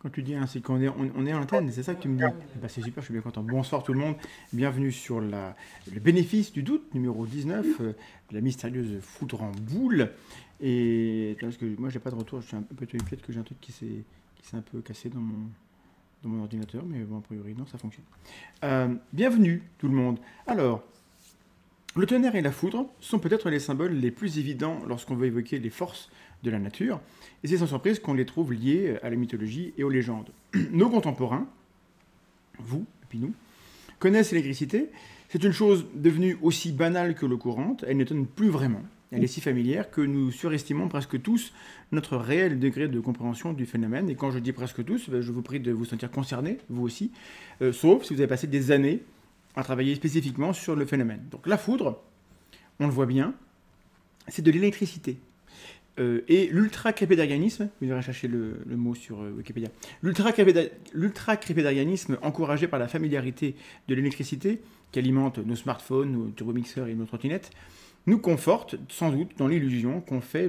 quand tu dis, hein, c'est qu'on est, on est en antenne, c'est ça que tu me dis. Bah, c'est super, je suis bien content. Bonsoir tout le monde, bienvenue sur le bénéfice du doute, numéro 19, de la mystérieuse foudre en boule. Et parce que moi j'ai pas de retour, je suis un peu étonné, peut-être que j'ai un truc qui s'est un peu cassé dans mon ordinateur, mais bon, a priori non, ça fonctionne. Bienvenue tout le monde. Alors, le tonnerre et la foudre sont peut-être les symboles les plus évidents lorsqu'on veut évoquer les forces de la nature, et c'est sans surprise qu'on les trouve liés à la mythologie et aux légendes. Nos contemporains, vous et puis nous, connaissent l'électricité. C'est une chose devenue aussi banale que l'eau courante, elle n'étonne plus vraiment. Elle est si familière que nous surestimons presque tous notre réel degré de compréhension du phénomène. Et quand je dis presque tous, je vous prie de vous sentir concernés, vous aussi, sauf si vous avez passé des années à travailler spécifiquement sur le phénomène. Donc la foudre, on le voit bien, c'est de l'électricité. Et l'ultra-crépédarianisme, vous irez chercher le mot sur Wikipédia, l'ultra-crépédarianisme encouragé par la familiarité de l'électricité qui alimente nos smartphones, nos turbomixeurs et nos trottinettes, nous conforte sans doute dans l'illusion qu'on a fait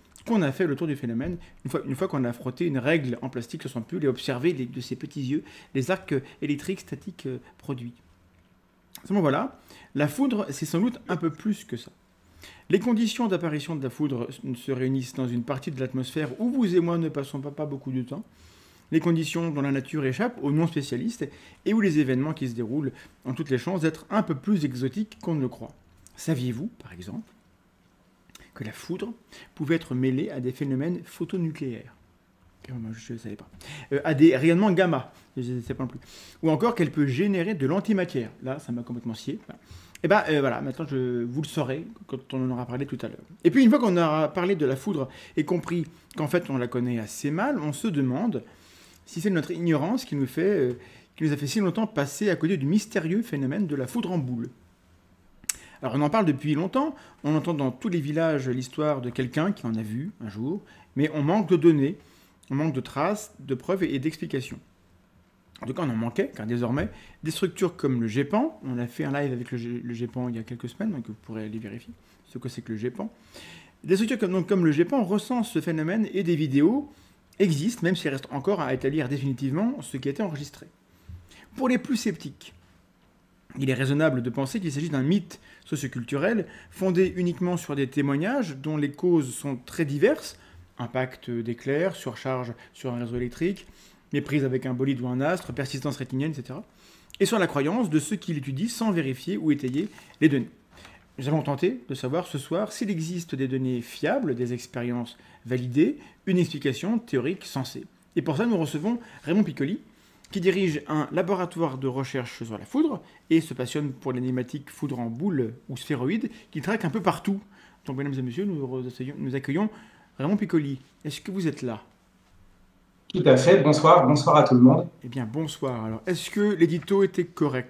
le tour du phénomène une fois qu'on a frotté une règle en plastique sur son pull et observé de ses petits yeux les arcs électriques statiques produits. Seulement voilà, la foudre, c'est sans doute un peu plus que ça. Les conditions d'apparition de la foudre se réunissent dans une partie de l'atmosphère où vous et moi ne passons pas beaucoup de temps, les conditions dont la nature échappe aux non-spécialistes et où les événements qui se déroulent ont toutes les chances d'être un peu plus exotiques qu'on ne le croit. Saviez-vous, par exemple, que la foudre pouvait être mêlée à des phénomènes photonucléaires ? Moi, je ne savais pas. À des rayonnements gamma, je ne sais pas non plus. Ou encore qu'elle peut générer de l'antimatière. Là, ça m'a complètement scié. Et ben voilà, maintenant vous le saurez quand on en aura parlé tout à l'heure. Et puis une fois qu'on aura parlé de la foudre et compris qu'en fait on la connaît assez mal, on se demande si c'est notre ignorance qui nous a fait si longtemps passer à côté du mystérieux phénomène de la foudre en boule. Alors on en parle depuis longtemps, on entend dans tous les villages l'histoire de quelqu'un qui en a vu un jour, mais on manque de données, on manque de traces, de preuves et d'explications. En tout cas, on en manquait, car désormais, des structures comme le GEPAN, on a fait un live avec le GEPAN il y a quelques semaines, donc vous pourrez aller vérifier ce que c'est que le GEPAN. Des structures comme le GEPAN recensent ce phénomène et des vidéos existent, même s'il reste encore à établir définitivement ce qui a été enregistré. Pour les plus sceptiques, il est raisonnable de penser qu'il s'agit d'un mythe socioculturel fondé uniquement sur des témoignages dont les causes sont très diverses, impact d'éclairs, surcharge sur un réseau électrique, méprise avec un bolide ou un astre, persistance rétinienne, etc. Et sur la croyance de ceux qui l'étudient sans vérifier ou étayer les données. Nous allons tenter de savoir ce soir s'il existe des données fiables, des expériences validées, une explication théorique sensée. Et pour ça, nous recevons Raymond Piccoli, qui dirige un laboratoire de recherche sur la foudre et se passionne pour l'énigmatique foudre en boule ou sphéroïde qui traque un peu partout. Donc, mesdames et messieurs, nous accueillons Raymond Piccoli. Est-ce que vous êtes là ? Tout à fait, bonsoir, bonsoir à tout le monde. Eh bien, bonsoir. Alors, est-ce que l'édito était correct ?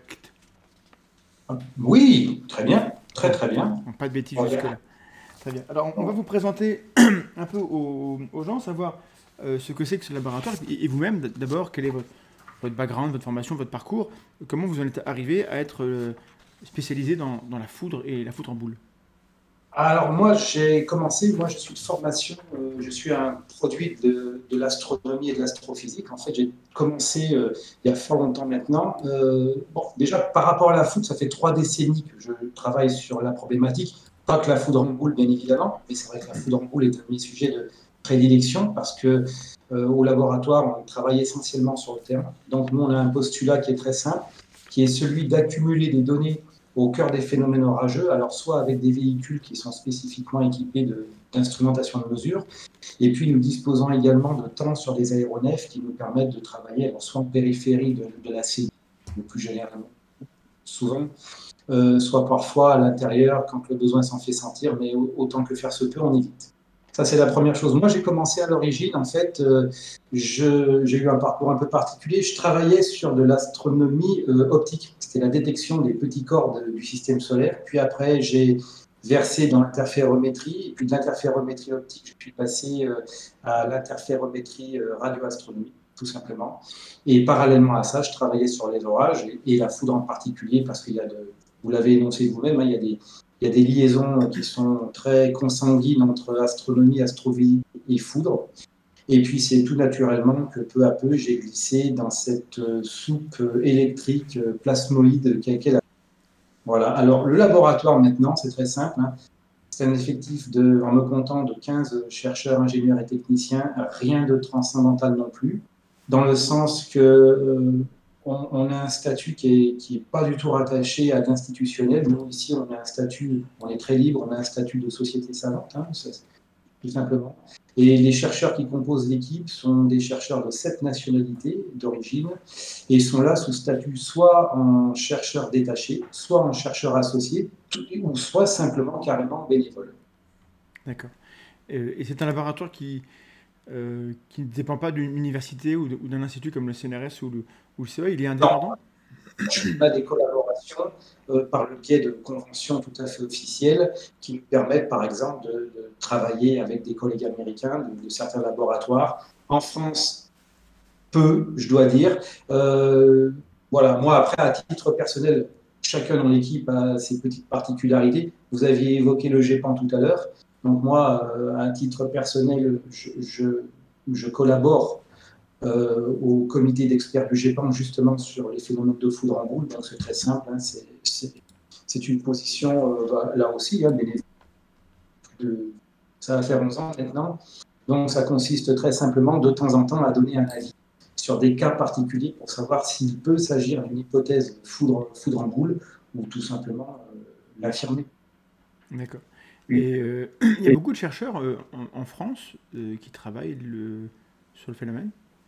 Oui, très bien, très Bon, très bien. pas de bêtises Voilà. jusque-là. Très bien. Alors, on va vous présenter un peu aux gens, savoir ce que c'est que ce laboratoire, et vous-même, d'abord, quel est votre background, votre formation, votre parcours, comment vous en êtes arrivé à être spécialisé dans la foudre et la foudre en boule. Alors moi j'ai commencé, moi je suis de formation, je suis un produit de l'astronomie et de l'astrophysique. En fait j'ai commencé il y a fort longtemps maintenant. Bon, déjà par rapport à la foudre, ça fait 3 décennies que je travaille sur la problématique. Pas que la foudre en boule bien évidemment, mais c'est vrai que la foudre en boule est un de mes sujets de prédilection parce que au laboratoire on travaille essentiellement sur le terrain. Donc nous on a un postulat qui est très simple, qui est celui d'accumuler des données au cœur des phénomènes orageux, alors soit avec des véhicules qui sont spécifiquement équipés d'instrumentation de mesure, et puis nous disposons également de temps sur des aéronefs qui nous permettent de travailler alors soit en périphérie de la CDI, le plus généralement, souvent, soit parfois à l'intérieur quand le besoin s'en fait sentir, mais autant que faire se peut, on évite. Ça, c'est la première chose. Moi, j'ai commencé à l'origine, en fait, j'ai eu un parcours un peu particulier. Je travaillais sur de l'astronomie optique. C'était la détection des petits corps du système solaire. Puis après, j'ai versé dans l'interférométrie. Et puis de l'interférométrie optique, je suis passé à l'interférométrie radioastronomie, tout simplement. Et parallèlement à ça, je travaillais sur les orages et la foudre en particulier, parce qu'il y a vous l'avez énoncé vous-même, hein, il y a des liaisons qui sont très consanguines entre astronomie, astrophysique et foudre. Et puis c'est tout naturellement que peu à peu, j'ai glissé dans cette soupe électrique plasmoïde qu'est la... Voilà. Alors le laboratoire maintenant, c'est très simple, hein. C'est un effectif en me comptant de 15 chercheurs, ingénieurs et techniciens, rien de transcendantal non plus, dans le sens que on a un statut qui est pas du tout rattaché à l'institutionnel. Nous, ici, on a un statut, on est très libre, on a un statut de société savante, hein, tout simplement. Et les chercheurs qui composent l'équipe sont des chercheurs de 7 nationalités d'origine et sont là sous statut soit en chercheur détaché, soit en chercheur associé, ou soit simplement carrément bénévole. D'accord. Et c'est un laboratoire qui ne dépend pas d'une université ou d'un institut comme le CNRS ou le CEA, il est Non, indépendant? on a des collaborations par le biais de conventions tout à fait officielles qui nous permettent, par exemple, de travailler avec des collègues américains de certains laboratoires. En France, peu, je dois dire. Voilà, moi, après, à titre personnel, chacun dans l'équipe a ses petites particularités. Vous aviez évoqué le GEPAN tout à l'heure. Donc, moi, à titre personnel, je collabore au comité d'experts du GEPAN justement sur les phénomènes de foudre en boule. Donc, c'est très simple. Hein, c'est une position, là aussi, hein, ça va faire 11 ans maintenant. Donc, ça consiste très simplement, de temps en temps, à donner un avis sur des cas particuliers pour savoir s'il peut s'agir d'une hypothèse de foudre en boule ou tout simplement l'affirmer. D'accord. Et il y a beaucoup de chercheurs en France qui travaillent sur le phénomène?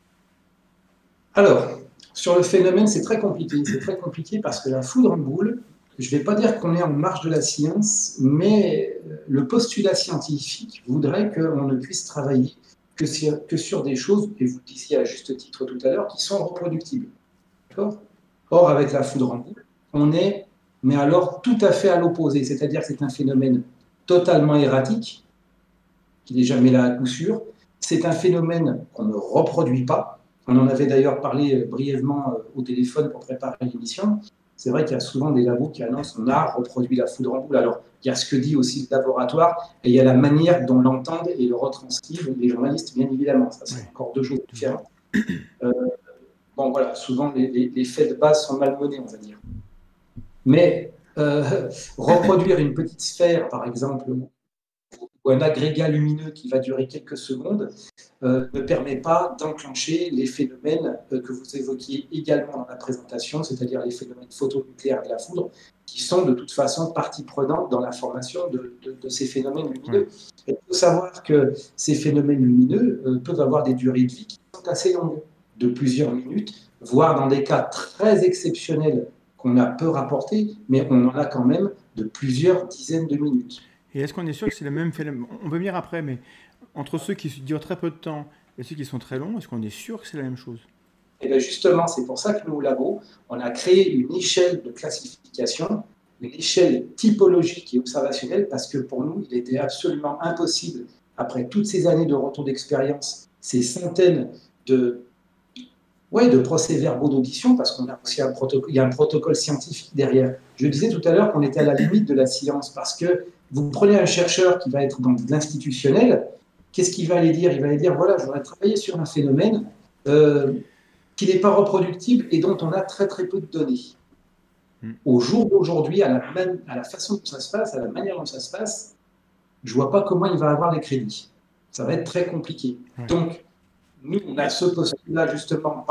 Alors, sur le phénomène, c'est très compliqué. C'est très compliqué parce que la foudre en boule, je ne vais pas dire qu'on est en marge de la science, mais le postulat scientifique voudrait qu'on ne puisse travailler que sur des choses, et vous le disiez à juste titre tout à l'heure, qui sont reproductibles. Or, avec la foudre en boule, on est, mais alors tout à fait à l'opposé, c'est-à-dire que c'est un phénomène totalement erratique, qui n'est jamais là à coup sûr. C'est un phénomène qu'on ne reproduit pas. On en avait d'ailleurs parlé brièvement au téléphone pour préparer l'émission. C'est vrai qu'il y a souvent des labos qui annoncent qu'on a reproduit la foudre en boule. Alors, il y a ce que dit aussi le laboratoire et il y a la manière dont l'entendent et le retranscrivent les journalistes, bien évidemment. Ça, c'est encore deux choses différentes. Bon, voilà, souvent, les faits de base sont malmenés, on va dire. Mais reproduire une petite sphère, par exemple, ou un agrégat lumineux qui va durer quelques secondes, ne permet pas d'enclencher les phénomènes que vous évoquiez également dans la présentation, c'est-à-dire les phénomènes photonucléaires de la foudre, qui sont de toute façon partie prenante dans la formation de ces phénomènes lumineux. Il faut savoir que ces phénomènes lumineux peuvent avoir des durées de vie qui sont assez longues, de plusieurs minutes, voire dans des cas très exceptionnels qu'on a peu rapportés, mais on en a quand même de plusieurs dizaines de minutes. Et est-ce qu'on est sûr que c'est le même phénomène? On va venir après, mais entre ceux qui durent très peu de temps et ceux qui sont très longs, est-ce qu'on est sûr que c'est la même chose? Et bien justement, c'est pour ça que nous, au labo, on a créé une échelle de classification, une échelle typologique et observationnelle, parce que pour nous, il était absolument impossible, après toutes ces années de retour d'expérience, ces centaines de procès-verbaux d'audition, parce qu'on a aussi il y a un protocole scientifique derrière. Je disais tout à l'heure qu'on était à la limite de la science, parce que vous prenez un chercheur qui va être dans l'institutionnel, qu'est-ce qu'il va aller dire? Il va aller dire, voilà, j'aurais travaillé sur un phénomène qui n'est pas reproductible et dont on a très très peu de données. Au jour d'aujourd'hui, à la façon dont ça se passe, à la manière dont ça se passe, je ne vois pas comment il va avoir les crédits. Ça va être très compliqué. Donc, nous, on a ce postulat justement,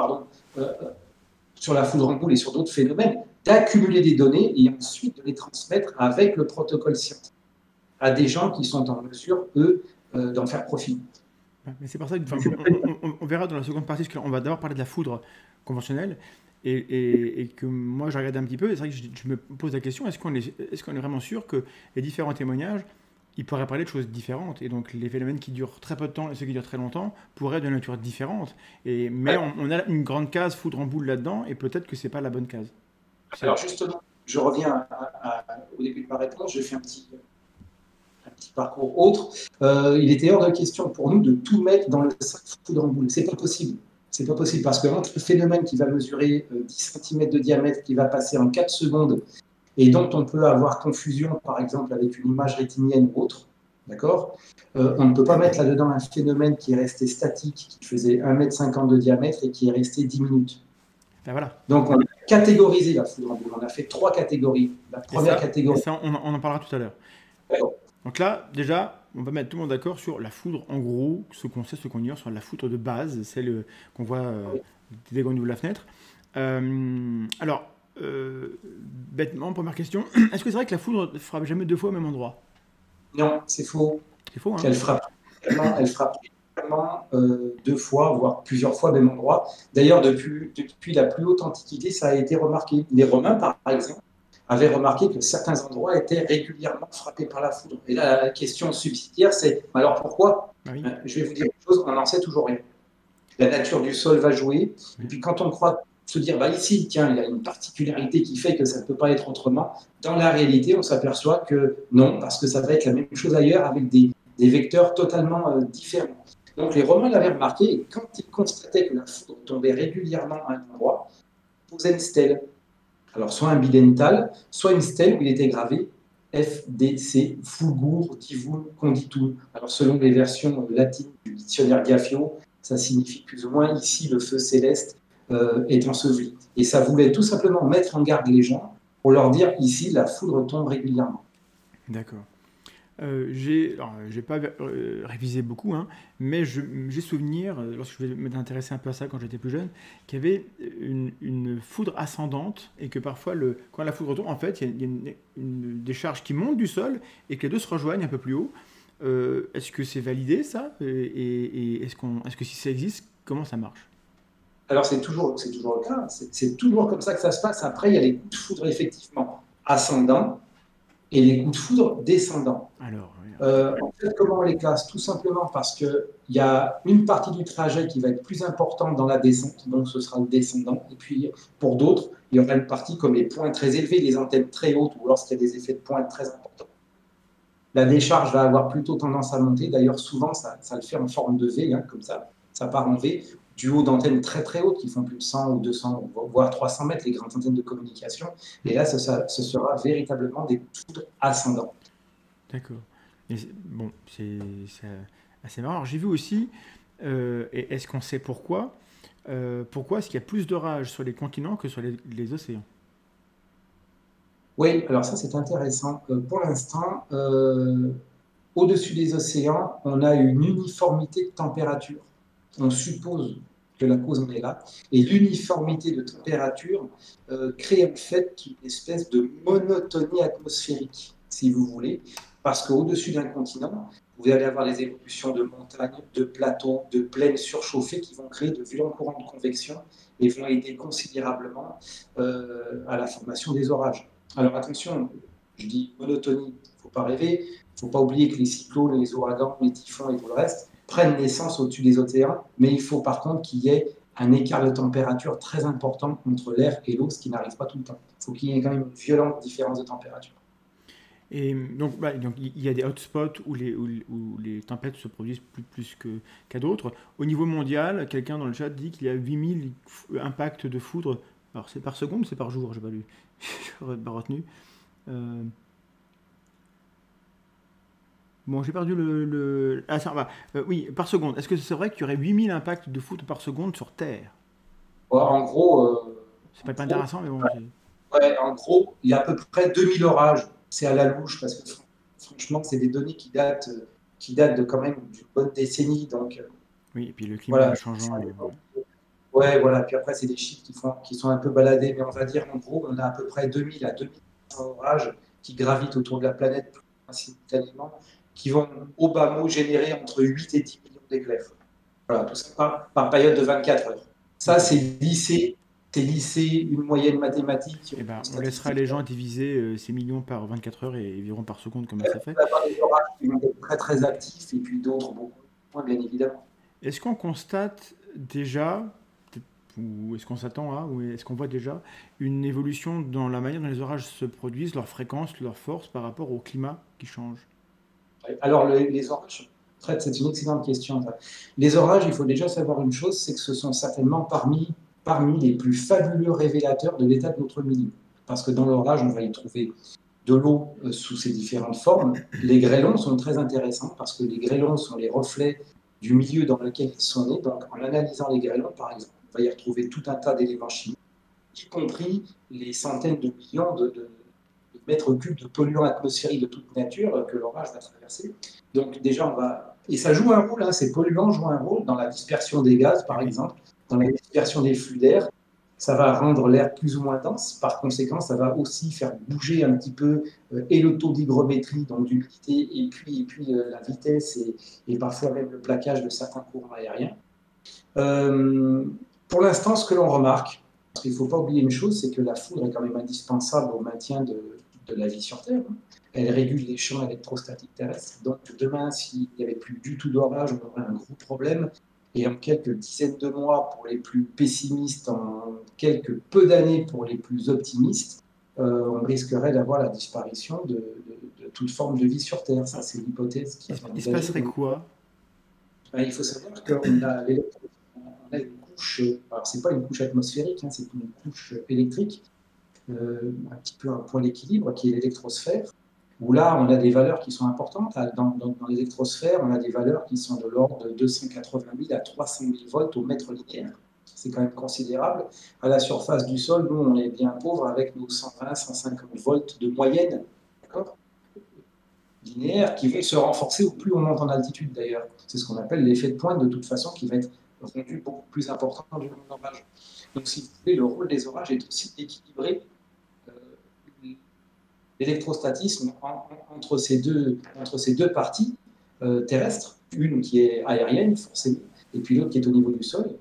sur la foudre en boule et sur d'autres phénomènes, d'accumuler des données et ensuite de les transmettre avec le protocole scientifique à des gens qui sont en mesure, eux, d'en faire profit. Mais c'est pour ça on verra dans la seconde partie, parce qu'on va d'abord parler de la foudre conventionnelle, et que moi je regarde un petit peu, et c'est vrai que je me pose la question, est-ce qu'on est vraiment sûr que les différents témoignages, ils pourraient parler de choses différentes, et donc les phénomènes qui durent très peu de temps et ceux qui durent très longtemps pourraient être de nature différente, mais on a une grande case foudre en boule là-dedans, et peut-être que c'est pas la bonne case. Alors justement, je reviens au début de ma réponse, je fais un petit parcours autre. Il était hors de question pour nous de tout mettre dans le sac foudre en boule. C'est pas possible. C'est pas possible parce que entre le phénomène qui va mesurer 10 cm de diamètre, qui va passer en 4 secondes et dont on peut avoir confusion, par exemple, avec une image rétinienne ou autre, D'accord? On ne peut pas mettre là-dedans un phénomène qui est resté statique, qui faisait 1,50 m de diamètre et qui est resté 10 minutes. Ben voilà. Donc, on a catégorisé la foudre en boule. On a fait 3 catégories. La Et première ça, et catégorie. ça on en parlera tout à l'heure. D'accord. Donc là, déjà, on va mettre tout le monde d'accord sur la foudre, en gros, ce qu'on sait, ce qu'on ignore sur la foudre de base, celle qu'on voit dès qu'on ouvre la fenêtre. Alors, bêtement, première question, est-ce que c'est vrai que la foudre ne frappe jamais deux fois au même endroit? Non, c'est faux. C'est faux, hein? Elle frappe régulièrement, 2 fois, voire plusieurs fois au même endroit. D'ailleurs, depuis la plus haute antiquité, ça a été remarqué. Les Romains, par exemple, avaient remarqué que certains endroits étaient régulièrement frappés par la foudre. Et là, la question subsidiaire, c'est alors pourquoi? Ah oui. Je vais vous dire une chose, on n'en sait toujours rien. La nature du sol va jouer. Et puis quand on croit se dire, bah ici, tiens, il y a une particularité qui fait que ça ne peut pas être autrement, dans la réalité, on s'aperçoit que non, parce que ça va être la même chose ailleurs avec des vecteurs totalement différents. Donc les Romains l'avaient remarqué, et quand ils constataient que la foudre tombait régulièrement à un endroit, ils posaient une stèle. Alors soit un bidental, soit une stèle où il était gravé FDC, Fulgur, Divum, Conditum. Alors selon les versions latines du dictionnaire Gaffio, ça signifie plus ou moins ici le feu céleste est enseveli. Et ça voulait tout simplement mettre en garde les gens pour leur dire ici la foudre tombe régulièrement. D'accord. J'ai pas révisé beaucoup, hein, mais j'ai souvenir, lorsque je m'intéressais un peu à ça quand j'étais plus jeune, qu'il y avait une foudre ascendante et que parfois, quand la foudre tombe, en fait, il y a une décharge qui monte du sol et que les deux se rejoignent un peu plus haut. Est-ce que c'est validé ça? Et est-ce que si ça existe, comment ça marche? Alors c'est toujours le cas, c'est toujours comme ça que ça se passe. Après, il y a les coups de foudre effectivement ascendants et les coups de foudre descendants. Alors, oui, En fait, comment on les classe? Tout simplement parce qu'il y a une partie du trajet qui va être plus importante dans la descente, donc ce sera le descendant. Et puis, pour d'autres, il y aura une partie comme les points très élevés, les antennes très hautes, ou lorsqu'il y a des effets de pointe très importants. La décharge va avoir plutôt tendance à monter. D'ailleurs, souvent, ça le fait en forme de V, hein, comme ça part en V, du haut d'antennes très très hautes qui font plus de 100 ou 200, voire 300 mètres, les grandes antennes de communication. Et là, ce sera véritablement des coups de foudre ascendants. d'accord. Bon, c'est assez marrant. Alors, j'ai vu aussi, et est-ce qu'on sait pourquoi est-ce qu'il y a plus d'orages sur les continents que sur les océans? Oui, alors ça c'est intéressant. Pour l'instant, au-dessus des océans, on a une uniformité de température. On suppose que la cause en est là. Et l'uniformité de température crée en fait une espèce de monotonie atmosphérique, si vous voulez, parce qu'au-dessus d'un continent, vous allez avoir des évolutions de montagnes, de plateaux, de plaines surchauffées qui vont créer de violents courants de convection et vont aider considérablement à la formation des orages. Alors attention, je dis monotonie, il ne faut pas rêver, il ne faut pas oublier que les cyclones, les ouragans, les typhons et tout le reste prennent naissance au-dessus des océans, mais il faut par contre qu'il y ait un écart de température très important entre l'air et l'eau, ce qui n'arrive pas tout le temps. Il faut qu'il y ait quand même une violente différence de température. Et donc il y a des hotspots où les tempêtes se produisent qu'à d'autres. Au niveau mondial, quelqu'un dans le chat dit qu'il y a 8000 impacts de foudre. Alors c'est par seconde ou c'est par jour? J'ai pas lu. J'aurais pas retenu. Euh, Bon, j'ai perdu Ah, ça va. Oui, par seconde. Est-ce que c'est vrai qu'il y aurait 8000 impacts de foudre par seconde sur Terre? En gros, C'est pas intéressant, mais bon. en gros, il y a à peu près 2000 orages. C'est à la louche parce que franchement, c'est des données qui datent de quand même d'une bonne décennie. Donc Oui, et puis le climat voilà. changeant. Ouais, voilà. Puis après, c'est des chiffres qui sont un peu baladés, mais on va dire en gros, on a à peu près 2000 à 2500 orages qui gravitent autour de la planète simultanément, qui vont au bas mot générer entre 8 et 10 millions d'éclairs. Voilà, tout ça par période de 24 heures. Ça, D'accord. c'est lycée, une moyenne mathématique, Eh ben, on laissera statistique. les gens diviser ces millions par 24 heures et verront par seconde comment ça fait. Il va y avoir des orages qui vont être très très actifs et puis d'autres beaucoup moins, bien évidemment. Est-ce qu'on constate déjà, ou est-ce qu'on s'attend à, ou est-ce qu'on voit déjà une évolution dans la manière dont les orages se produisent, leur fréquence, leur force par rapport au climat qui change? Alors, les orages, c'est une excellente question. Les orages, il faut déjà savoir une chose, c'est que ce sont certainement parmi les plus fabuleux révélateurs de l'état de notre milieu. Parce que dans l'orage, on va y trouver de l'eau sous ses différentes formes. Les grêlons sont très intéressants parce que les grêlons sont les reflets du milieu dans lequel ils sont nés. Donc, en analysant les grêlons, par exemple, on va y retrouver tout un tas d'éléments chimiques, y compris les centaines de millions de mètres cubes de polluants atmosphériques de toute nature que l'orage va traverser. Donc déjà, on va... Et ça joue un rôle, hein, ces polluants jouent un rôle dans la dispersion des gaz, par exemple, dans la dispersion des flux d'air. Ça va rendre l'air plus ou moins dense. Par conséquent, ça va aussi faire bouger un petit peu et le taux d'hygrométrie, donc d'humidité, et puis la vitesse et parfois même le plaquage de certains courants aériens. Pour l'instant, ce que l'on remarque, parce qu'il ne faut pas oublier une chose, c'est que la foudre est quand même indispensable au maintien de la vie sur Terre. Elle régule les champs électrostatiques terrestres. Donc demain, s'il n'y avait plus du tout d'orage, on aurait un gros problème. Et en quelques dizaines de mois pour les plus pessimistes, en quelques peu d'années pour les plus optimistes, on risquerait d'avoir la disparition de toute forme de vie sur Terre. Ça, c'est l'hypothèse qui est Il se passerait quoi? Il faut savoir qu'on a une couche, alors c'est pas une couche atmosphérique, hein, c'est une couche électrique, un petit peu un point d'équilibre qui est l'électrosphère, où là on a des valeurs qui sont importantes. Dans l'électrosphère, on a des valeurs qui sont de l'ordre de 280 000 à 300 000 volts au mètre linéaire. C'est quand même considérable. À la surface du sol, nous on est bien pauvre avec nos 120-150 volts de moyenne, d'accord, linéaire, qui vont se renforcer au plus on monte en altitude d'ailleurs. C'est ce qu'on appelle l'effet de pointe de toute façon qui va être rendu beaucoup plus important durant l'orage. Donc si vous voulez, le rôle des orages est aussi d'équilibrer l'électrostatisme entre ces deux parties terrestres, une qui est aérienne forcément, et puis l'autre qui est au niveau du sol.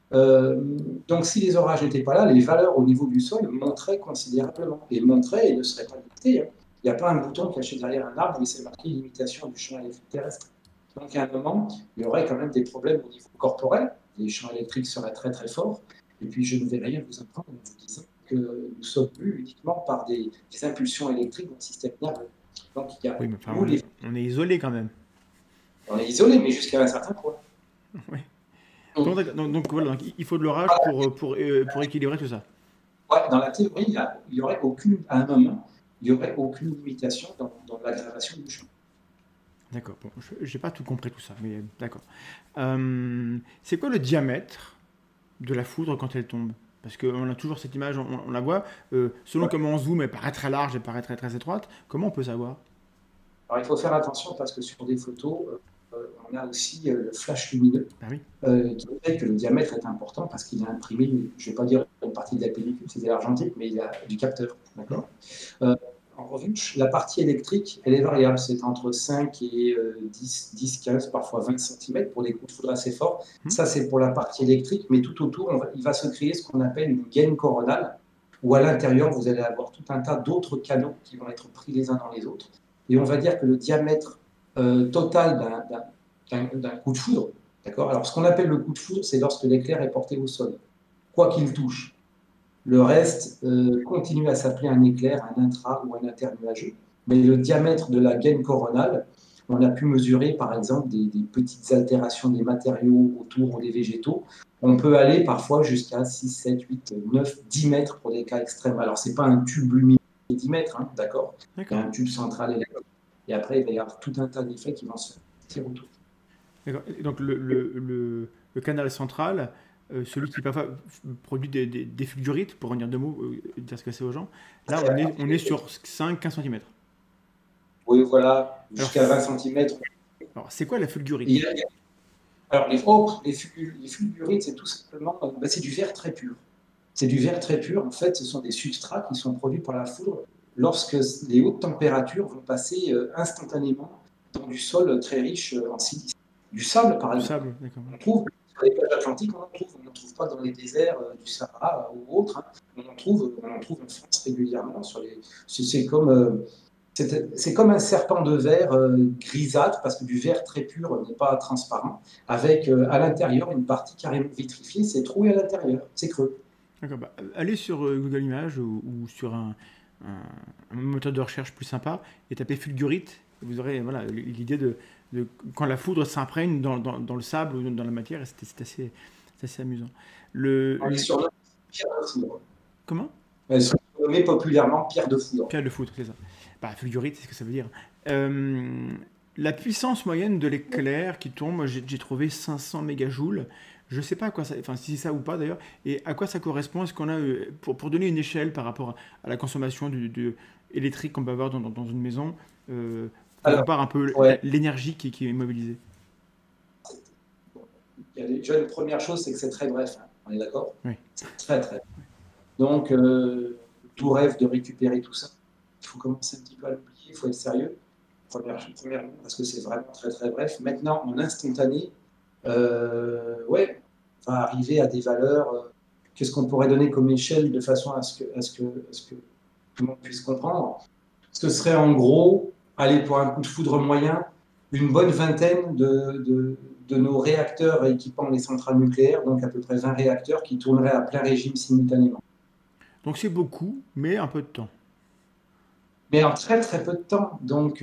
Donc si les orages n'étaient pas là, les valeurs au niveau du sol monteraient considérablement, et monteraient et ne seraient pas limitées. Hein. Il n'y a pas un bouton caché derrière un arbre où il s'est marqué limitation du champ électrique terrestre. Donc à un moment, il y aurait quand même des problèmes au niveau corporel, les champs électriques seraient très très forts, et puis je ne vais rien vous apprendre en vous disant que nous sommes mus uniquement par des impulsions électriques dans le système nerveux. Donc il y a, Oui, mais enfin, nous, on est isolé quand même. on est isolés, mais jusqu'à un certain point. Oui. Donc, voilà, donc, il faut de l'orage pour équilibrer tout ça. Ouais, dans la théorie, il y aurait aucune, à un moment, il n'y aurait aucune limitation dans l'aggravation du champ. D'accord. Bon, je n'ai pas tout compris tout ça, mais d'accord. C'est quoi le diamètre de la foudre quand elle tombe? Parce qu'on a toujours cette image, on la voit. Selon Ouais. comment on zoome, elle paraît très large, elle paraît très très étroite. Comment on peut savoir? Alors il faut faire attention parce que sur des photos, on a aussi le flash lumineux Ah oui. qui fait que le diamètre est important parce qu'il a imprimé, je ne vais pas dire une partie de la pellicule, c'est de l'argentique, mais il y a du capteur. D'accord. En revanche, la partie électrique, elle est variable. C'est entre 5 et 10, 15, parfois 20 cm pour des coups de foudre assez forts. Ça, c'est pour la partie électrique, mais tout autour, il va se créer ce qu'on appelle une gaine coronale, où à l'intérieur, vous allez avoir tout un tas d'autres canaux qui vont être pris les uns dans les autres. Et on va dire que le diamètre total d'un coup de foudre, d'accord. Alors, ce qu'on appelle le coup de foudre, c'est lorsque l'éclair est porté au sol, quoi qu'il touche. Le reste continue à s'appeler un éclair, un intra ou un internuageux. Mais le diamètre de la gaine coronale, on a pu mesurer par exemple des petites altérations des matériaux autour ou des végétaux. On peut aller parfois jusqu'à 6, 7, 8, 9, 10 mètres pour des cas extrêmes. Alors, ce n'est pas un tube lumineux de 10 mètres, hein, d'accord. Il y a un tube central électrique. Et après, il va y avoir tout un tas d'effets qui vont se faire autour. D'accord. Et donc le canal central, celui qui parfois produit des fulgurites, pour en dire deux mots, dire ce que c'est aux gens, là on est sur 5-15 cm. Oui, voilà, Alors, jusqu'à 20 cm. alors c'est quoi la fulgurite? Alors, les fulgurites, c'est tout simplement c'est du verre très pur. C'est du verre très pur. En fait, ce sont des substrats qui sont produits par la foudre lorsque les hautes températures vont passer instantanément dans du sol très riche en silice. Du sable, par Du exemple. sable, d'accord. On trouve sur les plages atlantiques, on n'en trouve pas dans les déserts du Sahara ou autres. Hein. On en trouve en France régulièrement. C'est comme un serpent de verre grisâtre, parce que du verre très pur n'est pas transparent, avec à l'intérieur une partie carrément vitrifiée, c'est troué à l'intérieur, c'est creux. D'accord, bah, allez sur Google Images ou sur un moteur de recherche plus sympa et tapez fulgurite. Vous aurez voilà, l'idée de quand la foudre s'imprègne dans le sable ou dans la matière, et c'est assez amusant. On est sur notre pierre de foudre. Comment? Sur nommée populairement pierre de foudre. Pierre de foudre, c'est ça. Bah, fulgurite, c'est ce que ça veut dire. Euh, la puissance moyenne de l'éclair qui tombe, moi, j'ai trouvé 500 mégajoules. Je ne sais pas à quoi ça, enfin si c'est ça ou pas d'ailleurs, et à quoi ça correspond. Est-ce qu'on a, pour donner une échelle par rapport à la consommation électrique qu'on peut avoir dans une maison, qu'on Alors, compare un peu ouais, l'énergie qui est mobilisée. il y a déjà une première chose, c'est que c'est très bref, hein. On est d'accord? Oui, C'est très très bref. Donc, tout rêve de récupérer tout ça. Il faut commencer un petit peu à l'oublier, il faut être sérieux. Premièrement, parce que c'est vraiment très très bref. Maintenant, en instantané, ouais, on va arriver à des valeurs. Qu'est-ce qu'on pourrait donner comme échelle de façon à ce que tout le monde puisse comprendre? Ce serait en gros, aller pour un coup de foudre moyen, une bonne vingtaine de nos réacteurs équipant les centrales nucléaires, donc à peu près 20 réacteurs qui tourneraient à plein régime simultanément. donc c'est beaucoup, mais un peu de temps. Mais en très très peu de temps. Donc,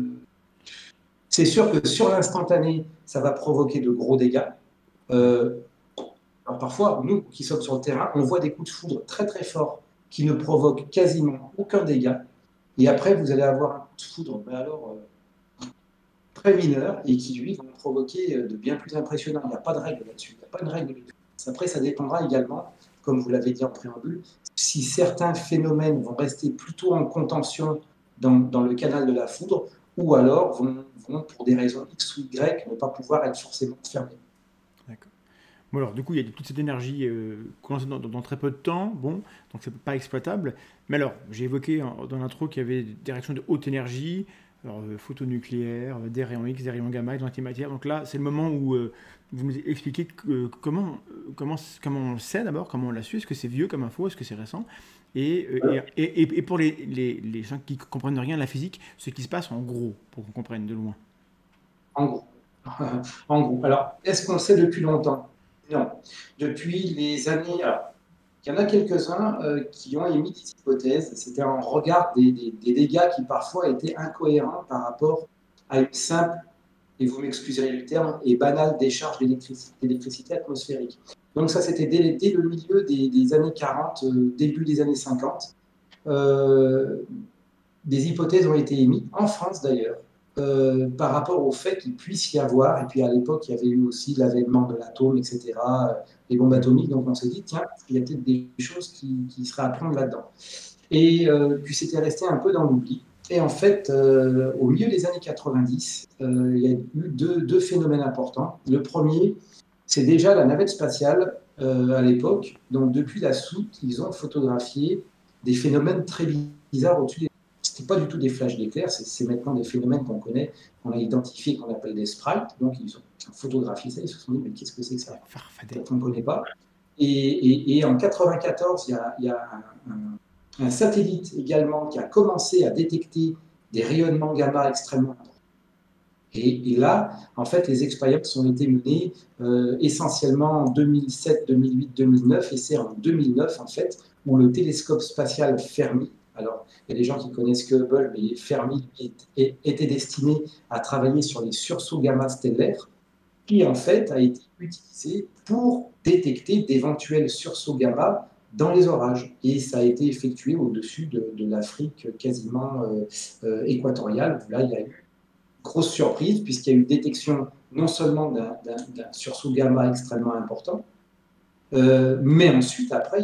c'est sûr que sur l'instantané, ça va provoquer de gros dégâts. Oui. Euh, alors parfois, nous qui sommes sur le terrain, on voit des coups de foudre très très forts qui ne provoquent quasiment aucun dégât. Et après, vous allez avoir un coup de foudre, mais alors très mineur, et qui lui vont provoquer de bien plus impressionnants. Il n'y a pas de règle là-dessus. Il n'y a pas de règle du tout. Après, ça dépendra également, comme vous l'avez dit en préambule, si certains phénomènes vont rester plutôt en contention dans le canal de la foudre, ou alors vont, pour des raisons X ou Y, ne pas pouvoir être forcément fermés. D'accord. Bon alors, du coup, il y a toute cette énergie condensée dans très peu de temps, bon, donc c'est pas exploitable. Mais alors, j'ai évoqué dans l'intro qu'il y avait des réactions de haute énergie, alors photonucléaire, des rayons X, des rayons gamma, des antimatières. Donc là, c'est le moment où vous nous expliquez comment on le sait d'abord, comment on l'a su, est-ce que c'est vieux comme info, est-ce que c'est récent, et pour les gens qui comprennent rien à la physique, ce qui se passe en gros, pour qu'on comprenne de loin. En gros. En gros. Alors, est-ce qu'on le sait depuis longtemps? Non. Depuis les années. Alors, il y en a quelques-uns qui ont émis des hypothèses. C'était en regard des dégâts qui parfois étaient incohérents par rapport à une simple, et vous m'excuserez du terme, et banale décharge d'électricité atmosphérique. Donc ça, c'était dès le milieu des années 40, début des années 50. Euh, des hypothèses ont été émises, en France d'ailleurs, par rapport au fait qu'il puisse y avoir, et puis à l'époque, il y avait eu aussi l'avènement de l'atome, etc., les bombes Mm. atomiques, donc on s'est dit, tiens, il y a peut-être des choses qui seraient à prendre là-dedans. Et puis c'était resté un peu dans l'oubli. Et en fait, au milieu des années 90, il y a eu deux phénomènes importants. Le premier, c'est déjà la navette spatiale à l'époque. Donc depuis la soute, ils ont photographié des phénomènes très bizarres au-dessus des... Ce n'était pas du tout des flashs d'éclairs, c'est maintenant des phénomènes qu'on connaît, qu'on a identifiés, qu'on appelle des sprites. Donc ils ont photographié ça, ils se sont dit, mais qu'est-ce que c'est que ça? Farfadet. Peut-être on ne connaît pas. Et en 94, il y a un satellite également qui a commencé à détecter des rayonnements gamma extrêmement importants. Et là, en fait, les expériences ont été menées essentiellement en 2007, 2008, 2009, et c'est en 2009, en fait, où le télescope spatial Fermi, alors il y a des gens qui connaissent que Hubble, mais Fermi était destiné à travailler sur les sursauts gamma stellaires, qui en fait a été utilisé pour détecter d'éventuels sursauts gamma dans les orages. Et ça a été effectué au-dessus de l'Afrique quasiment équatoriale. Là, il y a eu grosse surprise, puisqu'il y a eu détection non seulement d'un sursaut gamma extrêmement important, mais ensuite, après,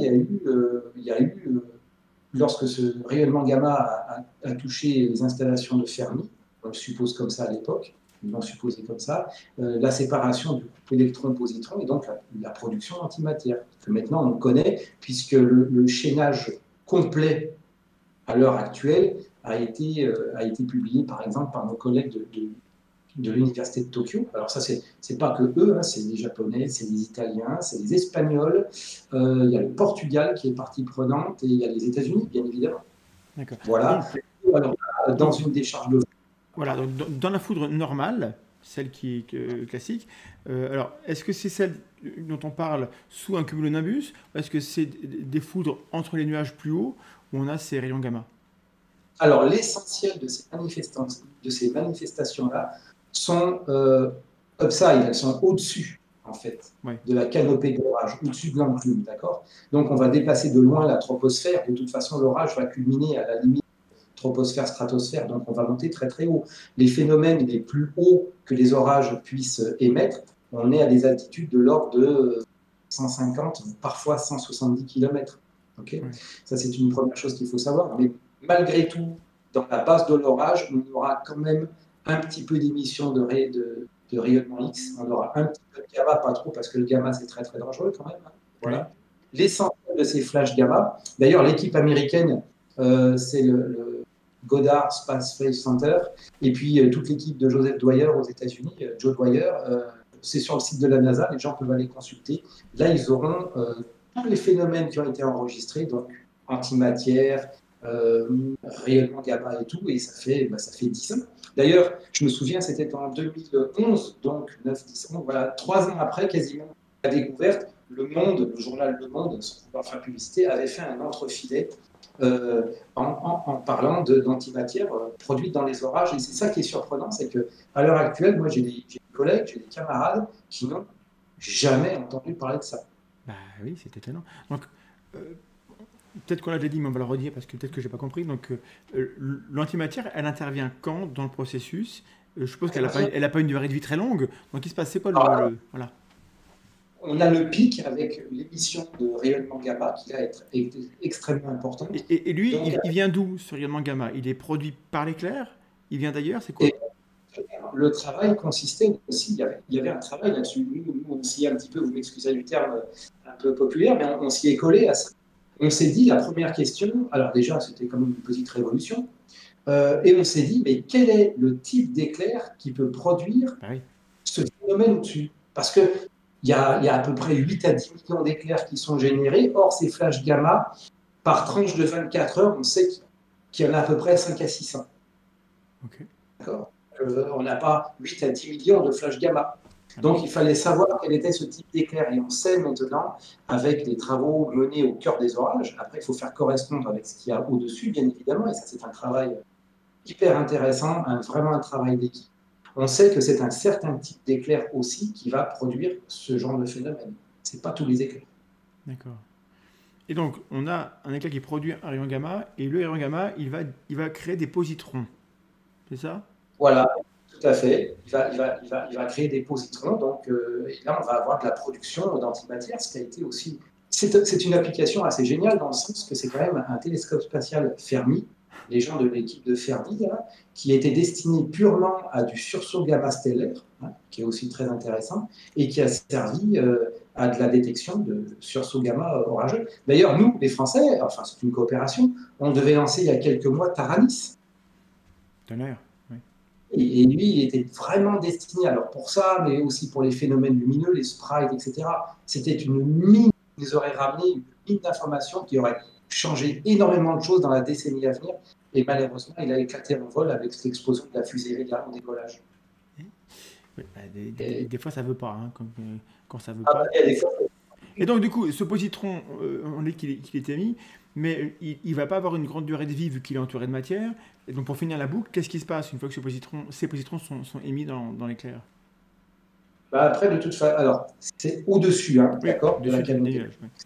lorsque ce rayonnement gamma a touché les installations de Fermi, on le suppose comme ça à l'époque, ils l'ont supposé comme ça, la séparation du couple électron-positron et donc la production d'antimatière, que maintenant on connaît, puisque le chaînage complet à l'heure actuelle a été publié par exemple par nos collègues de l'université de Tokyo. Alors ça, c'est pas que eux, hein, c'est les Japonais, c'est les Italiens, c'est les Espagnols, il y a le Portugal qui est partie prenante et il y a les États-Unis, bien évidemment. D'accord. Voilà. Donc, Alors, dans donc, une décharge de... voilà, donc dans la foudre normale, celle qui est classique, alors est-ce que c'est celle dont on parle sous un cumulonimbus, ou est-ce que c'est des foudres entre les nuages plus haut où on a ces rayons gamma? Alors, l'essentiel de ces manifestations-là sont upside, elles sont au-dessus en fait, Ouais. de la canopée de l'orage, au-dessus de l'enclume, d'accord? Donc, on va dépasser de loin la troposphère. De toute façon, l'orage va culminer à la limite troposphère, stratosphère, donc on va monter très très haut. Les phénomènes les plus hauts que les orages puissent émettre, on est à des altitudes de l'ordre de 150, parfois 170 km. Okay, Ouais. ça, c'est une première chose qu'il faut savoir. Mais malgré tout, dans la base de l'orage, on aura quand même un petit peu d'émissions de rayonnement X. On aura un petit peu de gamma, pas trop, parce que le gamma, c'est très très dangereux quand même. Voilà. Oui. L'essentiel de ces flashs gamma, d'ailleurs, l'équipe américaine, c'est le Goddard Space Center, et puis toute l'équipe de Joseph Dwyer aux États-Unis, Joe Dwyer, c'est sur le site de la NASA, les gens peuvent aller consulter. Là, ils auront tous les phénomènes qui ont été enregistrés, donc antimatière, rayonnement gamma et tout, et ça fait 10 ans. D'ailleurs, je me souviens, c'était en 2011, donc 9, 10 ans, voilà, 3 ans après quasiment la découverte, Le Monde, le journal Le Monde, sans pouvoir faire publicité, avait fait un entrefilet en parlant d'antimatière produite dans les orages. Et c'est ça qui est surprenant, c'est qu'à l'heure actuelle, moi j'ai des collègues, j'ai des camarades qui n'ont jamais entendu parler de ça. Bah oui, c'est étonnant. Donc, euh, peut-être qu'on l'a déjà dit, mais on va le redire parce que peut-être que j'ai pas compris. Donc, l'antimatière, elle intervient quand dans le processus? Je suppose qu'elle n'a pas, elle a pas une durée de vie très longue. Donc, il se passe, c'est quoi voilà. On a le pic avec l'émission de rayonnement gamma qui va être extrêmement importante. Et lui, Donc, il vient d'où ce rayonnement gamma? Il est produit par l'éclair? Il vient d'ailleurs? C'est et quoi? le travail consistait aussi, il y avait un travail là-dessus. Nous, on s'y est un petit peu, vous m'excusez du terme un peu populaire, mais on s'y est collé à ça. On s'est dit, la première question, alors déjà, c'était comme une petite révolution, et on s'est dit, mais quel est le type d'éclair qui peut produire Bah oui. ce phénomène au-dessus? Parce qu'il y a à peu près 8 à 10 millions d'éclairs qui sont générés. Or, ces flashs gamma, par tranche de 24 heures, on sait qu'il y en a à peu près 5 à 600. Ok. D'accord, on n'a pas 8 à 10 millions de flashs gamma. Ah non. Donc, il fallait savoir quel était ce type d'éclair. Et on sait maintenant, avec les travaux menés au cœur des orages, après, il faut faire correspondre avec ce qu'il y a au-dessus, bien évidemment, et ça, c'est un travail hyper intéressant, vraiment un travail d'équipe. On sait que c'est un certain type d'éclair aussi qui va produire ce genre de phénomène. Ce n'est pas tous les éclairs. D'accord. Et donc, on a un éclair qui produit un rayon gamma, et le rayon gamma, il va créer des positrons. C'est ça? Voilà, tout à fait. Il va créer des positrons. Donc, et là, on va avoir de la production d'antimatière, ce qui a été aussi. C'est une application assez géniale dans le sens que c'est quand même un télescope spatial Fermi, les gens de l'équipe de Fermi, là, qui était destiné purement à du sursaut gamma stellaire, hein, qui est aussi très intéressant, et qui a servi à de la détection de sursaut gamma orageux. D'ailleurs, nous, les Français, enfin, c'est une coopération, on devait lancer il y a quelques mois Taranis. Tonnerre. Oui. Et lui, il était vraiment destiné, alors pour ça, mais aussi pour les phénomènes lumineux, les sprites, etc. C'était une mine, ils auraient ramené une mine d'informations qui aurait changé énormément de choses dans la décennie à venir. Et malheureusement, il a éclaté en vol avec l'explosion de la fusée Vega au décollage. Oui, bah, Et, des fois, ça veut pas, hein, quand ça veut ah bah, pas. il y a des fois, Et donc, du coup, ce positron, on dit qu'il est émis, mais il ne va pas avoir une grande durée de vie vu qu'il est entouré de matière. Et donc, pour finir la boucle, qu'est-ce qui se passe une fois que ces positrons sont émis dans l'éclair? bah, après, de toute façon, alors, c'est au-dessus, hein, Oui, d'accord, de la dessus du canopée. nuage. Oui.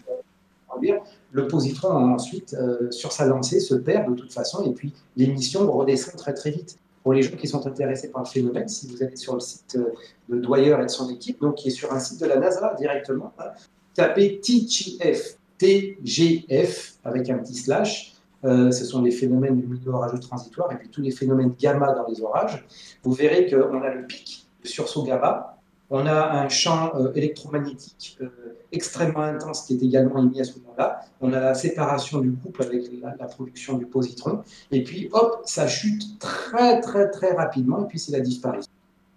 Le positron, ensuite, sur sa lancée, se perd de toute façon, et puis l'émission redescend très très vite. Pour les gens qui sont intéressés par le phénomène, si vous allez sur le site de Dwyer et de son équipe, donc qui est sur un site de la NASA directement, hein, tapez TGF, TGF, avec un petit slash, ce sont les phénomènes lumineux orageux transitoires, et puis tous les phénomènes gamma dans les orages. Vous verrez qu'on a le pic de sursaut gamma, on a un champ électromagnétique extrêmement intense qui est également émis à ce moment-là. On a la séparation du couple avec la production du positron. Et puis, hop, ça chute très, très, très rapidement. Et puis, c'est la disparition.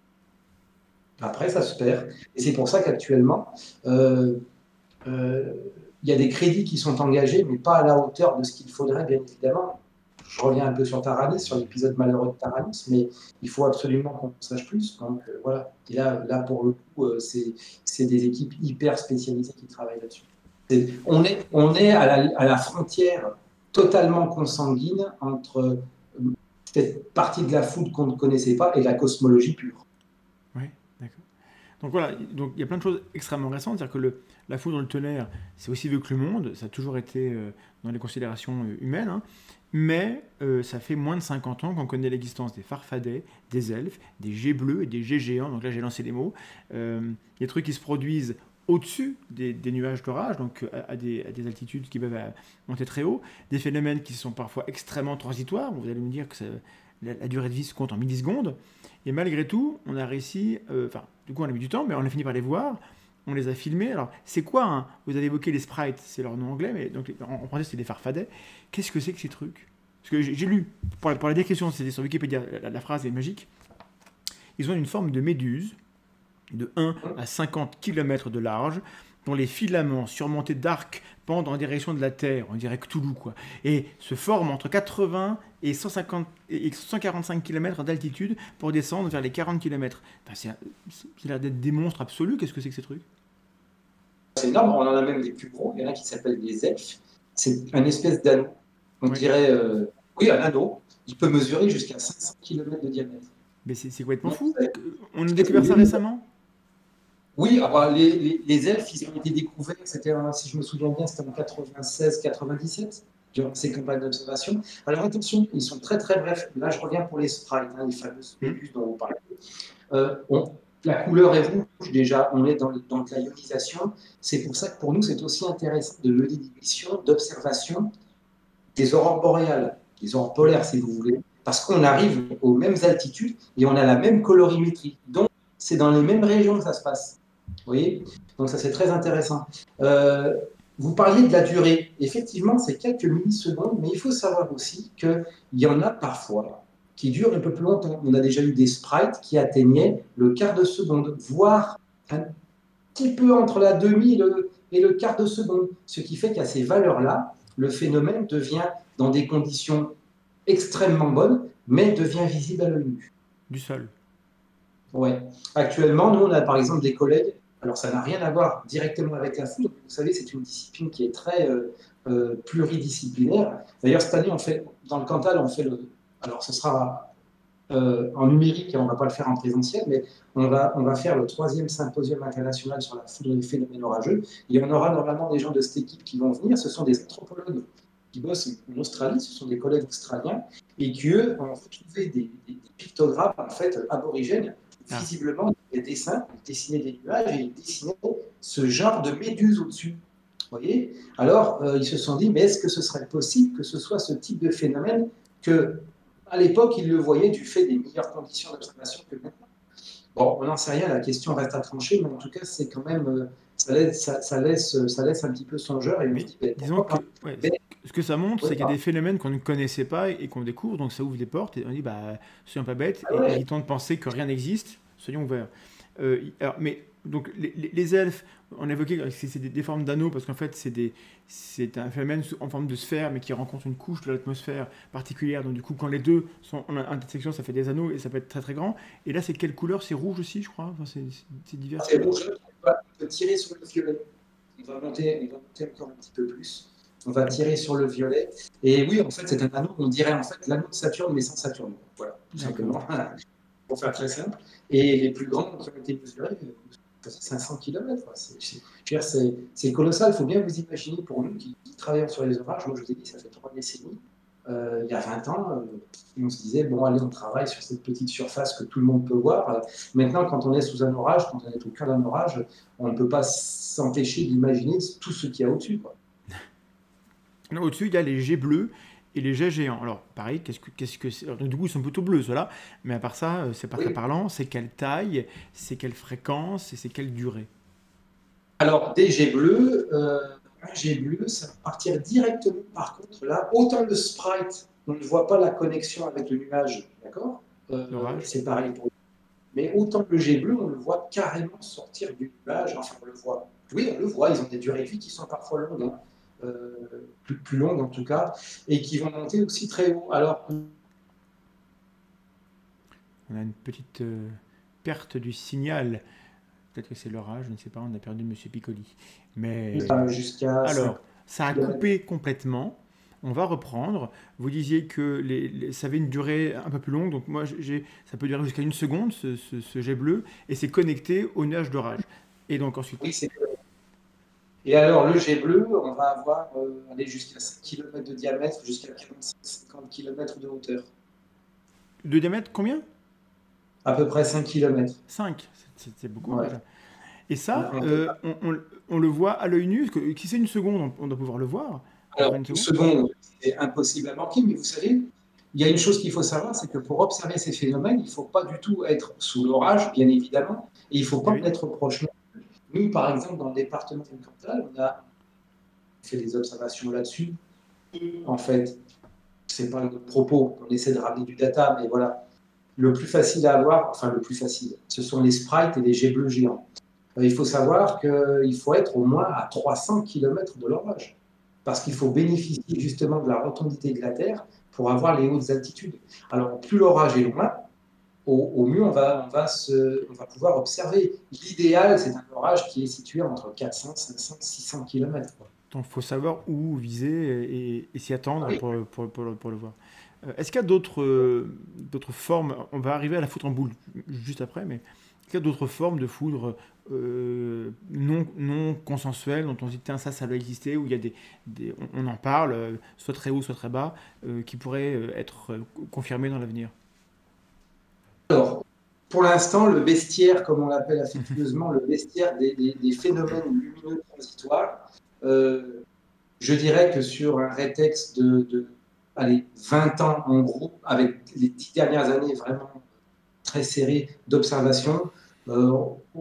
Après, ça se perd. Et c'est pour ça qu'actuellement, il y a des crédits qui sont engagés, mais pas à la hauteur de ce qu'il faudrait, bien évidemment. Je reviens un peu sur Taranis, sur l'épisode malheureux de Taranis, mais il faut absolument qu'on sache plus. Donc voilà. Et là pour le coup, c'est des équipes hyper spécialisées qui travaillent là-dessus. On est à la frontière totalement consanguine entre cette partie de la foudre qu'on ne connaissait pas et la cosmologie pure. Ouais, d'accord. Donc voilà, donc il y a plein de choses extrêmement récentes, c'est-à-dire que la foudre et le tonnerre, c'est aussi vieux que le monde, ça a toujours été dans les considérations humaines, hein, mais ça fait moins de 50 ans qu'on connaît l'existence des farfadets, des elfes, des jets bleus et des jets géants, donc là j'ai lancé les mots, des trucs qui se produisent au-dessus des nuages d'orage, donc à des altitudes qui peuvent monter très haut, des phénomènes qui sont parfois extrêmement transitoires, vous allez me dire que la durée de vie se compte en millisecondes, et malgré tout, on a réussi, enfin, du coup, on a mis du temps, mais on a fini par les voir. On les a filmés. Alors, c'est quoi hein. Vous avez évoqué les sprites, c'est leur nom anglais, mais donc en français, c'est des farfadets. Qu'est-ce que c'est que ces trucs? Parce que j'ai lu, pour la description, c'était sur Wikipédia, la phrase est magique. Ils ont une forme de méduse de 1 à 50 km de large, dont les filaments surmontés d'arcs pendent en direction de la Terre, on dirait Cthulhu quoi, et se forment entre 80 et 145 km d'altitude pour descendre vers les 40 km. Enfin, c'est l'air d'être des monstres absolus, qu'est-ce que c'est que ces trucs? C'est énorme, on en a même des plus gros. Il y en a qui s'appellent des elfes. C'est un espèce d'anneau. On Oui, dirait, oui, un anneau. Il peut mesurer jusqu'à 500 km de diamètre. mais c'est complètement Donc, fou. On a découvert ça récemment. oui, alors, les elfes, ils ont été découverts, c'était, si je me souviens bien, c'était en 96-97, durant ces campagnes d'observation. Alors attention, ils sont très très brefs. Là, je reviens pour les sprites, hein, les fameuses Hmm. méduses dont vous parlez. Euh, on- la couleur est rouge déjà, on est dans de la ionisation. C'est pour ça que pour nous, c'est aussi intéressant de mener des missions d'observation des aurores boréales, des aurores Oui. polaires si vous voulez, parce qu'on arrive aux mêmes altitudes et on a la même colorimétrie. Donc, c'est dans les mêmes régions que ça se passe. Vous voyez? Donc, ça, c'est très intéressant. Euh, Vous parliez de la durée. Effectivement, c'est quelques millisecondes, mais il faut savoir aussi qu'il y en a parfois qui durent un peu plus longtemps. On a déjà eu des sprites qui atteignaient le quart de seconde, voire un petit peu entre la demi et le quart de seconde. Ce qui fait qu'à ces valeurs-là, le phénomène devient dans des conditions extrêmement bonnes, mais devient visible à l'œil nu. Du sol. Ouais. Actuellement, nous, on a par exemple des collègues, alors ça n'a rien à voir directement avec la foudre, vous savez, c'est une discipline qui est très pluridisciplinaire. D'ailleurs, cette année, on fait, dans le Cantal, on fait alors ce sera en numérique et on ne va pas le faire en présentiel, mais on va faire le troisième symposium international sur la foudre et les phénomènes orageux. Et on aura normalement des gens de cette équipe qui vont venir. Ce sont des anthropologues qui bossent en Australie, ce sont des collègues australiens, et qui, eux, ont retrouvé des pictogrammes en fait, aborigènes. Ah. Visiblement, des dessins, ils dessinaient des nuages et ils dessinaient ce genre de méduse au-dessus. Vous voyez. Alors, ils se sont dit, mais est-ce que ce serait possible que ce soit ce type de phénomène que à l'époque, ils le voyaient du fait des meilleures conditions d'observation que maintenant. Bon, on n'en sait rien, la question reste à trancher, mais en tout cas, c'est quand même, ça laisse un petit peu songeur et on se Mais dit, ben, disons pourquoi que pas. ouais, Mais, ce que ça montre, oui, c'est qu'il y a des phénomènes qu'on ne connaissait pas et qu'on découvre, donc ça ouvre des portes et on dit, bah, soyons pas bêtes ah et ouais, évitons de penser que rien n'existe, soyons ouverts. Alors, mais donc les elfes, on a évoqué que c'est des formes d'anneaux parce qu'en fait c'est un phénomène en forme de sphère mais qui rencontre une couche de l'atmosphère particulière. Donc du coup quand les deux sont en intersection, ça fait des anneaux et ça peut être très très grand. Et là c'est quelle couleur? C'est rouge aussi, je crois. Enfin, c'est diverses c'est couleurs. rouge, on peut tirer sur le violet. On va monter encore un petit peu plus. On va tirer sur le violet. Et oui, en fait, c'est un anneau, on dirait en fait l'anneau de Saturne, mais sans Saturne. Voilà, tout D'accord. simplement. Pour faire très simple. Et les plus grands qui ont été mesurés, 500 km. C'est colossal. Il faut bien vous imaginer pour nous qui travaillons sur les orages. Moi, je vous ai dit, ça fait 3 décennies. Il y a 20 ans, on se disait, bon, allez, on travaille sur cette petite surface que tout le monde peut voir. Maintenant, quand on est sous un orage, quand on est au cœur d'un orage, on ne peut pas s'empêcher d'imaginer tout ce qu'il y a au-dessus, quoi. Non, au-dessus, il y a les jets bleus et les jets géants. Alors, pareil, qu'est-ce que c'est? Alors, donc, du coup, ils sont plutôt bleus, ceux-là. Mais à part ça, c'est pas très Oui. parlant. C'est quelle taille, c'est quelle fréquence et c'est quelle durée? Alors, des jets bleus, un jet bleu, ça va partir directement, par contre, là, autant le sprite, on ne voit pas la connexion avec le nuage, d'accord. L'orage? C'est pareil pour. Mais autant le jet bleu, on le voit carrément sortir du nuage, enfin, on le voit. Oui, on le voit, ils ont des durées de vie qui sont parfois longues, hein. Plus longues en tout cas, et qui vont monter aussi très haut. Alors, On a une petite perte du signal. Peut-être que c'est l'orage, je ne sais pas. On a perdu Monsieur Piccoli. Mais jusqu'à 5 alors, ça a km. coupé complètement. on va reprendre. Vous disiez que ça avait une durée un peu plus longue, donc moi, ça peut durer jusqu'à une seconde, ce jet bleu, et c'est connecté au nuage d'orage. Et donc ensuite, Oui, et alors, le jet bleu, on va avoir aller jusqu'à 5 km de diamètre, jusqu'à 45-50 km de hauteur. de diamètre, combien? À peu près 5 km. 5. C'est beaucoup Ouais. déjà. Et On- ça, on peut- on le voit à l'œil nu, parce que si c'est une seconde, on doit pouvoir le voir. Après Alors, une une seconde. seconde, c'est impossible à manquer, mais vous savez, il y a une chose qu'il faut savoir, c'est que pour observer ces phénomènes, il ne faut pas du tout être sous l'orage, bien évidemment, et il ne faut Ah pas oui, être proche. Nous, par exemple, dans le département du Cantal, on a fait des observations là-dessus. En fait, c'est pas notre propos, on essaie de ramener du data, mais voilà. Le plus facile à avoir, enfin le plus facile, ce sont les sprites et les jets bleus géants. Il faut savoir qu'il faut être au moins à 300 km de l'orage, parce qu'il faut bénéficier justement de la rotondité de la Terre pour avoir les hautes altitudes. Alors, plus l'orage est loin, au mieux on va pouvoir observer. L'idéal, c'est un orage qui est situé entre 400, 500, 600 km. donc il faut savoir où viser et s'y Ah attendre oui. pour le voir. Est-ce qu'il y a d'autres formes? On va arriver à la foudre en boule juste après, mais est-ce qu'il y a d'autres formes de foudre non consensuelles dont on se dit, tiens, ça doit exister, où il y a on en parle, soit très haut, soit très bas, qui pourraient être confirmées dans l'avenir? Alors, pour l'instant, le bestiaire, comme on l'appelle affectueusement, le bestiaire des phénomènes lumineux transitoires, euh, je dirais que sur un rétex allez, 20 ans en gros, avec les 10 dernières années vraiment très serrées d'observation, euh,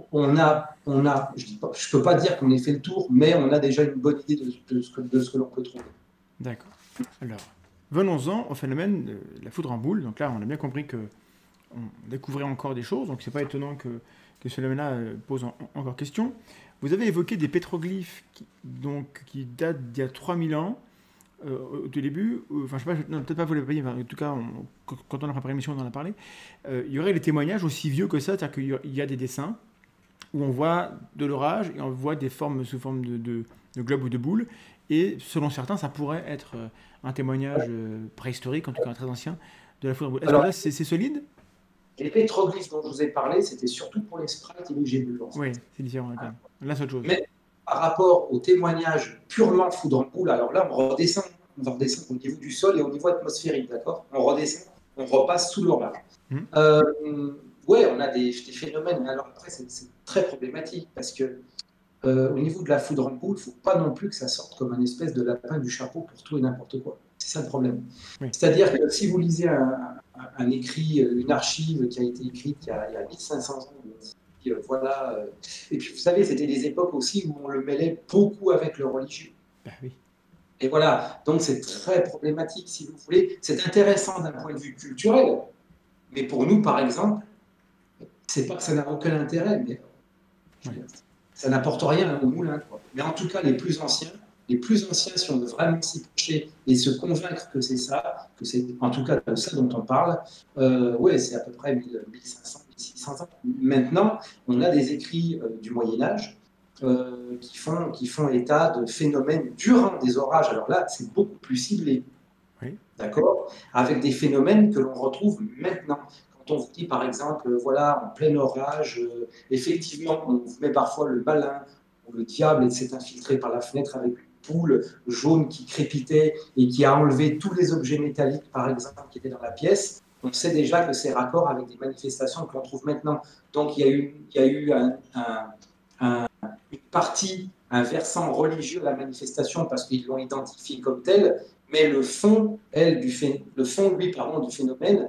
je ne peux pas dire qu'on ait fait le tour, mais on a déjà une bonne idée de ce que l'on peut trouver. D'accord. Alors, venons-en au phénomène de la foudre en boule. Donc là, on a bien compris que on découvrait encore des choses, donc c'est pas étonnant que ce phénomène-là pose encore question. Vous avez évoqué des pétroglyphes qui datent d'il y a 3000 ans, au tout début, enfin je sais pas, non, peut-être pas vous l'avez pas dit, en tout cas, quand on a préparé l'émission, on en a parlé. Il y aurait des témoignages aussi vieux que ça, c'est-à-dire qu'il y a des dessins où on voit de l'orage et on voit des formes sous forme de globes ou de boules, et selon certains, ça pourrait être un témoignage préhistorique, en tout cas très ancien, de la foudre à boule. Est-ce que Alors, là, c'est solide? les pétroglyphes dont je vous ai parlé, c'était surtout pour les sprites et les jets bleus, en Oui, fait. c'est différent, d'accord. Là, c'est autre chose. Mais par rapport au témoignage purement foudre en boule, alors là, on va redescendre au niveau du sol et au niveau atmosphérique, d'accord? On redescend, on repasse sous l'orage. Hmm. Ouais, on a des phénomènes, mais alors après, c'est très problématique parce que au niveau de la foudre en boule, il ne faut pas non plus que ça sorte comme un espèce de lapin du chapeau pour tout et n'importe quoi. C'est ça le problème. Oui. C'est-à-dire que si vous lisez un écrit, une archive qui a été écrite il y a 1500 ans, voilà. Et puis vous savez, c'était des époques aussi où on le mêlait beaucoup avec le religieux. Bah oui. Et voilà, donc c'est très problématique si vous voulez. C'est intéressant d'un point de vue culturel, mais pour nous, par exemple, c'est pas que ça n'a aucun intérêt, mais Oui. ça n'apporte rien au moulin, quoi. Mais en tout cas, les plus anciens, si on veut vraiment s'y pencher et se convaincre que c'est ça, que c'est en tout cas de ça dont on parle, ouais, c'est à peu près 1500, 1600 ans. Maintenant, on a des écrits du Moyen Âge qui font état de phénomènes durant des orages. Alors là, c'est beaucoup plus ciblé, Oui. d'accord, avec des phénomènes que l'on retrouve maintenant. Quand on vous dit, par exemple, voilà, en plein orage, effectivement, on vous met parfois le malin ou le diable et s'est infiltré par la fenêtre avec une boule jaune qui crépitait et qui a enlevé tous les objets métalliques, par exemple, qui étaient dans la pièce. On sait déjà que c'est raccord avec des manifestations que l'on trouve maintenant. Donc, il y a eu une partie, un versant religieux à la manifestation parce qu'ils l'ont identifié comme tel, mais le fond, le fond, lui, pardon, du phénomène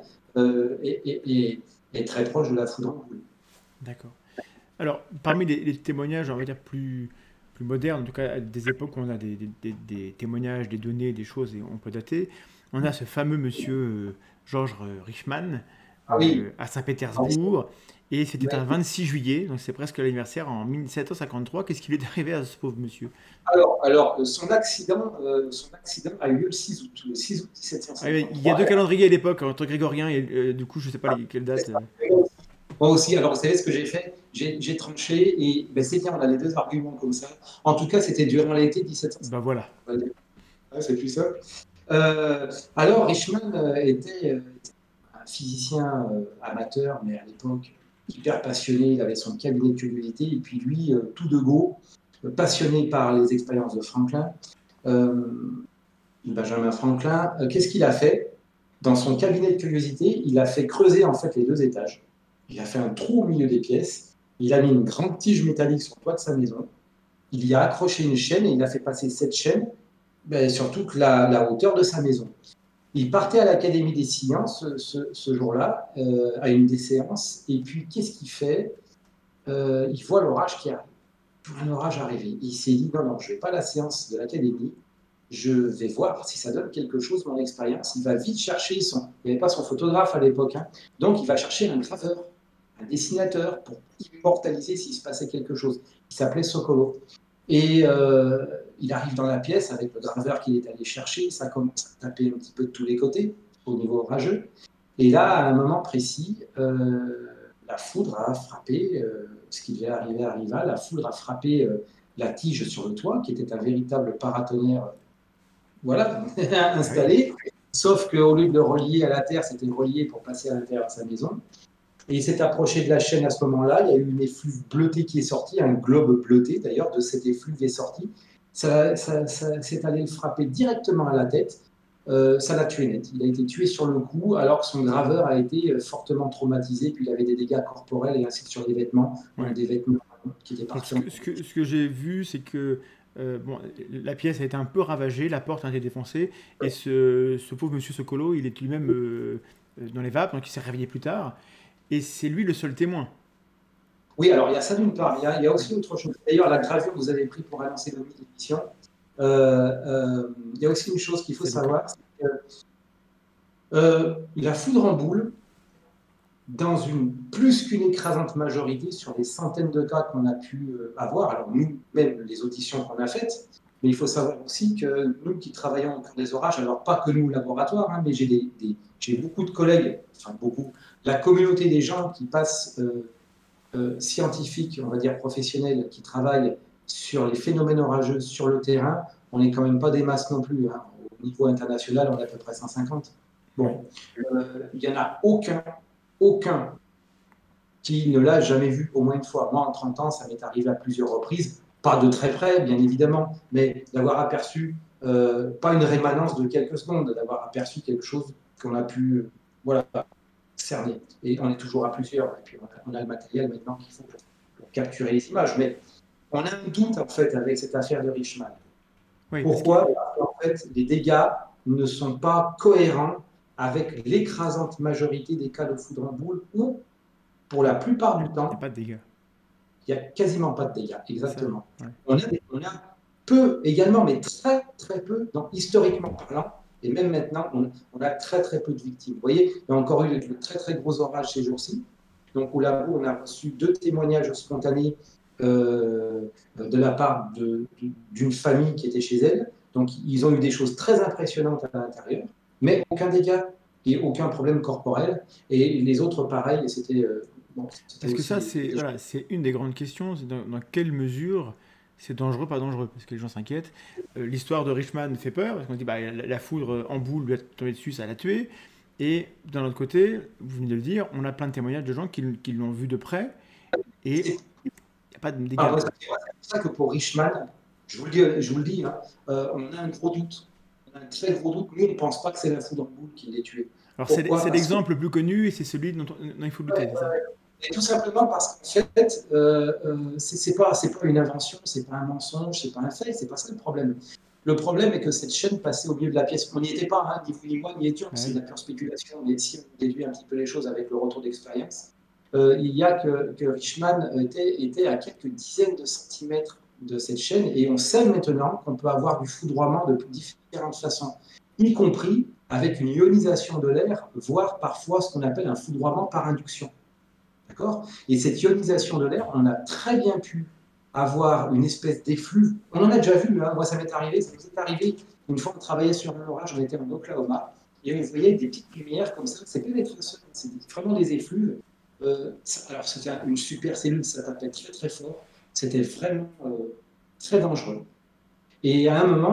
est très proche de la foudre en boule. D'accord. Alors, parmi les témoignages, on va dire plus modernes, en tout cas à des époques où on a des témoignages, des données, des choses et on peut dater, on a ce fameux monsieur Georges Richman Ah oui, à ah oui, Saint-Pétersbourg, et c'était un ouais. 26 juillet, donc c'est presque l'anniversaire, en 1753. Qu'est-ce qui lui est arrivé à ce pauvre monsieur? Alors, son accident a eu lieu le 6 août, Ah oui, il y a 1753. deux calendriers à l'époque, entre grégorien et du coup, je sais pas quelle date. Moi aussi, alors vous savez ce que j'ai fait? J'ai tranché et ben, c'est bien, on a les deux arguments comme ça. En tout cas, c'était durant l'été Bah voilà. 1753. Ouais, c'est plus simple. Alors, Richman était un physicien amateur, mais à l'époque hyper passionné. Il avait son cabinet de curiosité. Et puis lui, tout de go, passionné par les expériences de Franklin, euh, Benjamin Franklin, qu'est-ce qu'il a fait? Dans son cabinet de curiosité, il a fait creuser en fait les deux étages. Il a fait un trou au milieu des pièces. Il a mis une grande tige métallique sur le toit de sa maison. Il y a accroché une chaîne et il a fait passer cette chaîne sur toute la hauteur de sa maison. Il partait à l'Académie des sciences ce jour-là, à une des séances, et puis qu'est-ce qu'il fait? Il voit l'orage qui arrive. Un orage arrivé. Il s'est dit, non, non, je ne vais pas à la séance de l'Académie, je vais voir si ça donne quelque chose, mon expérience. Il va vite chercher il n'y avait pas son photographe à l'époque, hein. Donc il va chercher un graveur, un dessinateur pour immortaliser s'il se passait quelque chose. Il s'appelait Sokolo. Et il arrive dans la pièce avec le graveur qu'il est allé chercher, ça commence à taper un petit peu de tous les côtés au niveau orageux. Et là, à un moment précis, la foudre a frappé, ce qui devait arriver arriva, la foudre a frappé la tige sur le toit, qui était un véritable paratonnerre voilà, installé, sauf qu'au lieu de le relier à la terre, c'était relié pour passer à l'intérieur de sa maison. Et il s'est approché de la chaîne à ce moment-là, il y a eu une effluve bleutée qui est sortie, un globe bleuté d'ailleurs de cette effluve est sorti. Ça c'est allé le frapper directement à la tête, ça l'a tué net. Il a été tué sur le coup alors que son graveur a été fortement traumatisé, puis il avait des dégâts corporels et ainsi que sur les vêtements, Ouais. des vêtements qui étaient Donc partis en... ce que j'ai vu, c'est que bon, la pièce a été un peu ravagée, la porte a été défoncée, et ce pauvre monsieur Sokolo, il est lui-même dans les vapes, donc il s'est réveillé plus tard, et c'est lui le seul témoin. Oui, alors il y a ça d'une part, il y a aussi autre chose. D'ailleurs, la gravure que vous avez prise pour annoncer l'émission, il y a aussi une chose qu'il faut C'est donc savoir, c'est que la foudre en boule, dans une plus qu'une écrasante majorité sur les centaines de cas qu'on a pu avoir, alors nous, même les auditions qu'on a faites, mais il faut savoir aussi que nous qui travaillons pour des orages, alors pas que nous au laboratoire, hein, mais j'ai beaucoup de collègues, enfin beaucoup, la communauté des gens qui passent scientifiques, on va dire professionnels, qui travaillent sur les phénomènes orageux sur le terrain, on n'est quand même pas des masses non plus, hein. Au niveau international, on est à peu près 150. oui. Bon, il n'y en a aucun qui ne l'a jamais vu au moins une fois. Moi, en 30 ans, ça m'est arrivé à plusieurs reprises, pas de très près, bien évidemment, mais d'avoir aperçu, pas une rémanence de quelques secondes, d'avoir aperçu quelque chose qu'on a pu voilà, cerner. Et on est toujours à plusieurs, et puis on a le matériel maintenant qu'il faut pour capturer les images. Mais on a un doute, en fait, avec cette affaire de Richman. Oui, parce que Pourquoi? Parce qu'en fait, les dégâts ne sont pas cohérents avec l'écrasante majorité des cas de foudre en boule où, pour la plupart du il n'y a temps, pas de dégâts. il n'y a quasiment pas de dégâts. C'est ça. Exactement. Ouais. On a peu également, mais très très peu, donc historiquement parlant, et même maintenant, on a très très peu de victimes. Vous voyez, il y a encore eu de très très gros orages ces jours-ci. Donc au labo, on a reçu 2 témoignages spontanés de la part d'une famille qui était chez elle. Donc ils ont eu des choses très impressionnantes à l'intérieur, mais aucun dégât et aucun problème corporel. Et les autres, pareil, c'était bon, Parce que ça, aussi c'est voilà, c'est une des grandes questions, c'est dans quelle mesure c'est dangereux, pas dangereux, parce que les gens s'inquiètent. L'histoire de Richman fait peur, parce qu'on dit bah, la foudre en boule lui a tombé dessus, ça l'a tué. Et d'un autre côté, vous venez de le dire, on a plein de témoignages de gens qui l'ont vu de près, et il n'y a pas de dégâts. c'est pour ça que pour Richman, je vous le dis hein, on a un gros doute. On a un très gros doute. Nous, on ne pense pas que c'est la foudre en boule qui l'ait tué. Alors Pourquoi? c'est Parce que l'exemple le plus connu, et c'est celui dont il faut douter, c'est ça? et tout simplement parce qu'en fait, c'est pas une invention, c'est pas un mensonge, c'est pas un fait, c'est pas ça le problème. Le problème est que cette chaîne passait au milieu de la pièce. On n'y était pas, hein, ni vous ni moi n'y étions, Ah c'est de oui. la pure spéculation. Mais si on déduit un petit peu les choses avec le retour d'expérience, il y a que Richman était à quelques dizaines de centimètres de cette chaîne et on sait maintenant qu'on peut avoir du foudroiement de différentes façons, y compris avec une ionisation de l'air, voire parfois ce qu'on appelle un foudroiement par induction. D'accord? Et cette ionisation de l'air, on a très bien pu avoir une espèce d'effluve. On en a déjà vu, hein. Moi ça m'est arrivé, ça nous est arrivé une fois on travaillait sur un orage, on était en Oklahoma, et on voyait des petites lumières comme ça, c'est pas des traces, c'est vraiment des effluves. Alors c'était une super cellule, ça tapait très très fort, c'était vraiment très dangereux. Et à un moment,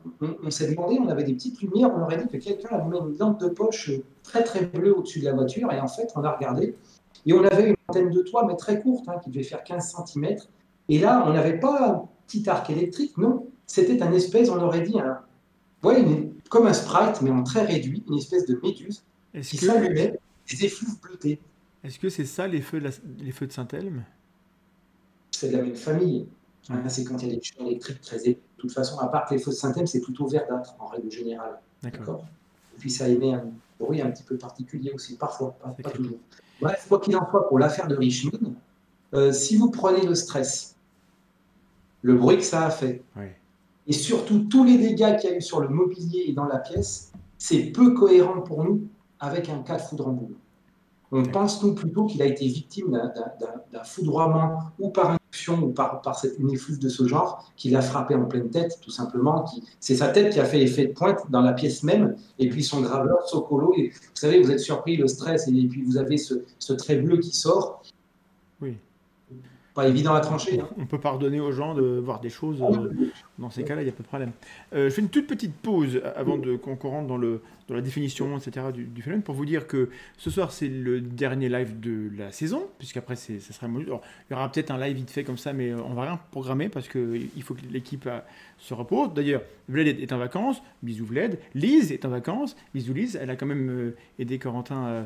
on s'est demandé, on avait des petites lumières, on aurait dit que quelqu'un avait mis une lampe de poche très très bleue au-dessus de la voiture, et en fait, on a regardé, et on avait une antenne de toit, mais très courte, hein, qui devait faire 15 cm, et là, on n'avait pas un petit arc électrique, non, c'était un espèce, on aurait dit, ouais, comme un sprite, mais en très réduit, une espèce de méduse, Est-ce qui que s'allumait, des effluves bleutés. est-ce que c'est ça les feux les feux de Saint-Elme? C'est de la même famille. Ouais, Hein, c'est quand il y a des champs électriques très épais. De toute façon, à part que les feux de synthème, c'est plutôt verdâtre en règle générale. d'accord. D'accord. Et puis ça émet un bruit un petit peu particulier aussi, parfois, C'est pas crépitant. toujours. Bref, quoi qu'il en soit, pour l'affaire de Richmond, si vous prenez le stress, le bruit que ça a fait, Ouais. et surtout tous les dégâts qu'il y a eu sur le mobilier et dans la pièce, c'est peu cohérent pour nous avec un cas de foudre en boule. On D'accord. pense, nous, plutôt qu'il a été victime d'un foudroiement ou par induction ou une effluve de ce genre, qui l'a frappé en pleine tête, tout simplement. C'est sa tête qui a fait effet de pointe dans la pièce même, et puis son graveur, Socolo. Et, vous savez, vous êtes surpris, le stress, et puis vous avez ce trait bleu qui sort. Oui. Pas évident à trancher. Hein. On peut pardonner aux gens de voir des choses. Dans ces cas-là, il n'y a pas de problème. Je fais une toute petite pause avant qu'on rentre dans la définition, etc. du phénomène pour vous dire que ce soir, c'est le dernier live de la saison, puisqu'après, ça sera. Alors, il y aura peut-être un live vite fait comme ça, mais on va rien programmer parce qu'il faut que l'équipe se repose. D'ailleurs, Vlad est en vacances. Bisous Vlad. Lise est en vacances. Bisous Lise. Elle a quand même aidé Corentin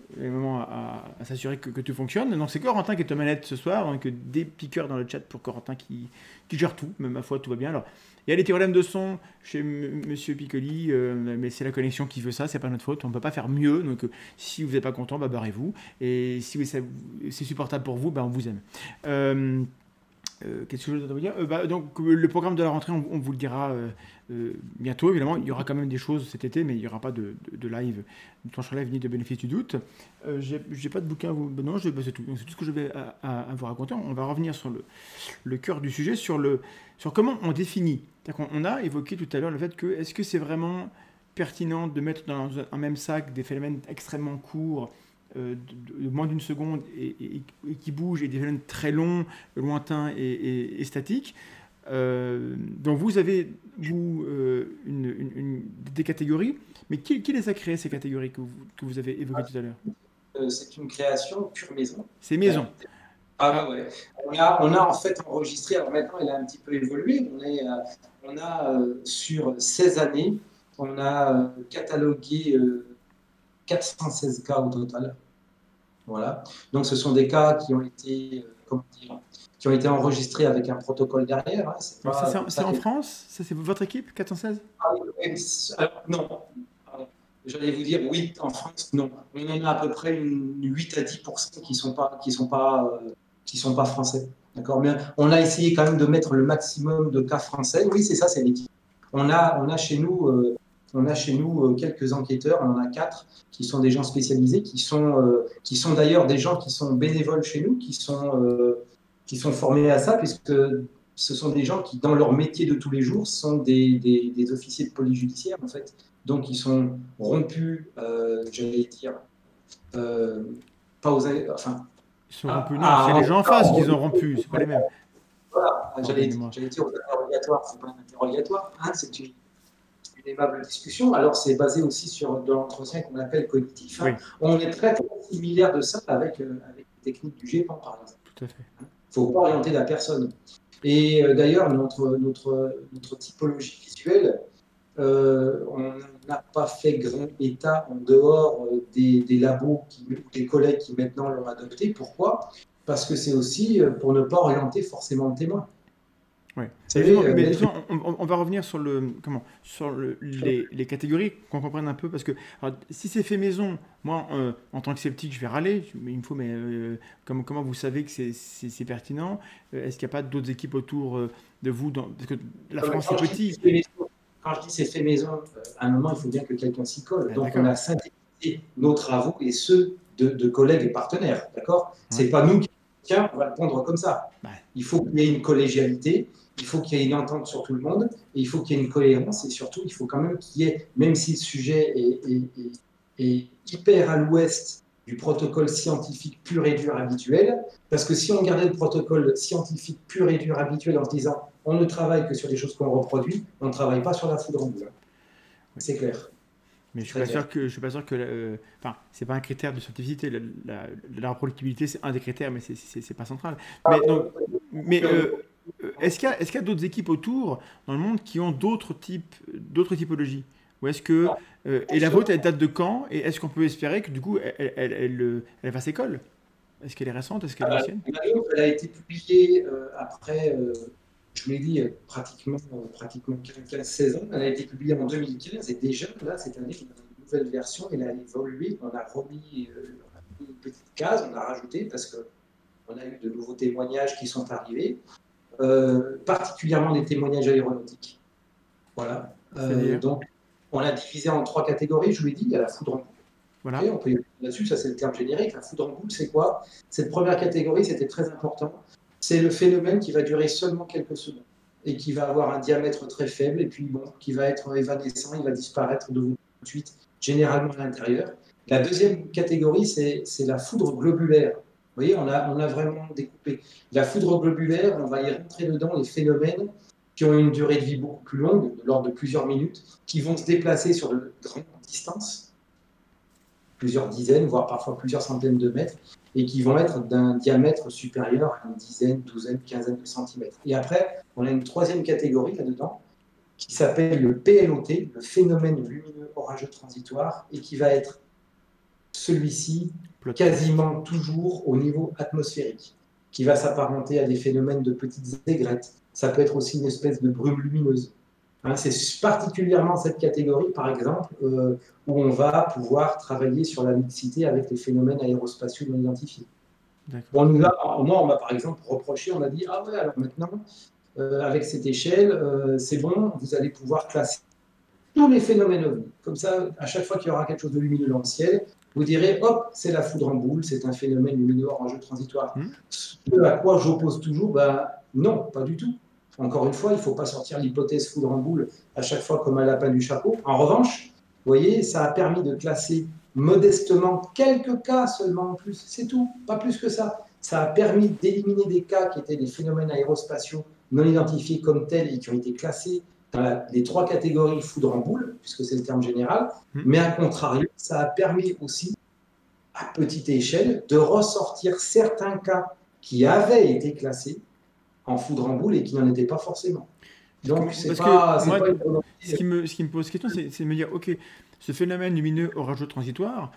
à s'assurer que tout fonctionne. Donc c'est Corentin qui est aux manettes ce soir, donc des piqueurs dans le chat pour Corentin qui gère tout, mais ma foi tout va bien. Alors il y a des problèmes de son chez Monsieur Piccoli, mais c'est la connexion qui veut ça, c'est pas notre faute, on peut pas faire mieux. Donc si vous n'êtes pas content, bah, barrez-vous. Et si c'est supportable pour vous, bah, on vous aime. Qu'est-ce que je dois vous dire donc le programme de la rentrée, on vous le dira bientôt. Évidemment, il y aura quand même des choses cet été, mais il n'y aura pas de live, de tranche live ni de bénéfice du doute. J'ai pas de bouquin à vous. Non, c'est tout. C'est tout ce que je vais à vous raconter. On va revenir sur le cœur du sujet, sur comment on définit. On a évoqué tout à l'heure le fait que est-ce que c'est vraiment pertinent de mettre dans un même sac des phénomènes extrêmement courts de moins d'une seconde et qui bougent, et des phénomènes très longs, lointains et statiques. Donc vous avez des catégories, mais qui les a créées, ces catégories que vous avez évoquées tout à l'heure? C'est une création pure maison. C'est maison. Ouais. On a en fait enregistré, alors maintenant elle a un petit peu évolué, on a sur 16 années, on a catalogué 416 cas au total. Voilà. Donc ce sont des cas qui ont été, qui ont été enregistrés avec un protocole derrière. Hein. C'est en France? Ça, c'est votre équipe, 416? Alors, non. J'allais vous dire oui, en France, non. On en a à peu près 8 à 10% qui sont pas français. D'accord. Mais on a essayé quand même de mettre le maximum de cas français. Oui, c'est ça, c'est l'équipe. On a chez nous quelques enquêteurs, on en a 4 qui sont des gens spécialisés, qui sont d'ailleurs des gens qui sont bénévoles chez nous, qui sont formés à ça, puisque ce sont des gens qui, dans leur métier de tous les jours, sont des officiers de police judiciaire, en fait. Donc, ils sont rompus, j'allais dire, pas aux... Enfin, ils sont rompus. Non, c'est les gens en face qui ont rompu, c'est pas les mêmes. Voilà, j'allais dire aux interrogatoires, c'est pas un interrogatoire, hein, c'est une aimable discussion. Alors, c'est basé aussi sur de l'entretien qu'on appelle cognitif. Hein. Oui. On est très, très similaire de ça avec les techniques du GEPAN, par exemple. Tout à fait. Il ne faut pas orienter la personne. Et d'ailleurs, notre typologie visuelle, on n'a pas fait grand état en dehors des labos, des collègues qui maintenant l'ont adopté. Pourquoi? Parce que c'est aussi pour ne pas orienter forcément le témoin. Ouais. On va revenir sur les catégories, qu'on comprenne un peu, parce que alors, si c'est fait maison, moi, en tant que sceptique, je vais râler, mais il me faut, mais comment vous savez que c'est pertinent? Est-ce qu'il n'y a pas d'autres équipes autour de vous parce que la France est petite. Quand je dis c'est fait maison, à un moment, il faut bien que quelqu'un s'y colle. Donc, on a synthétisé nos travaux et ceux de collègues et partenaires, d'accord? C'est pas nous qui, tiens, on va le prendre comme ça. Il faut qu'il y ait une collégialité, il faut qu'il y ait une entente sur tout le monde, et il faut qu'il y ait une cohérence, et surtout, il faut quand même qu'il y ait, même si le sujet est hyper à l'ouest du protocole scientifique pur et dur habituel, parce que si on gardait le protocole scientifique pur et dur habituel en se disant on ne travaille que sur des choses qu'on reproduit, on ne travaille pas sur la foudre en boule. Oui. C'est clair. Mais Très clair. je suis pas sûr que, enfin, c'est pas un critère de scientificité. La reproductibilité, c'est un des critères, mais c'est pas central. Mais donc, mais est-ce qu'il y a d'autres équipes autour dans le monde qui ont d'autres typologies? Ou est-ce que et la vôtre, elle date de quand? Et est-ce qu'on peut espérer que du coup, elle fasse école? Est-ce qu'elle est récente? Est-ce qu'elle est ancienne? Elle a été publiée après, je vous l'ai dit, pratiquement 15-16 ans. Elle a été publiée en 2015 et déjà, là, cette année, on a une nouvelle version. Elle a évolué. On a remis une petite case, on a rajouté parce qu'on a eu de nouveaux témoignages qui sont arrivés, particulièrement des témoignages aéronautiques. Voilà. C'est-à-dire? Donc, on l'a divisé en 3 catégories. Je vous l'ai dit, il y a la foudre en boule. Voilà. Okay, on peut y aller là-dessus, ça c'est le terme générique. La foudre en boule, c'est quoi? Cette première catégorie, c'était très important. C'est le phénomène qui va durer seulement quelques secondes et qui va avoir un diamètre très faible et puis bon, qui va être évanescent, il va disparaître de vous tout de suite, généralement à l'intérieur. La deuxième catégorie, c'est la foudre globulaire. Vous voyez, on a vraiment découpé. La foudre globulaire, on va y rentrer dedans les phénomènes qui ont une durée de vie beaucoup plus longue, de l'ordre de plusieurs minutes, qui vont se déplacer sur de grandes distances, plusieurs dizaines, voire parfois plusieurs centaines de mètres, et qui vont être d'un diamètre supérieur à une dizaine, douzaine, quinzaine de centimètres. Et après, on a une troisième catégorie là-dedans, qui s'appelle le PLOT, le phénomène lumineux orageux transitoire, et qui va être celui-ci quasiment toujours au niveau atmosphérique, qui va s'apparenter à des phénomènes de petites aigrettes. Ça peut être aussi une espèce de brume lumineuse. Hein, c'est particulièrement cette catégorie, par exemple, où on va pouvoir travailler sur la mixité avec les phénomènes aérospatiaux non identifiés. Bon, moi, on m'a par exemple reproché, on m'a dit, ah ouais, alors maintenant, avec cette échelle, c'est bon, vous allez pouvoir classer tous les phénomènes ovnis. Comme ça, à chaque fois qu'il y aura quelque chose de lumineux dans le ciel, vous direz, hop, c'est la foudre en boule, c'est un phénomène lumineux orageux transitoire. Ce à quoi j'oppose toujours, non, pas du tout. Encore une fois, il ne faut pas sortir l'hypothèse foudre en boule à chaque fois comme un lapin du chapeau. En revanche, vous voyez, ça a permis de classer modestement quelques cas seulement en plus. C'est tout, pas plus que ça. Ça a permis d'éliminer des cas qui étaient des phénomènes aérospatiaux non identifiés comme tels et qui ont été classés dans les 3 catégories foudre en boule, puisque c'est le terme général. Mais à contrario, ça a permis aussi, à petite échelle, de ressortir certains cas qui avaient été classés en foudre en boule et qui n'en étaient pas forcément. Donc, c'est pas une volonté. Ce qui me pose question, c'est de me dire, ok, ce phénomène lumineux orageux transitoire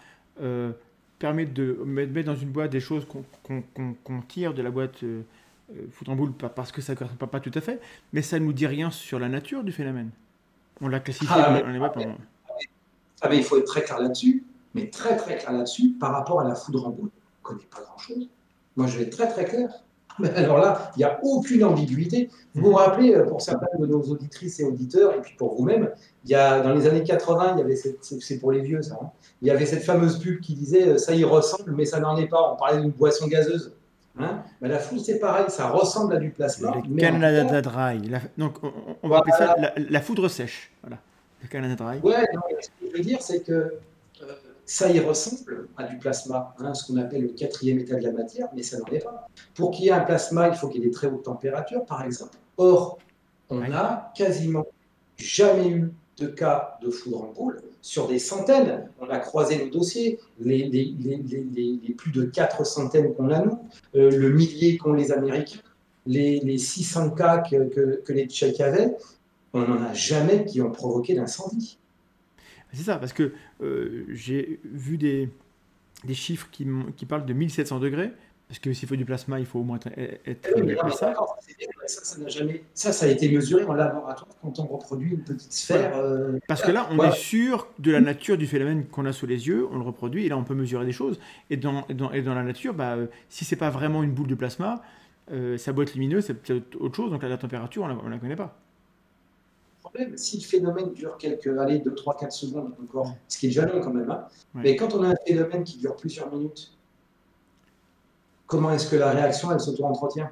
permet de mettre dans une boîte des choses qu'on tire de la boîte foudre en boule parce que ça ne correspond pas tout à fait, mais ça ne nous dit rien sur la nature du phénomène. On l'a classifié dans les boîtes. Mais il faut être très clair là-dessus, mais très très clair là-dessus, par rapport à la foudre en boule, on ne connaît pas grand-chose. Moi, je vais être très très clair. Mais alors là, il n'y a aucune ambiguïté. Vous vous rappelez, pour certains de nos auditrices et auditeurs, et puis pour vous-même, dans les années 80, il y avait c'est pour les vieux ça, hein, il y avait cette fameuse pub qui disait « ça y ressemble, mais ça n'en est pas ». On parlait d'une boisson gazeuse. Hein, la foudre, c'est pareil, ça ressemble à du plasma. Le Canada Dry. Donc, on va appeler ça la foudre sèche. Voilà. Le Canada Dry. Ouais, non, ce que je veux dire, c'est que ça y ressemble à du plasma, hein, ce qu'on appelle le 4e état de la matière, mais ça n'en est pas. Pour qu'il y ait un plasma, il faut qu'il y ait des très hautes températures, par exemple. Or, on n'a quasiment jamais eu de cas de foudre en boule sur des centaines. On a croisé nos dossiers, les plus de 4 centaines qu'on a nous, le millier qu'ont les Américains, les 600 cas que les Tchèques avaient, on n'en a jamais qui ont provoqué d'incendie. C'est ça, parce que j'ai vu des chiffres qui parlent de 1700 degrés, parce que s'il faut du plasma, il faut au moins être ça. Ça a été mesuré en laboratoire quand on reproduit une petite sphère. Voilà. Parce que là, on est sûr de la nature du phénomène qu'on a sous les yeux, on le reproduit, et là, on peut mesurer des choses. Et dans la nature, si c'est pas vraiment une boule de plasma, ça doit être lumineux, c'est peut-être autre chose, donc la température, on la connaît pas. Si le phénomène dure 2, 3, 4 secondes encore, ce qui est déjà long quand même, hein. Mais quand on a un phénomène qui dure plusieurs minutes, comment est-ce que la réaction, elle s'auto-entretient?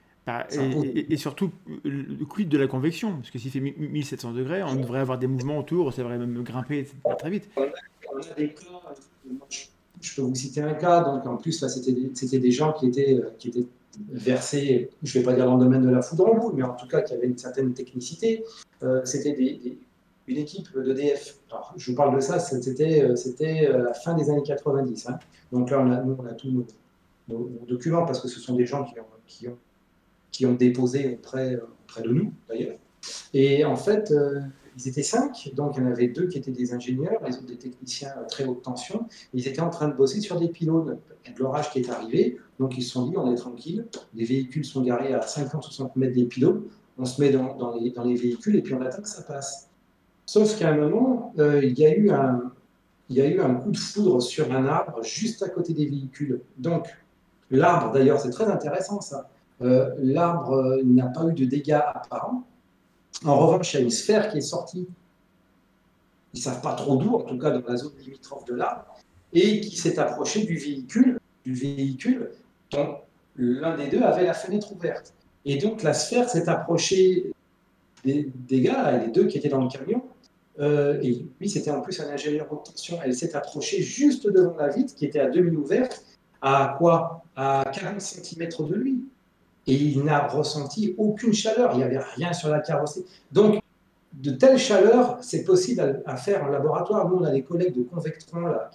Et surtout, le quid de la convection, parce que s'il fait 1700 degrés, on devrait avoir des mouvements autour, ça devrait même grimper très vite. On a des cas, je peux vous citer un cas. Donc, en plus, là, c'était des gens qui étaient versés, je ne vais pas dire dans le domaine de la foudre en boule, mais en tout cas qui avaient une certaine technicité. C'était une équipe d'EDF. Alors, je vous parle de ça, c'était la fin des années 90. Hein. Donc là, nous, on a tous nos documents parce que ce sont des gens qui ont déposé auprès de nous, d'ailleurs. Et en fait, ils étaient 5, donc il y en avait 2 qui étaient des ingénieurs, les autres des techniciens à très haute tension. Ils étaient en train de bosser sur des pylônes. Il y a de l'orage qui est arrivé, donc ils se sont dit on est tranquille, les véhicules sont garés à 50-60 mètres des pylônes, on se met dans les véhicules et puis on attend que ça passe. Sauf qu'à un moment, il y a eu un coup de foudre sur un arbre juste à côté des véhicules. Donc l'arbre, d'ailleurs, c'est très intéressant ça, l'arbre n'a pas eu de dégâts apparents. En revanche, il y a une sphère qui est sortie, ils ne savent pas trop d'où, en tout cas dans la zone limitrophe de l'arbre, et qui s'est approchée du véhicule dont l'un des 2 avait la fenêtre ouverte. Et donc la sphère s'est approchée des gars, là, les 2 qui étaient dans le camion, et lui c'était en plus un ingénieur haute tension, elle s'est approchée juste devant la vitre qui était à demi ouverte, à quoi? À 40 cm de lui. Et il n'a ressenti aucune chaleur, il n'y avait rien sur la carrosserie. Donc, de telles chaleurs, c'est possible à faire en laboratoire. Nous, on a des collègues de Convectron là,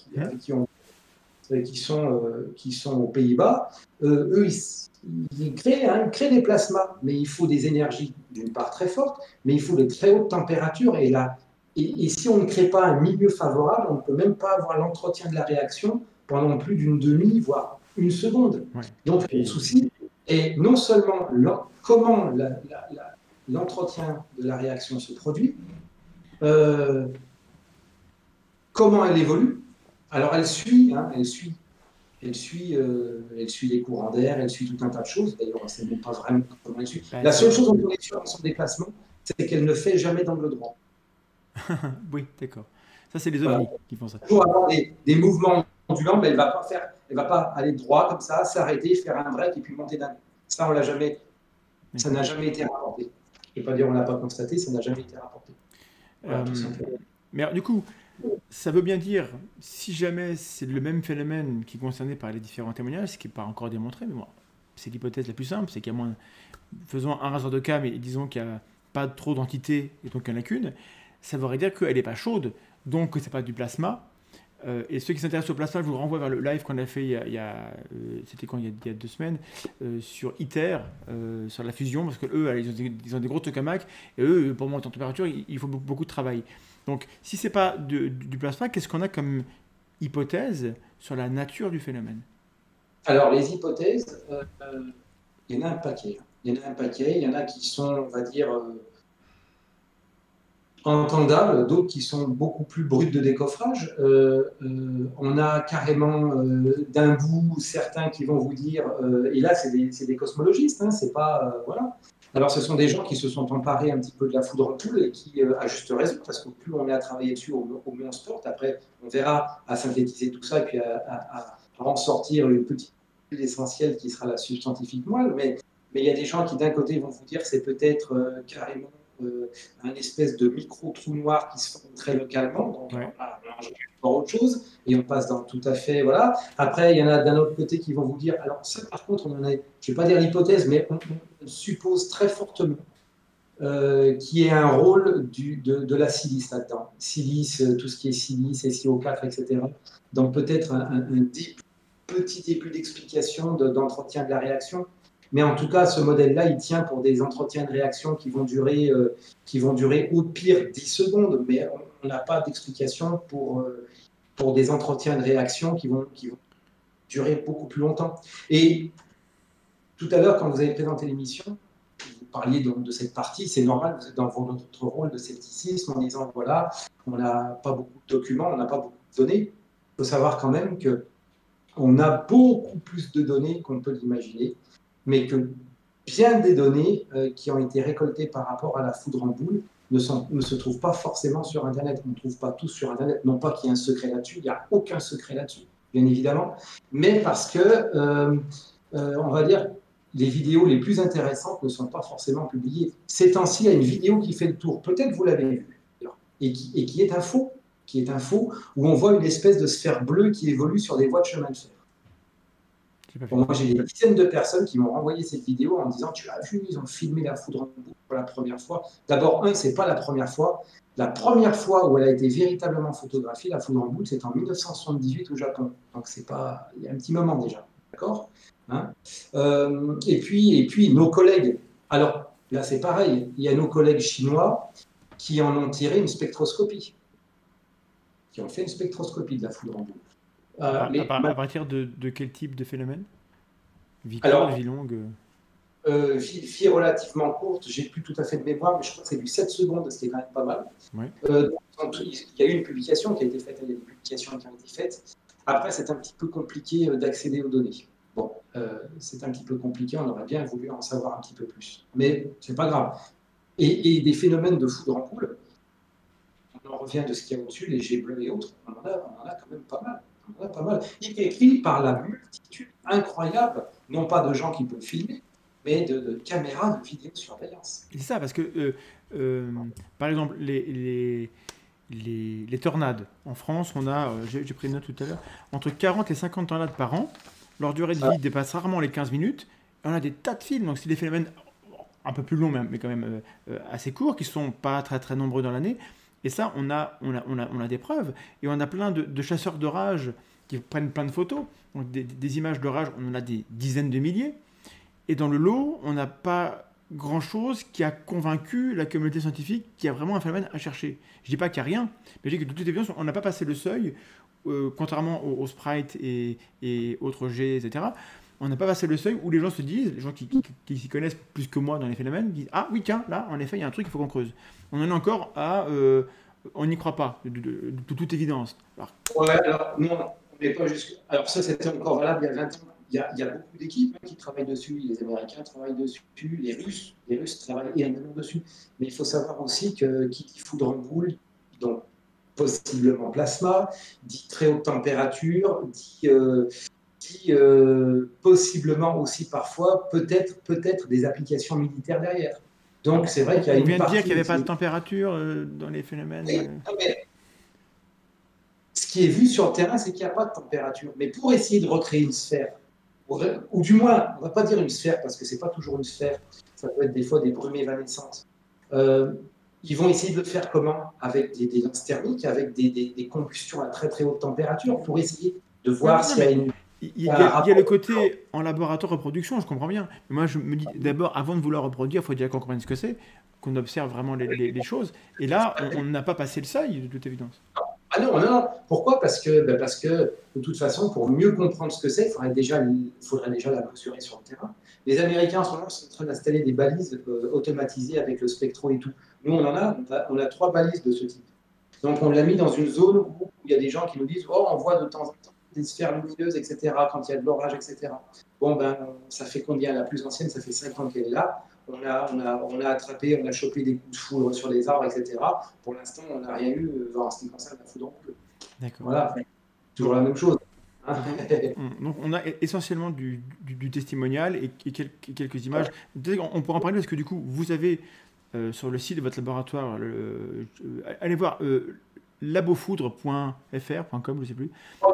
qui sont aux Pays-Bas. Eux, ils créent des plasmas, mais il faut des énergies d'une part très fortes, mais il faut de très hautes températures. Et si on ne crée pas un milieu favorable, on ne peut même pas avoir l'entretien de la réaction pendant plus d'une demi, voire une seconde. Ouais. Donc, le souci est non seulement comment l'entretien de la réaction se produit, comment elle évolue. Alors, elle suit les courants d'air, elle suit tout un tas de choses. D'ailleurs, on ne sait même pas vraiment comment elle suit. La seule chose dont on est sûr dans son déplacement, c'est qu'elle ne fait jamais d'angle droit. Oui, d'accord. Ça, c'est les ovnis qui font ça. Pour avoir des mouvements ondulants, mais elle ne va pas aller droit comme ça, s'arrêter, faire un break et puis monter d'un coup. Ça, ça n'a jamais été rapporté. Je ne vais pas dire on ne l'a pas constaté, ça n'a jamais été rapporté. Voilà, mais alors, du coup, ça veut bien dire, si jamais c'est le même phénomène qui est concerné par les différents témoignages, ce qui n'est pas encore démontré, mais bon, c'est l'hypothèse la plus simple, c'est qu'il y a moins. Faisons un rasoir de cas, mais disons qu'il n'y a pas trop d'entités et donc il n'y en a qu'une, ça voudrait dire qu'elle n'est pas chaude, donc que ce n'est pas du plasma. Et ceux qui s'intéressent au plasma, je vous renvoie vers le live qu'on a fait c'était quand, il y a 2 semaines, sur ITER, sur la fusion, parce qu'eux, ils ont des gros tokamaks, et eux, pour monter en température, il faut beaucoup de travail. Donc, si ce n'est pas du plasma, qu'est-ce qu'on a comme hypothèse sur la nature du phénomène? Alors, les hypothèses, il y en a un paquet. Il y en a qui sont, on va dire, entendables, d'autres qui sont beaucoup plus brutes de décoffrage. On a carrément d'un bout certains qui vont vous dire, et là c'est des cosmologistes, hein, c'est pas voilà. Alors ce sont des gens qui se sont emparés un petit peu de la foudre en poule et qui, à juste raison, parce que plus on est à travailler dessus, au mieux on se porte. Après, on verra à synthétiser tout ça et puis à en sortir une petite huile essentielle qui sera la substantifique moelle. Mais il y a des gens qui d'un côté vont vous dire c'est peut-être carrément un espèce de micro-trou noir qui se forme très localement, donc on change encore autre chose, et on passe dans tout à fait, voilà. Après, il y en a d'un autre côté qui vont vous dire, alors ça par contre, je ne vais pas dire l'hypothèse, mais on suppose très fortement qu'il y ait un rôle de la silice là-dedans. Silice, tout ce qui est silice, SiO4, etc. Donc peut-être un petit début d'explication d'entretien de la réaction. Mais en tout cas, ce modèle-là, il tient pour des entretiens de réaction qui vont durer au pire 10 secondes, mais on n'a pas d'explication pour des entretiens de réaction qui vont durer beaucoup plus longtemps. Et tout à l'heure, quand vous avez présenté l'émission, vous parliez donc de cette partie, c'est normal, vous êtes dans votre rôle de scepticisme en disant, voilà, on n'a pas beaucoup de documents, on n'a pas beaucoup de données. Il faut savoir quand même qu'on a beaucoup plus de données qu'on peut l'imaginer, mais que bien des données qui ont été récoltées par rapport à la foudre en boule ne se trouvent pas forcément sur Internet. On ne trouve pas tous sur Internet. Non pas qu'il y ait un secret là-dessus, il n'y a aucun secret là-dessus, bien évidemment, mais parce que, on va dire, les vidéos les plus intéressantes ne sont pas forcément publiées. Ces temps-ci, il y a une vidéo qui fait le tour, peut-être vous l'avez vue, et qui est un faux. qui est un faux, où on voit une espèce de sphère bleue qui évolue sur des voies de chemin de fer. Bon, moi, j'ai des dizaines de personnes qui m'ont renvoyé cette vidéo en disant, tu as vu, ils ont filmé la foudre en boule pour la première fois. D'abord, c'est pas la première fois. La première fois où elle a été véritablement photographiée, la foudre en boule, c'est en 1978 au Japon. Donc, c'est pas, il y a un petit moment déjà. D'accord, hein. Et puis, nos collègues. Alors, là, c'est pareil. Il y a nos collègues chinois qui en ont tiré une spectroscopie. Qui ont fait une spectroscopie de la foudre en boule. À partir de quel type de phénomène? Vie courte, Alors, vie longue? vie relativement courte, j'ai plus tout à fait de mémoire, mais je crois que c'est du 7 secondes, ce qui est quand même pas mal. Ouais. Il y a eu une publication qui a été faite, il y a des publications qui ont été faites. Après, c'est un petit peu compliqué d'accéder aux données. Bon, c'est un petit peu compliqué, on aurait bien voulu en savoir un petit peu plus. Mais c'est pas grave. Et des phénomènes de foudre en boule, on en revient de ce qu'il y a au-dessus, les jets bleus et autres, on en a quand même pas mal. On en a pas mal. Y compris par la multitude incroyable, non pas de gens qui peuvent filmer, mais de caméras de vidéosurveillance. C'est ça, parce que, par exemple, les tornades. En France, on a, j'ai pris une note tout à l'heure, entre 40 et 50 tornades par an. Leur durée de vie dépasse rarement les 15 minutes. Et on a des tas de films, donc c'est des phénomènes un peu plus longs, mais quand même assez courts, qui ne sont pas très très nombreux dans l'année. Et ça, on a des preuves. Et on a plein de chasseurs d'orage qui prennent plein de photos. Donc des images d'orage, on en a des dizaines de milliers. Et dans le lot, on n'a pas grand-chose qui a convaincu la communauté scientifique qu'il y a vraiment un phénomène à chercher. Je ne dis pas qu'il n'y a rien, mais je dis que de toute évidence, on n'a pas passé le seuil, contrairement aux sprites et autres jets, etc. On n'a pas passé le seuil où les gens se disent, les gens qui s'y connaissent plus que moi dans les phénomènes, disent « Ah oui, tiens, là, en effet, il y a un truc, il faut qu'on creuse. » On en est encore à on n'y croit pas, de toute évidence. Alors, ouais, alors, non, on n'est pas juste. Alors, ça, c'était encore valable il y a 20 ans. Il y a beaucoup d'équipes qui travaillent dessus. Les Américains travaillent dessus, les Russes travaillent énormément dessus. Mais il faut savoir aussi que qui dit foudre en boule, donc possiblement plasma, dit très haute température, dit possiblement aussi parfois peut-être des applications militaires derrière. Donc c'est vrai qu'il y a On une vient de partie dire qu'il n'y avait pas de température dans les phénomènes. Ce qui est vu sur le terrain, c'est qu'il n'y a pas de température. Mais pour essayer de recréer une sphère, ou du moins, on ne va pas dire une sphère parce que ce n'est pas toujours une sphère, ça peut être des fois des brumes évanescentes. Ils vont essayer de le faire comment? Avec des lances thermiques, avec des combustions à très très haute température, pour essayer de voir s'il y a une. Il y a le côté en laboratoire reproduction, je comprends bien. Mais moi, je me dis d'abord, avant de vouloir reproduire, il faut déjà qu'on comprenne ce que c'est, qu'on observe vraiment les choses. Et là, on n'a pas passé le seuil, de toute évidence. Ah non, non, non. Pourquoi? Parce que de toute façon, pour mieux comprendre ce que c'est, il faudrait déjà la mesurer sur le terrain. Les Américains, en ce moment, sont en train d'installer des balises automatisées avec le spectro et tout. Nous, on a 3 balises de ce type. Donc, on l'a mis dans une zone où il y a des gens qui nous disent « Oh, on voit de temps en temps des sphères lumineuses, etc., quand il y a de l'orage, etc. » Bon, ben, ça fait combien? La plus ancienne, ça fait 5 ans qu'elle est là. On a attrapé, on a chopé des coups de foudre sur les arbres, etc. Pour l'instant, on n'a rien eu en ce qui concerne la foudre en boule. D'accord. Voilà, toujours la même chose. Donc on a essentiellement du testimonial et quelques images. On pourra en parler parce que du coup, vous avez sur le site de votre laboratoire, allez voir labofoudre.fr.com, je ne sais plus.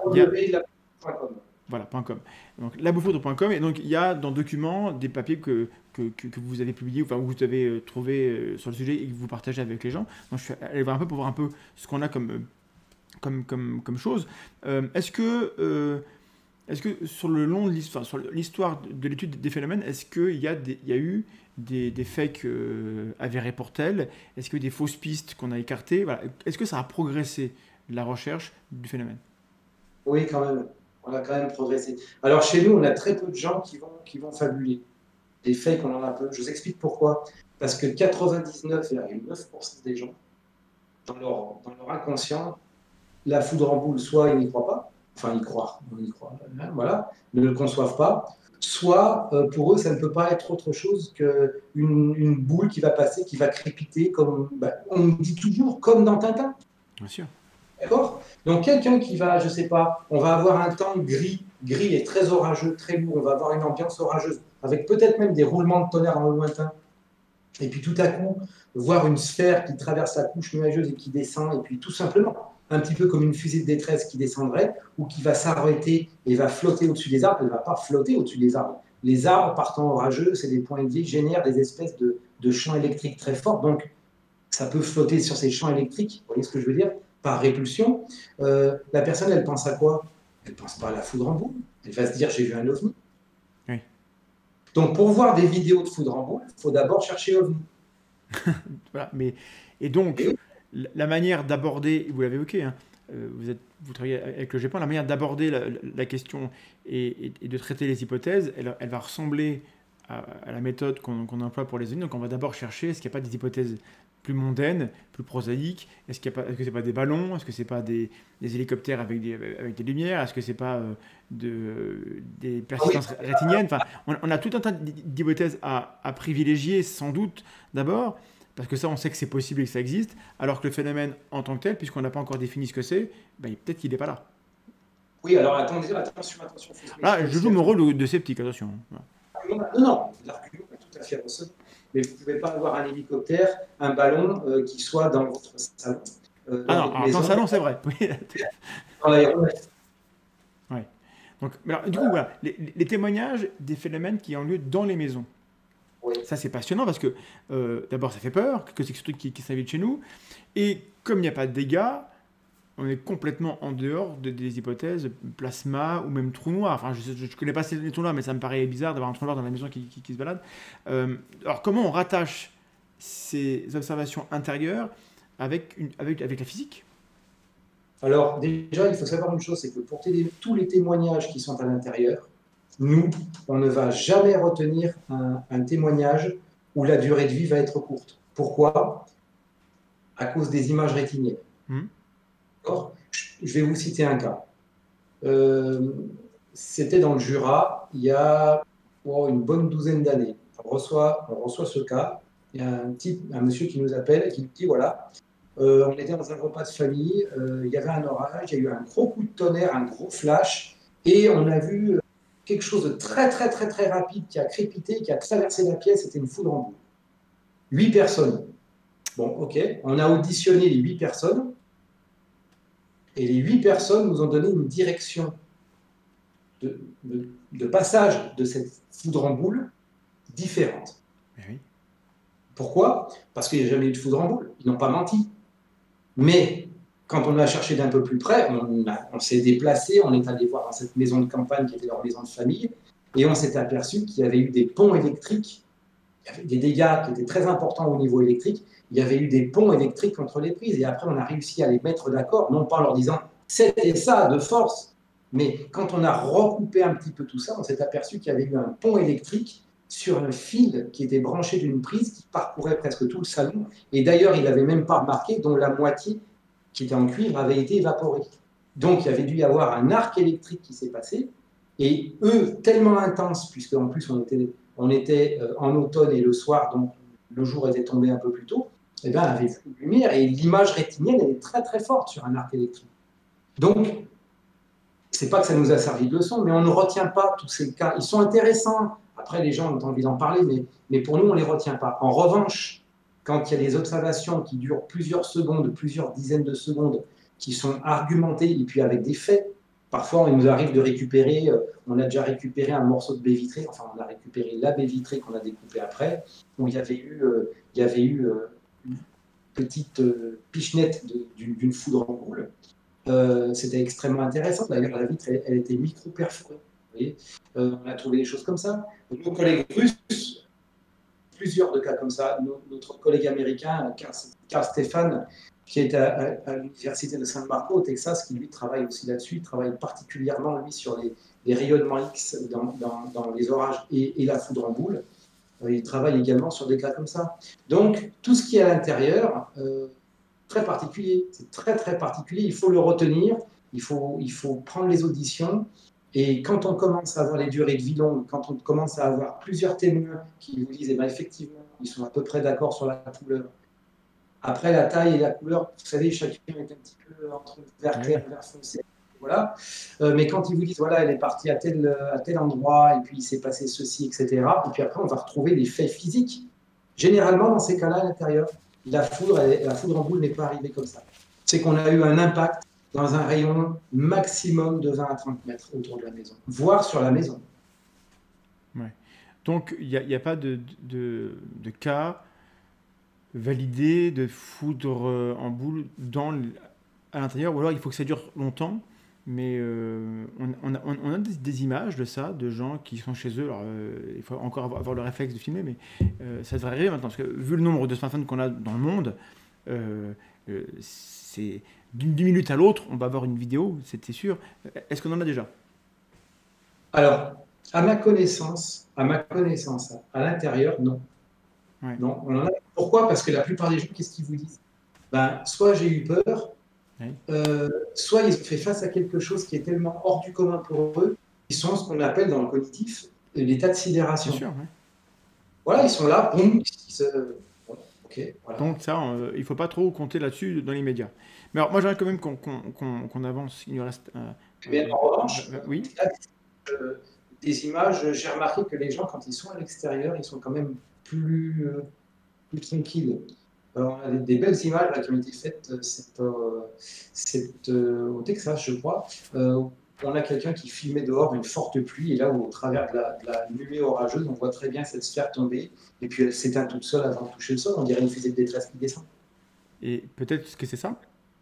Voilà, .com. Donc labofoudre.com, et donc il y a dans documents des papiers que vous avez publiés, enfin vous avez trouvé sur le sujet et que vous partagez avec les gens. Donc je suis allé voir un peu pour voir un peu ce qu'on a comme chose. Est-ce que sur le long de l'histoire, sur l'histoire de l'étude des phénomènes, est-ce qu'il y a eu des fakes avérés pour tels? Est-ce qu'il y a eu des fausses pistes qu'on a écartées? Voilà. Est-ce que ça a progressé la recherche du phénomène? Oui, quand même. On a quand même progressé. Alors chez nous, on a très peu de gens qui vont fabuler. Des fakes, on en a peu. Je vous explique pourquoi. Parce que 99,9% des gens, dans leur inconscient, la foudre en boule, soit ils n'y croient pas, enfin ils croient, on y croit, voilà, ne le conçoivent pas, soit pour eux ça ne peut pas être autre chose qu'une boule qui va passer, qui va crépiter, comme on dit toujours, comme dans Tintin. Bien sûr. D'accord? Donc quelqu'un qui va, je ne sais pas, on va avoir un temps gris et très orageux, très lourd, on va avoir une ambiance orageuse, avec peut-être même des roulements de tonnerre dans le lointain, et puis tout à coup, voir une sphère qui traverse la couche nuageuse et qui descend, et puis tout simplement, un petit peu comme une fusée de détresse qui descendrait ou qui va s'arrêter et va flotter au-dessus des arbres. Elle ne va pas flotter au-dessus des arbres. Les arbres, partant orageux, c'est des points de vie, génèrent des espèces de champs électriques très forts. Donc, ça peut flotter sur ces champs électriques, vous voyez ce que je veux dire, par répulsion. La personne, elle pense à quoi? Elle ne pense pas à la foudre en boule. Elle va se dire, j'ai vu un ovni. Oui. Donc, pour voir des vidéos de foudre en boule, il faut d'abord chercher ovni. Voilà, et donc, Et la manière d'aborder, vous l'avez évoqué, hein, vous travaillez avec le GEPAN, la manière d'aborder la question et de traiter les hypothèses, elle va ressembler à la méthode qu'on emploie pour les ovnis. Donc on va d'abord chercher, est-ce qu'il n'y a pas des hypothèses plus mondaines, plus prosaïques? Est-ce que c'est pas des ballons? Est-ce que c'est pas des hélicoptères avec des lumières? Est-ce que c'est pas des persistances rétiniennes? Enfin, on a tout un tas d'hypothèses à privilégier sans doute d'abord, parce que ça, on sait que c'est possible et que ça existe, alors que le phénomène en tant que tel, puisqu'on n'a pas encore défini ce que c'est, ben, peut-être qu'il n'est pas là. oui, alors attendez, attention. Là, je joue mon rôle de sceptique, attention. Non, l'argument est tout à fait recevable. Mais vous ne pouvez pas avoir un hélicoptère, un ballon qui soit dans votre salon. Ah non, dans le salon, c'est vrai. Oui. Dans l'aéronef. Ouais. Donc, alors, du coup, voilà, les témoignages des phénomènes qui ont lieu dans les maisons. Oui. Ça, c'est passionnant parce que, d'abord, ça fait peur, que c'est ce truc qui s'invite chez nous. Et comme il n'y a pas de dégâts, on est complètement en dehors des hypothèses plasma ou même trou noir. Enfin, je ne connais pas ces trous noirs, mais ça me paraît bizarre d'avoir un trou noir dans la maison qui se balade. Alors, comment on rattache ces observations intérieures avec la physique? Alors, déjà, il faut savoir une chose, c'est que pour tous les témoignages qui sont à l'intérieur, nous, on ne va jamais retenir un témoignage où la durée de vie va être courte. Pourquoi? À cause des images rétiniennes. D'accord? Je vais vous citer un cas. C'était dans le Jura, il y a une bonne douzaine d'années. On reçoit ce cas. Il y a un monsieur qui nous appelle et qui nous dit, voilà, on était dans un repas de famille, il y avait un orage, il y a eu un gros coup de tonnerre, un gros flash, et on a vu quelque chose de très, très, très, très rapide qui a crépité, qui a traversé la pièce, c'était une foudre en boule. 8 personnes. Bon, ok, on a auditionné les 8 personnes, et les 8 personnes nous ont donné une direction de passage de cette foudre en boule différente. Oui. Pourquoi? Parce qu'il n'y a jamais eu de foudre en boule. Ils n'ont pas menti. Mais quand on a cherché d'un peu plus près, on s'est déplacé, on est allé voir dans cette maison de campagne qui était leur maison de famille, et on s'est aperçu qu'il y avait eu des ponts électriques, il y avait des dégâts qui étaient très importants au niveau électrique, il y avait eu des ponts électriques entre les prises, et après on a réussi à les mettre d'accord, non pas en leur disant c'était ça de force, mais quand on a recoupé un petit peu tout ça, on s'est aperçu qu'il y avait eu un pont électrique sur un fil qui était branché d'une prise qui parcourait presque tout le salon. Et d'ailleurs, il n'avait même pas remarqué, dont la moitié, qui était en cuivre, avait été évaporée. Donc, il y avait dû y avoir un arc électrique qui s'est passé. Et eux, tellement intense, puisqu'en plus, on était en automne et le soir, donc le jour était tombé un peu plus tôt, eh bien, avait vu une lumière. Et l'image rétinienne, elle est très, très forte sur un arc électrique. Donc, c'est pas que ça nous a servi de leçon, mais on ne retient pas tous ces cas. Ils sont intéressants. Après, les gens ont envie d'en parler, mais pour nous, on ne les retient pas. En revanche, quand il y a des observations qui durent plusieurs secondes, plusieurs dizaines de secondes, qui sont argumentées et puis avec des faits, parfois, il nous arrive de récupérer, on a déjà récupéré un morceau de baie vitrée, enfin, on a récupéré la baie vitrée qu'on a découpée après, où il y avait eu une petite pichenette d'une foudre en boule. C'était extrêmement intéressant. D'ailleurs, la vitre, elle était micro-perforée. On a trouvé des choses comme ça. Nos collègues russes, plusieurs de cas comme ça. Notre collègue américain, Carl Stefan, qui est à l'université de San Marco, au Texas, qui lui travaille aussi là-dessus. Il travaille particulièrement, lui, sur les rayonnements X dans les orages et la foudre en boule. Il travaille également sur des cas comme ça. Donc, tout ce qui est à l'intérieur, très particulier, c'est très très particulier, il faut le retenir, il faut prendre les auditions, et quand on commence à avoir les durées de vie longues, quand on commence à avoir plusieurs témoins qui vous disent, eh bien, effectivement, ils sont à peu près d'accord sur la couleur. Après, la taille et la couleur, vous savez, chacun est un petit peu entre vert clair et vert foncé, voilà. Mais quand ils vous disent, voilà, elle est partie à tel endroit, et puis il s'est passé ceci, etc., et puis après, on va retrouver les faits physiques. Généralement, dans ces cas-là, à l'intérieur, la foudre en boule n'est pas arrivée comme ça. c'est qu'on a eu un impact dans un rayon maximum de 20 à 30 mètres autour de la maison, voire sur la maison. Ouais. Donc, il y a pas de cas validé de foudre en boule à l'intérieur, ou alors il faut que ça dure longtemps. Mais on a des images de ça, de gens qui sont chez eux. Alors, il faut encore avoir le réflexe de filmer, mais ça devrait arriver maintenant. Parce que vu le nombre de smartphones qu'on a dans le monde, c'est d'une minute à l'autre, on va avoir une vidéo, c'est sûr. Est-ce qu'on en a déjà? Alors, à ma connaissance, à l'intérieur, non. Ouais. Non, on en a. Pourquoi? Parce que la plupart des gens, qu'est-ce qu'ils vous disent? Ben, soit j'ai eu peur, Ouais. soit ils ont fait face à quelque chose qui est tellement hors du commun pour eux, ils sont ce qu'on appelle dans le cognitif l'état de Bien sidération. sûr. Ouais. Voilà, ils sont là, boum, bon, ok, voilà. Donc ça, il ne faut pas trop compter là-dessus dans les médias. Mais alors, moi, j'aimerais quand même qu'on avance. Il nous reste Mais en revanche, oui, là, des images, j'ai remarqué que les gens, quand ils sont à l'extérieur, ils sont quand même plus tranquilles. Alors, on a des belles images là, qui ont été faites au Texas, je crois. On a quelqu'un qui filmait dehors une forte pluie, et là, au travers de la nuée orageuse, on voit très bien cette sphère tomber, et puis elle s'éteint toute seule avant de toucher le sol. On dirait une fusée de détresse qui descend. et peut-être que c'est ça.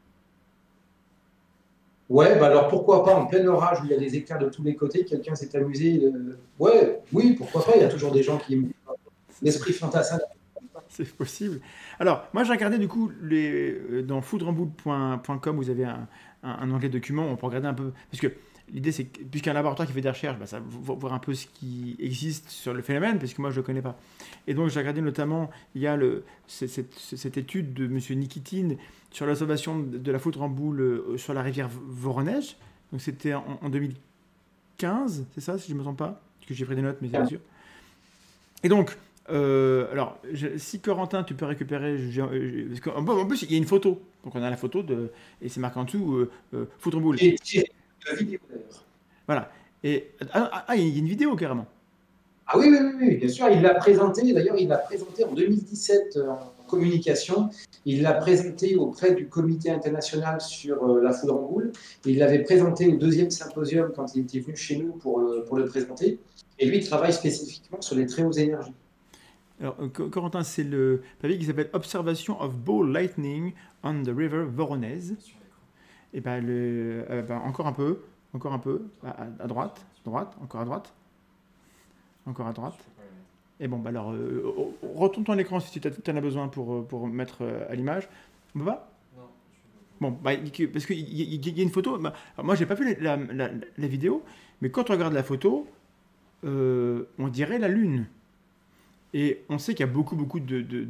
Ouais, bah alors pourquoi pas en plein orage où il y a des éclairs de tous les côtés, quelqu'un s'est amusé. Ouais, oui, pourquoi pas, il y a toujours des gens qui aiment C'est l'esprit fantassin. c'est possible. Alors, moi, j'ai regardé du coup dans foudremboule.com, vous avez un onglet document, on peut regarder un peu. Parce que l'idée, c'est que, puisqu'un laboratoire qui fait des recherches, bah, ça voir un peu ce qui existe sur le phénomène, parce que moi, je ne le connais pas. Et donc, j'ai regardé notamment, il y a cette étude de M. Nikitine sur l'observation de la foudre en boule sur la rivière Voronezh. Donc, c'était en 2015, c'est ça, si je ne me trompe pas? Parce que j'ai pris des notes, mais c'est pas sûr. Et donc, alors, si Corentin, tu peux récupérer, parce en plus, il y a une photo. Donc, on a la photo et c'est marqué en dessous, foudre boule. J'ai tiré une vidéo d'ailleurs. Voilà. Et, il y a une vidéo carrément. Ah oui, oui, oui, oui, bien sûr, il l'a présenté, d'ailleurs, il l'a présenté en 2017 en communication. Il l'a présenté auprès du comité international sur la foudre en boule. Il l'avait présenté au deuxième symposium quand il était venu chez nous pour le présenter. Et lui, il travaille spécifiquement sur les très hautes énergies. Alors, Corentin, c'est le papier qui s'appelle Observation of Ball Lightning on the River Voronezh. Et ben, encore un peu, à droite, encore à droite, encore à droite. Et bon, bah alors, retourne ton écran si tu en as besoin pour mettre à l'image. On peut pas? Bon, bah, parce qu'il y a une photo. Bah, alors moi, j'ai pas vu la vidéo, mais quand on regarde la photo, on dirait la Lune. Et on sait qu'il y a beaucoup, beaucoup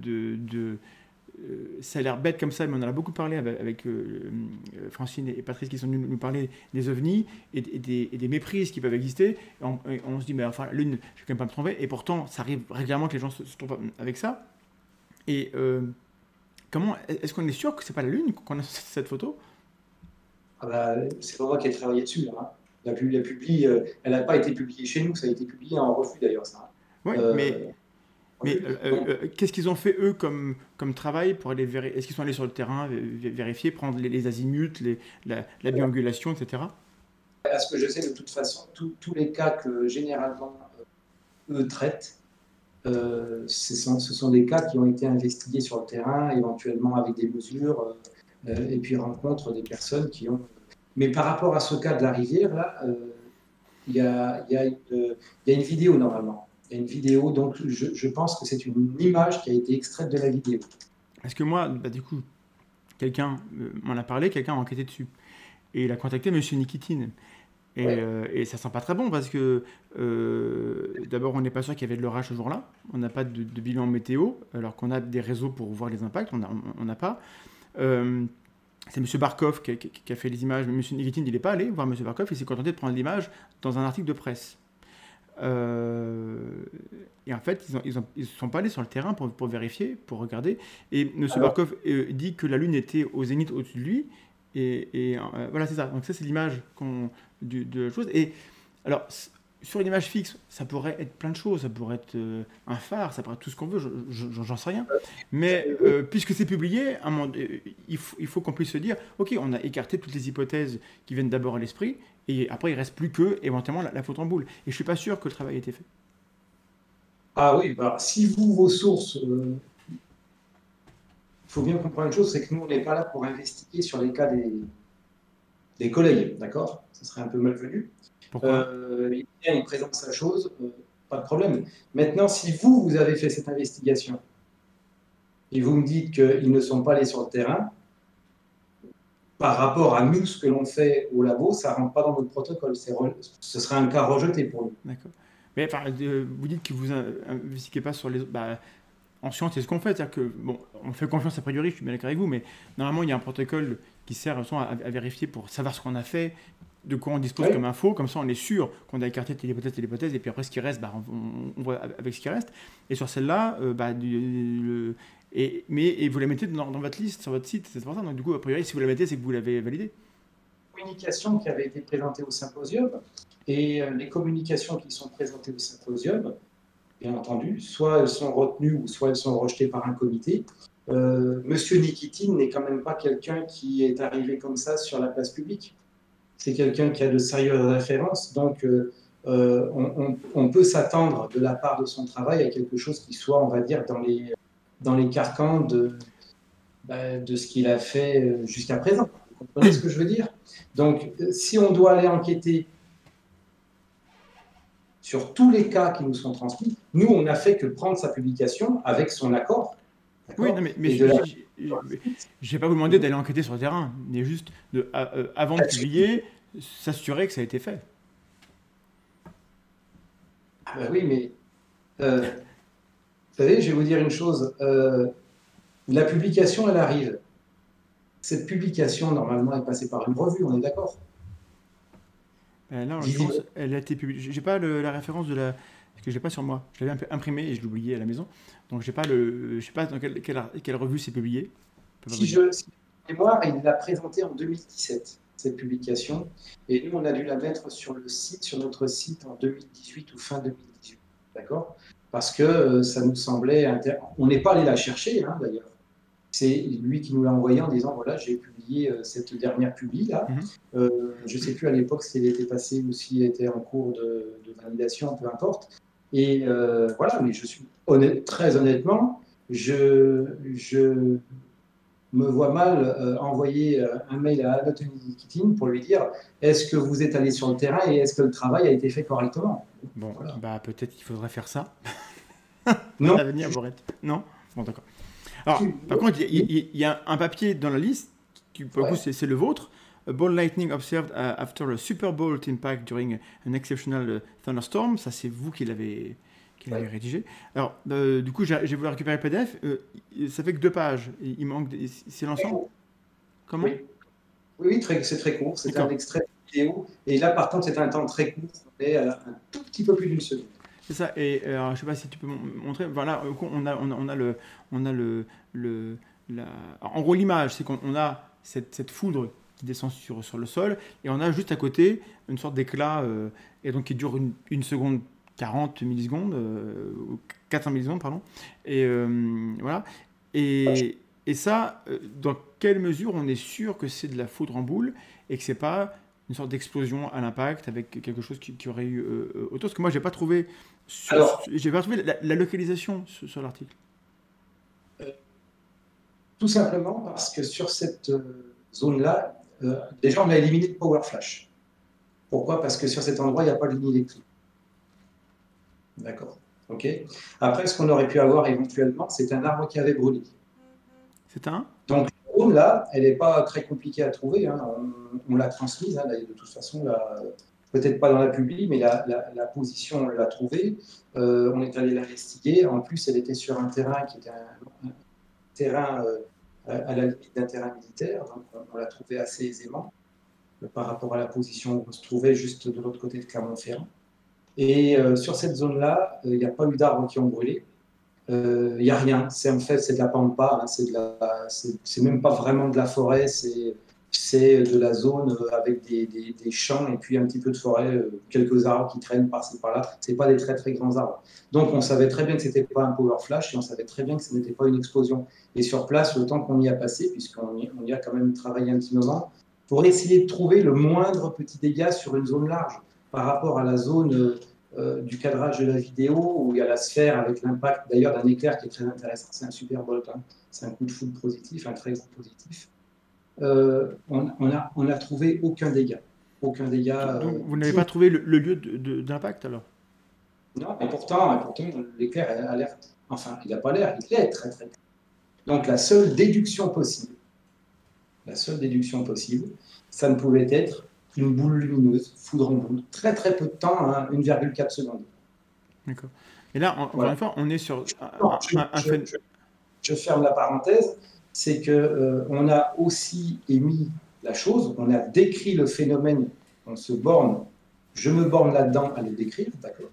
ça a l'air bête comme ça, mais on en a beaucoup parlé avec Francine et Patrice qui sont venus nous parler des ovnis et des méprises qui peuvent exister. Et on se dit, mais enfin, la Lune, je ne vais quand même pas me tromper. Et pourtant, ça arrive régulièrement que les gens se trompent avec ça. Et est-ce qu'on est sûr que c'est pas la Lune qu'on a cette photo? Ah bah, c'est pas moi qui ai travaillé dessus, là, hein. Elle n'a pas été publiée chez nous, ça a été publié en revue d'ailleurs, ça. Oui, mais, Euh, mais Revue. Donc, qu'est-ce qu'ils ont fait eux comme travail pour aller vérifier? Est-ce qu'ils sont allés sur le terrain vérifier, prendre les azimuts, la biangulation, etc. à ce que je sais, de toute façon, tous les cas que généralement eux traitent, ce sont des cas qui ont été investigués sur le terrain, éventuellement avec des mesures, et puis rencontrent des personnes qui ont. Mais par rapport à ce cas de la rivière, là, il y a une vidéo normalement. Il y a une vidéo, donc je pense que c'est une image qui a été extraite de la vidéo. Parce que moi, bah, du coup, quelqu'un m'en a parlé, quelqu'un a enquêté dessus. Et il a contacté Monsieur Nikitine. Ouais. Et ça sent pas très bon parce que d'abord, on n'est pas sûr qu'il y avait de l'orage ce jour-là. On n'a pas de bilan météo, alors qu'on a des réseaux pour voir les impacts. On n'a pas. Euh, c'est M. Barkov qui a fait les images. Mais M. Nikitine, il n'est pas allé voir M. Barkov. Il s'est contenté de prendre l'image dans un article de presse. Euh, et en fait, ils sont pas allés sur le terrain pour vérifier, pour regarder. Et M. Alors, Barkov dit que la Lune était au zénith au-dessus de lui. Et voilà, c'est ça. Donc ça, c'est l'image de la chose. Et alors, sur une image fixe, ça pourrait être plein de choses. Ça pourrait être un phare, ça pourrait être tout ce qu'on veut, j'en sais rien. Mais Oui. puisque c'est publié, il faut qu'on puisse se dire, ok, on a écarté toutes les hypothèses qui viennent d'abord à l'esprit, et après il reste plus que éventuellement la faute en boule. Et je suis pas sûr que le travail ait été fait. Ah oui, bah, si vous, vos sources, il faut bien comprendre une chose, c'est que nous, on n'est pas là pour investiguer sur les cas des collègues, d'accord? Ce serait un peu malvenu. Pourquoi? Il présente sa chose, pas de problème. Maintenant, si vous, vous avez fait cette investigation et vous me dites qu'ils ne sont pas allés sur le terrain, par rapport à nous, ce que l'on fait au labo, ça ne rentre pas dans notre protocole. Ce serait un cas rejeté pour nous. D'accord. Mais enfin, vous dites que vous investiguez pas sur les autres. Bah, en science, c'est ce qu'on fait. C'est-à-dire que, bon, on fait confiance a priori, je suis bien d'accord avec vous, mais normalement, il y a un protocole qui sert à vérifier pour savoir ce qu'on a fait, de quoi on dispose Oui. comme info. Comme ça, on est sûr qu'on a écarté telle hypothèse, et puis après, ce qui reste, bah, on voit avec ce qui reste. Et sur celle-là, bah, et vous la mettez dans votre liste, sur votre site, c'est pour ça. Donc, du coup, a priori, si vous la mettez, c'est que vous l'avez validé. Communications qui avaient été présentées au symposium et les communications qui sont présentées au symposium, bien entendu, soit elles sont retenues ou soit elles sont rejetées par un comité. Monsieur Nikitine n'est quand même pas quelqu'un qui est arrivé comme ça sur la place publique. C'est quelqu'un qui a de sérieuses références, donc on peut s'attendre de la part de son travail à quelque chose qui soit, on va dire, dans les carcans de ce qu'il a fait jusqu'à présent. Vous comprenez ce que je veux dire? Donc, si on doit aller enquêter sur tous les cas qui nous sont transmis, nous, on n'a fait que prendre sa publication avec son accord, Oui, non, d'accord? mais Et de la... je vais pas vous demander d'aller enquêter sur le terrain, mais juste avant de publier, s'assurer que ça a été fait. Ah ben oui, mais vous savez, je vais vous dire une chose. La publication, elle arrive. Cette publication, normalement, est passée par une revue, on est d'accord? Là, en l'occurrence, Visible. elle a été publiée. J'ai pas la référence de la. Parce que j'ai pas sur moi. Je l'avais un peu imprimé et je l'ai oublié à la maison. Donc j'ai pas le. Je sais pas dans quelle revue c'est publié. Je peux pas vous dire. Si mémoire, il l'a présentée en 2017, cette publication. Et nous, on a dû la mettre sur le site, sur notre site en 2018 ou fin 2018. D'accord? Parce que ça nous semblait. On n'est pas allé la chercher, hein, d'ailleurs. C'est lui qui nous l'a envoyé en disant voilà, j'ai publié cette dernière publi là. Mhm. Je ne sais plus à l'époque si elle était passée ou si elle était en cours de validation, peu importe. Et voilà, mais je suis honnête, très honnêtement, je me vois mal envoyer un mail à Anthony Keating pour lui dire est-ce que vous êtes allé sur le terrain et est-ce que le travail a été fait correctement? Bon, Voilà. bah peut-être qu'il faudrait faire ça à Non, l'avenir, Borette. Non? Bon, d'accord. Alors, par contre, il y a un papier dans la liste qui, pour le coup, ouais, c'est le vôtre. A ball lightning observed after a Super Bolt impact during an exceptional thunderstorm. Ça, c'est vous qui l'avez ouais. rédigé. Alors, du coup, j'ai voulu récupérer le PDF. Ça fait que 2 pages. Il manque. C'est l'ensemble? Comment? Oui. Oui, c'est très court. C'est un D'accord. extrait de vidéo. Et là, par contre, c'est un temps très court. On est à un tout petit peu plus d'une seconde. C'est ça. Et alors, je sais pas si tu peux montrer. Voilà, au coup, on a le, en gros, l'image, c'est qu'on a cette foudre qui descend sur le sol, et on a juste à côté une sorte d'éclat, et donc qui dure une seconde 40 millisecondes, ou 400 millisecondes, pardon. Et voilà. Et ça, dans quelle mesure on est sûr que c'est de la foudre en boule et que c'est pas une sorte d'explosion à l'impact avec quelque chose qui aurait eu autour? Parce que moi, Alors, j'ai pas trouvé la localisation sur l'article. euh, tout simplement parce que sur cette zone-là, déjà, on a éliminé le power flash. Pourquoi? Parce que sur cet endroit, il n'y a pas de ligne électrique. D'accord. OK. Après, ce qu'on aurait pu avoir éventuellement, c'est un arbre qui avait brûlé. C'est un? Donc, la zone là, elle n'est pas très compliquée à trouver, hein. On l'a transmise, hein, de toute façon, peut-être pas dans la publi, mais la position, on l'a trouvée. On est allé l'investiguer. En plus, elle était sur un terrain qui était un terrain à la limite d'un terrain militaire. Donc, on l'a trouvée assez aisément par rapport à la position où on se trouvait juste de l'autre côté de Clermont-Ferrand. Et sur cette zone-là, il n'y a pas eu d'arbres qui ont brûlé. Il n'y a rien. En fait, c'est de la pampa. Hein, c'est même pas vraiment de la forêt. c'est de la zone avec des champs et puis un petit peu de forêt, quelques arbres qui traînent par-ci par-là. C'est pas des très très grands arbres. Donc on savait très bien que c'était pas un power flash et on savait très bien que ce n'était pas une explosion. Et sur place, le temps qu'on y a passé, on y a quand même travaillé un petit moment, pour essayer de trouver le moindre petit dégât sur une zone large par rapport à la zone du cadrage de la vidéo où il y a la sphère avec l'impact d'ailleurs d'un éclair qui est très intéressant. C'est un super bolt, hein. C'est un coup de foudre positif, un très gros positif. On a trouvé aucun dégât. Aucun dégât. Donc, vous n'avez pas trouvé le lieu d'impact alors? Non, et pourtant l'éclair a l'air. Enfin, il n'a pas l'air, il est très très. Donc la seule déduction possible, ça ne pouvait être une boule lumineuse, foudre en boule, très très peu de temps, hein, 1,4 secondes. D'accord. Et là, encore Voilà. une fois, on est sur Non, un phénomène. je ferme la parenthèse, c'est que on a aussi émis la chose, on a décrit le phénomène, on se borne, je me borne là-dedans à le décrire, d'accord.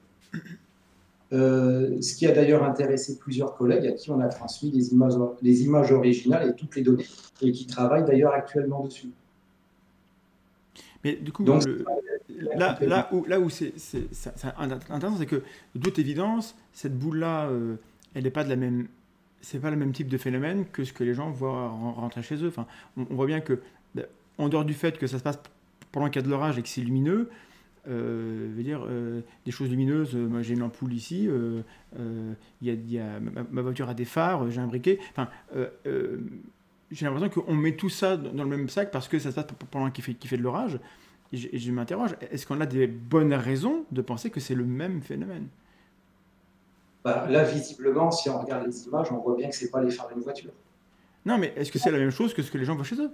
Ce qui a d'ailleurs intéressé plusieurs collègues à qui on a transmis les images originales et toutes les données, et qui travaillent d'ailleurs actuellement dessus. Mais du coup, Donc, là où c'est intéressant, c'est que de toute évidence, cette boule-là, elle n'est pas de la même. C'est pas le même type de phénomène que ce que les gens voient rentrer chez eux. Enfin, on voit bien que, en dehors du fait que ça se passe pendant qu'il y a de l'orage et que c'est lumineux, veut dire, des choses lumineuses, moi j'ai une ampoule ici, ma voiture a des phares, j'ai un briquet. Enfin, j'ai l'impression qu'on met tout ça dans le même sac parce que ça se passe pendant qu'il fait de l'orage. Et je m'interroge, est-ce qu'on a des bonnes raisons de penser que c'est le même phénomène? là, visiblement, si on regarde les images, on voit bien que ce n'est pas les phares d'une voiture. Non, mais est-ce que c'est la même chose que ce que les gens voient chez eux?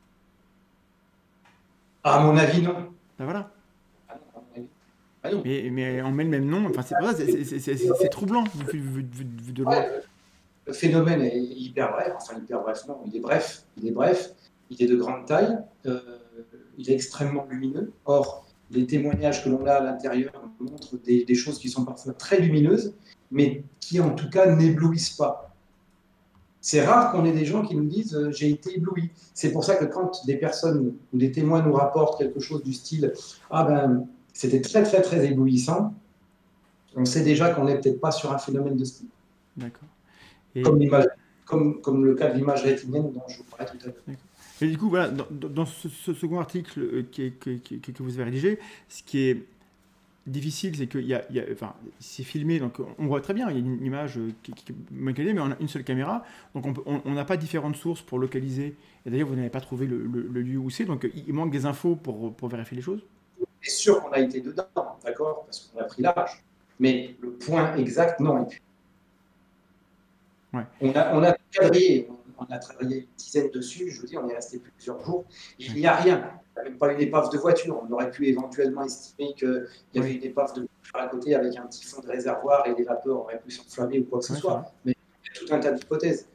À mon avis, non. Ben voilà. Ah non, à mon avis. Ah non. Mais on met le même nom, enfin c'est pour ça, c'est troublant vu de loin. Ouais, le phénomène est hyper bref, enfin hyper bref, non, il est bref, il est de grande taille, il est extrêmement lumineux. Or, les témoignages que l'on a à l'intérieur montrent des choses qui sont parfois très lumineuses, mais qui en tout cas n'éblouissent pas. C'est rare qu'on ait des gens qui nous disent j'ai été ébloui. C'est pour ça que quand des personnes ou des témoins nous rapportent quelque chose du style ah ben c'était très très très éblouissant, on sait déjà qu'on n'est peut-être pas sur un phénomène de ce type. D'accord. Comme, Et, l'image, comme le cas de l'image rétinienne dont je vous parlais tout à l'heure. et du coup, voilà, dans ce second article que vous avez rédigé, ce qui est difficile, c'est que enfin, c'est filmé, donc on voit très bien, il y a une image qui est mal qualité, mais on a une seule caméra, donc on n'a pas différentes sources pour localiser. Et d'ailleurs, vous n'avez pas trouvé le lieu où c'est, donc il manque des infos pour vérifier les choses. C'est sûr qu'on a été dedans, d'accord, parce qu'on a pris large. Mais le point exact, non. Et puis, Ouais. on a quadrillé, on a travaillé une dizaine dessus, je vous dis, on est resté plusieurs jours. Il n'y a rien, il n'y a même pas une épave de voiture. On aurait pu éventuellement estimer qu'il y avait une épave de voiture à côté avec un petit fond de réservoir et les vapeurs auraient pu s'enflammer ou quoi que ce soit. Mais il y a tout un tas d'hypothèses.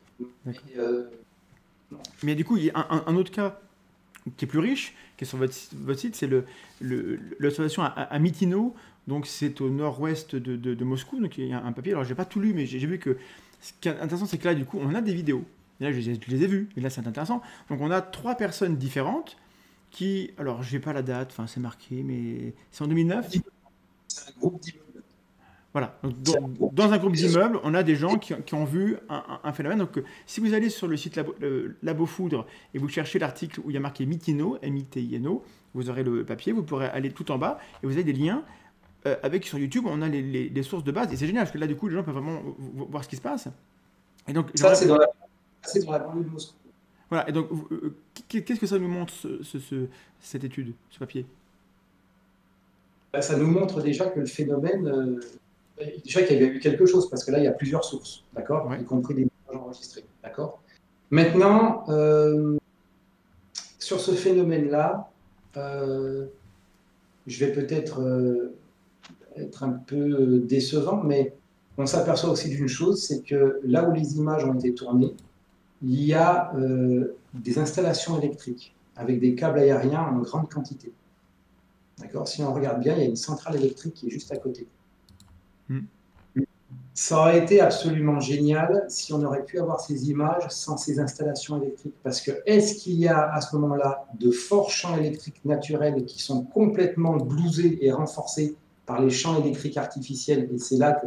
Mais du coup, il y a un autre cas qui est plus riche, qui est sur votre site, c'est l'observation à Mytino. Donc c'est au nord-ouest de Moscou. Donc il y a un papier. Alors j'ai pas tout lu, mais j'ai vu que ce qui est intéressant, c'est que là, du coup, on a des vidéos. Et là, je les ai vues. Et là, c'est intéressant. Donc on a 3 personnes différentes qui, alors j'ai pas la date, enfin c'est marqué, mais c'est en 2009. C'est un groupe d'immeubles. Voilà. Donc, dans un groupe d'immeubles, on a des gens qui ont vu un phénomène. Donc, si vous allez sur le site Labo Foudre et vous cherchez l'article où il y a marqué Mytino, M-I-T-I-N-O, vous aurez le papier, vous pourrez aller tout en bas et vous avez des liens avec sur YouTube, on a les sources de base. Et c'est génial parce que là, du coup, les gens peuvent vraiment voir ce qui se passe. Et donc, ça, c'est dans la banlieue de Moscou. Voilà. Et donc, qu'est-ce que ça nous montre, cette étude, ce papier? Ça nous montre déjà que le phénomène. Déjà qu'il y avait eu quelque chose, parce que là, il y a plusieurs sources, d'accord, Ouais. y compris des images enregistrées, d'accord. Maintenant, sur ce phénomène-là, je vais peut-être être un peu décevant, mais on s'aperçoit aussi d'une chose, c'est que là où les images ont été tournées, il y a des installations électriques avec des câbles aériens en grande quantité. D'accord. Si on regarde bien, il y a une centrale électrique qui est juste à côté. Ça aurait été absolument génial si on aurait pu avoir ces images sans ces installations électriques. Parce que est-ce qu'il y a à ce moment-là de forts champs électriques naturels qui sont complètement blousés et renforcés par les champs électriques artificiels, et c'est là que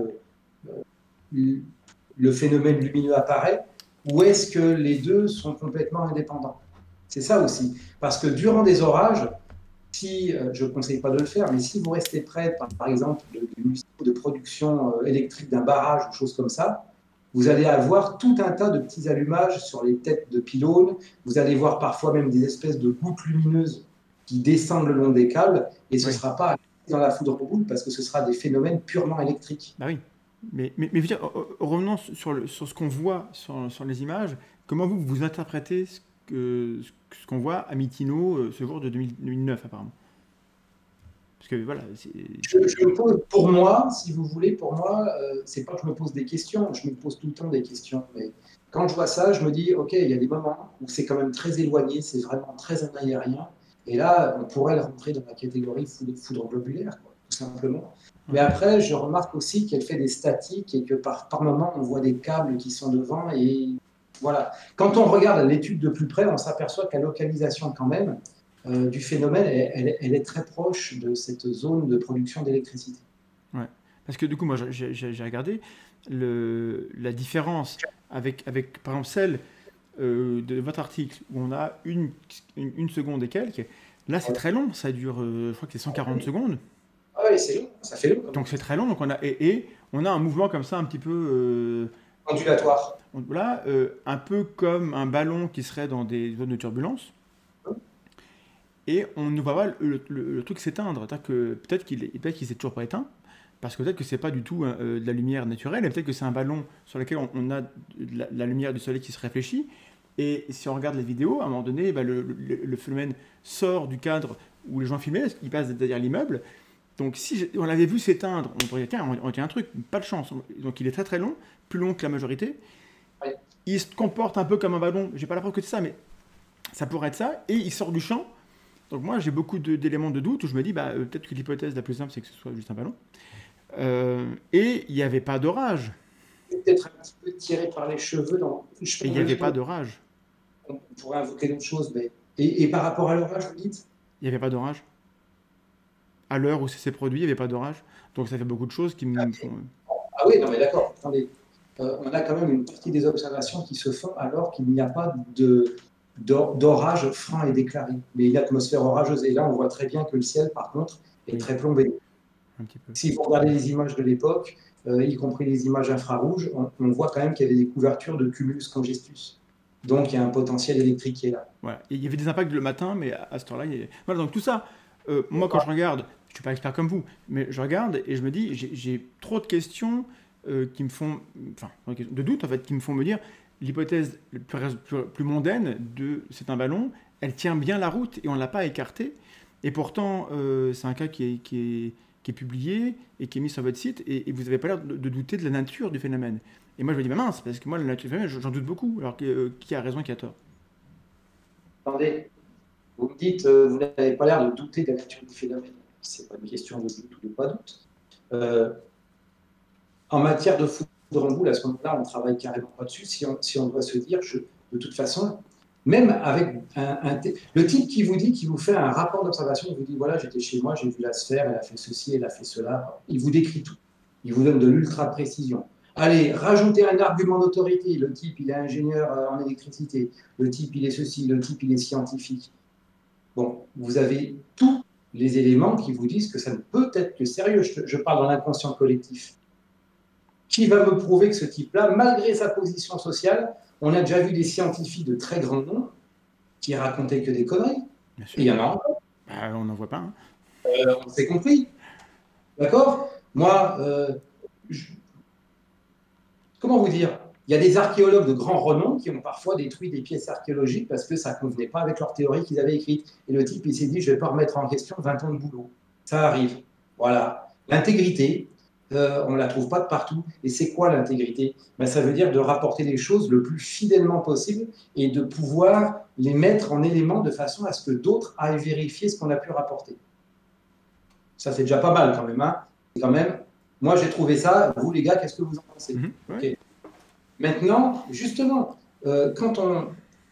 le phénomène lumineux apparaît, ou est-ce que les deux sont complètement indépendants? C'est ça aussi. Parce que durant des orages, si, je ne conseille pas de le faire, mais si vous restez près, par exemple, de production électrique d'un barrage ou choses comme ça, vous allez avoir tout un tas de petits allumages sur les têtes de pylônes. Vous allez voir parfois même des espèces de gouttes lumineuses qui descendent le long des câbles, et ce ne Oui, sera pas dans la foudre en boule parce que ce sera des phénomènes purement électriques. bah oui. Mais je veux dire, revenons sur ce qu'on voit sur les images. Comment vous interprétez ce qu'on voit à Mythino ce jour de 2009 apparemment? Parce que voilà, Je me pose, pour moi, si vous voulez, pour moi, c'est pas que je me pose des questions, je me pose tout le temps des questions. Mais quand je vois ça, je me dis, OK, il y a des moments où c'est quand même très éloigné, c'est vraiment très aérien. Et là, on pourrait le rentrer dans la catégorie foudre globulaire, quoi, tout simplement. Mais ouais. après, je remarque aussi qu'elle fait des statiques et que par moment, on voit des câbles qui sont devant. Et voilà. Quand on regarde l'étude de plus près, on s'aperçoit que la localisation, quand même, du phénomène, elle est très proche de cette zone de production d'électricité. Ouais. Parce que du coup, moi, j'ai regardé la différence avec, par exemple, celle de votre article où on a une seconde et quelques. Là, c'est très long. Ça dure, je crois que c'est 140 secondes. Ah oui, c'est long, ça fait long quand même. Donc, c'est très long. Donc, et on a un mouvement comme ça, un petit peu. Ondulatoire. Là, un peu comme un ballon qui serait dans des zones de turbulence. Et on ne voit pas le truc s'éteindre. C'est-à-dire que peut-être qu'il s'est toujours pas éteint. Parce que peut-être que c'est pas du tout de la lumière naturelle, et peut-être que c'est un ballon sur lequel on a la lumière du soleil qui se réfléchit. Et si on regarde les vidéos, à un moment donné, bah, le phénomène sort du cadre où les gens filmaient, parce qu'il passe derrière l'immeuble. Donc si on l'avait vu s'éteindre, on pourrait dire, tiens, on tient un truc, pas de chance. Donc il est très très long, plus long que la majorité. Oui. Il se comporte un peu comme un ballon, j'ai pas la preuve que c'est ça, mais ça pourrait être ça, et il sort du champ. Donc moi j'ai beaucoup d'éléments de doute où je me dis, bah, peut-être que l'hypothèse la plus simple c'est que ce soit juste un ballon. Et il n'y avait pas d'orage. Peut-être un petit peu tiré par les cheveux. Je Et il peux n'y avait pas imaginer d'orage. qu'on pourrait invoquer d'autres choses. Mais... Et par rapport à l'orage, vous dites? Il n'y avait pas d'orage. À l'heure où ça s'est produit, il n'y avait pas d'orage. Donc ça fait beaucoup de choses qui me font. Ah oui, non mais d'accord. Attendez. On a quand même une partie des observations qui se font alors qu'il n'y a pas d'orage franc et déclaré, mais une atmosphère orageuse. Et là, on voit très bien que le ciel, par contre, est Oui, très plombé. un petit peu. Si vous regardez les images de l'époque, y compris les images infrarouges, on voit quand même qu'il y avait des couvertures de cumulus congestus. Donc, il y a un potentiel électrique qui est là. Voilà. Et il y avait des impacts le matin, mais à cette heure-là, voilà. Donc tout ça, moi quand je regarde, je suis pas expert comme vous, mais je regarde et je me dis, j'ai trop de questions qui me font, enfin, de doutes en fait, qui me font me dire, l'hypothèse plus mondaine de c'est un ballon, elle tient bien la route et on ne l'a pas écartée. Et pourtant, c'est un cas qui est publié et qui est mis sur votre site et vous n'avez pas l'air de douter de la nature du phénomène. Et moi je me dis, bah mince, parce que moi la nature du phénomène, j'en doute beaucoup. Alors qui a raison, qui a tort? Attendez, vous me dites, vous n'avez pas l'air de douter de la nature du phénomène. Ce n'est pas une question de doute ou de pas doute. Euh, En matière de foudre en boule, à ce moment-là, on travaille carrément pas dessus. Si on doit se dire, de toute façon, même avec le type qui vous dit, qui vous fait un rapport d'observation, il vous dit, voilà, j'étais chez moi, j'ai vu la sphère, elle a fait ceci, elle a fait cela. Il vous décrit tout. Il vous donne de l'ultra-précision. Allez, rajoutez un argument d'autorité. Le type, il est ingénieur en électricité. Le type, il est ceci. Le type, il est scientifique. Bon, vous avez tous les éléments qui vous disent que ça ne peut être que sérieux. Je parle dans l'inconscient collectif. Qui va me prouver que ce type-là, malgré sa position sociale, on a déjà vu des scientifiques de très grand nom qui racontaient que des conneries. Bien Et sûr. il y en a encore, Bah, on n'en voit pas, hein. on s'est compris. D'accord? Moi, comment vous dire? Il y a des archéologues de grand renom qui ont parfois détruit des pièces archéologiques parce que ça ne convenait pas avec leur théorie qu'ils avaient écrite. Et le type, il s'est dit, je ne vais pas remettre en question 20 ans de boulot. Ça arrive. Voilà. L'intégrité, on ne la trouve pas de partout. Et c'est quoi l'intégrité? Ben, ça veut dire de rapporter les choses le plus fidèlement possible et de pouvoir les mettre en éléments de façon à ce que d'autres aillent vérifier ce qu'on a pu rapporter. Ça, c'est déjà pas mal quand même. Hein, c'est quand même Moi, j'ai trouvé ça. Vous, les gars, qu'est-ce que vous en pensez? Ouais. Ok. Maintenant, justement, quand on...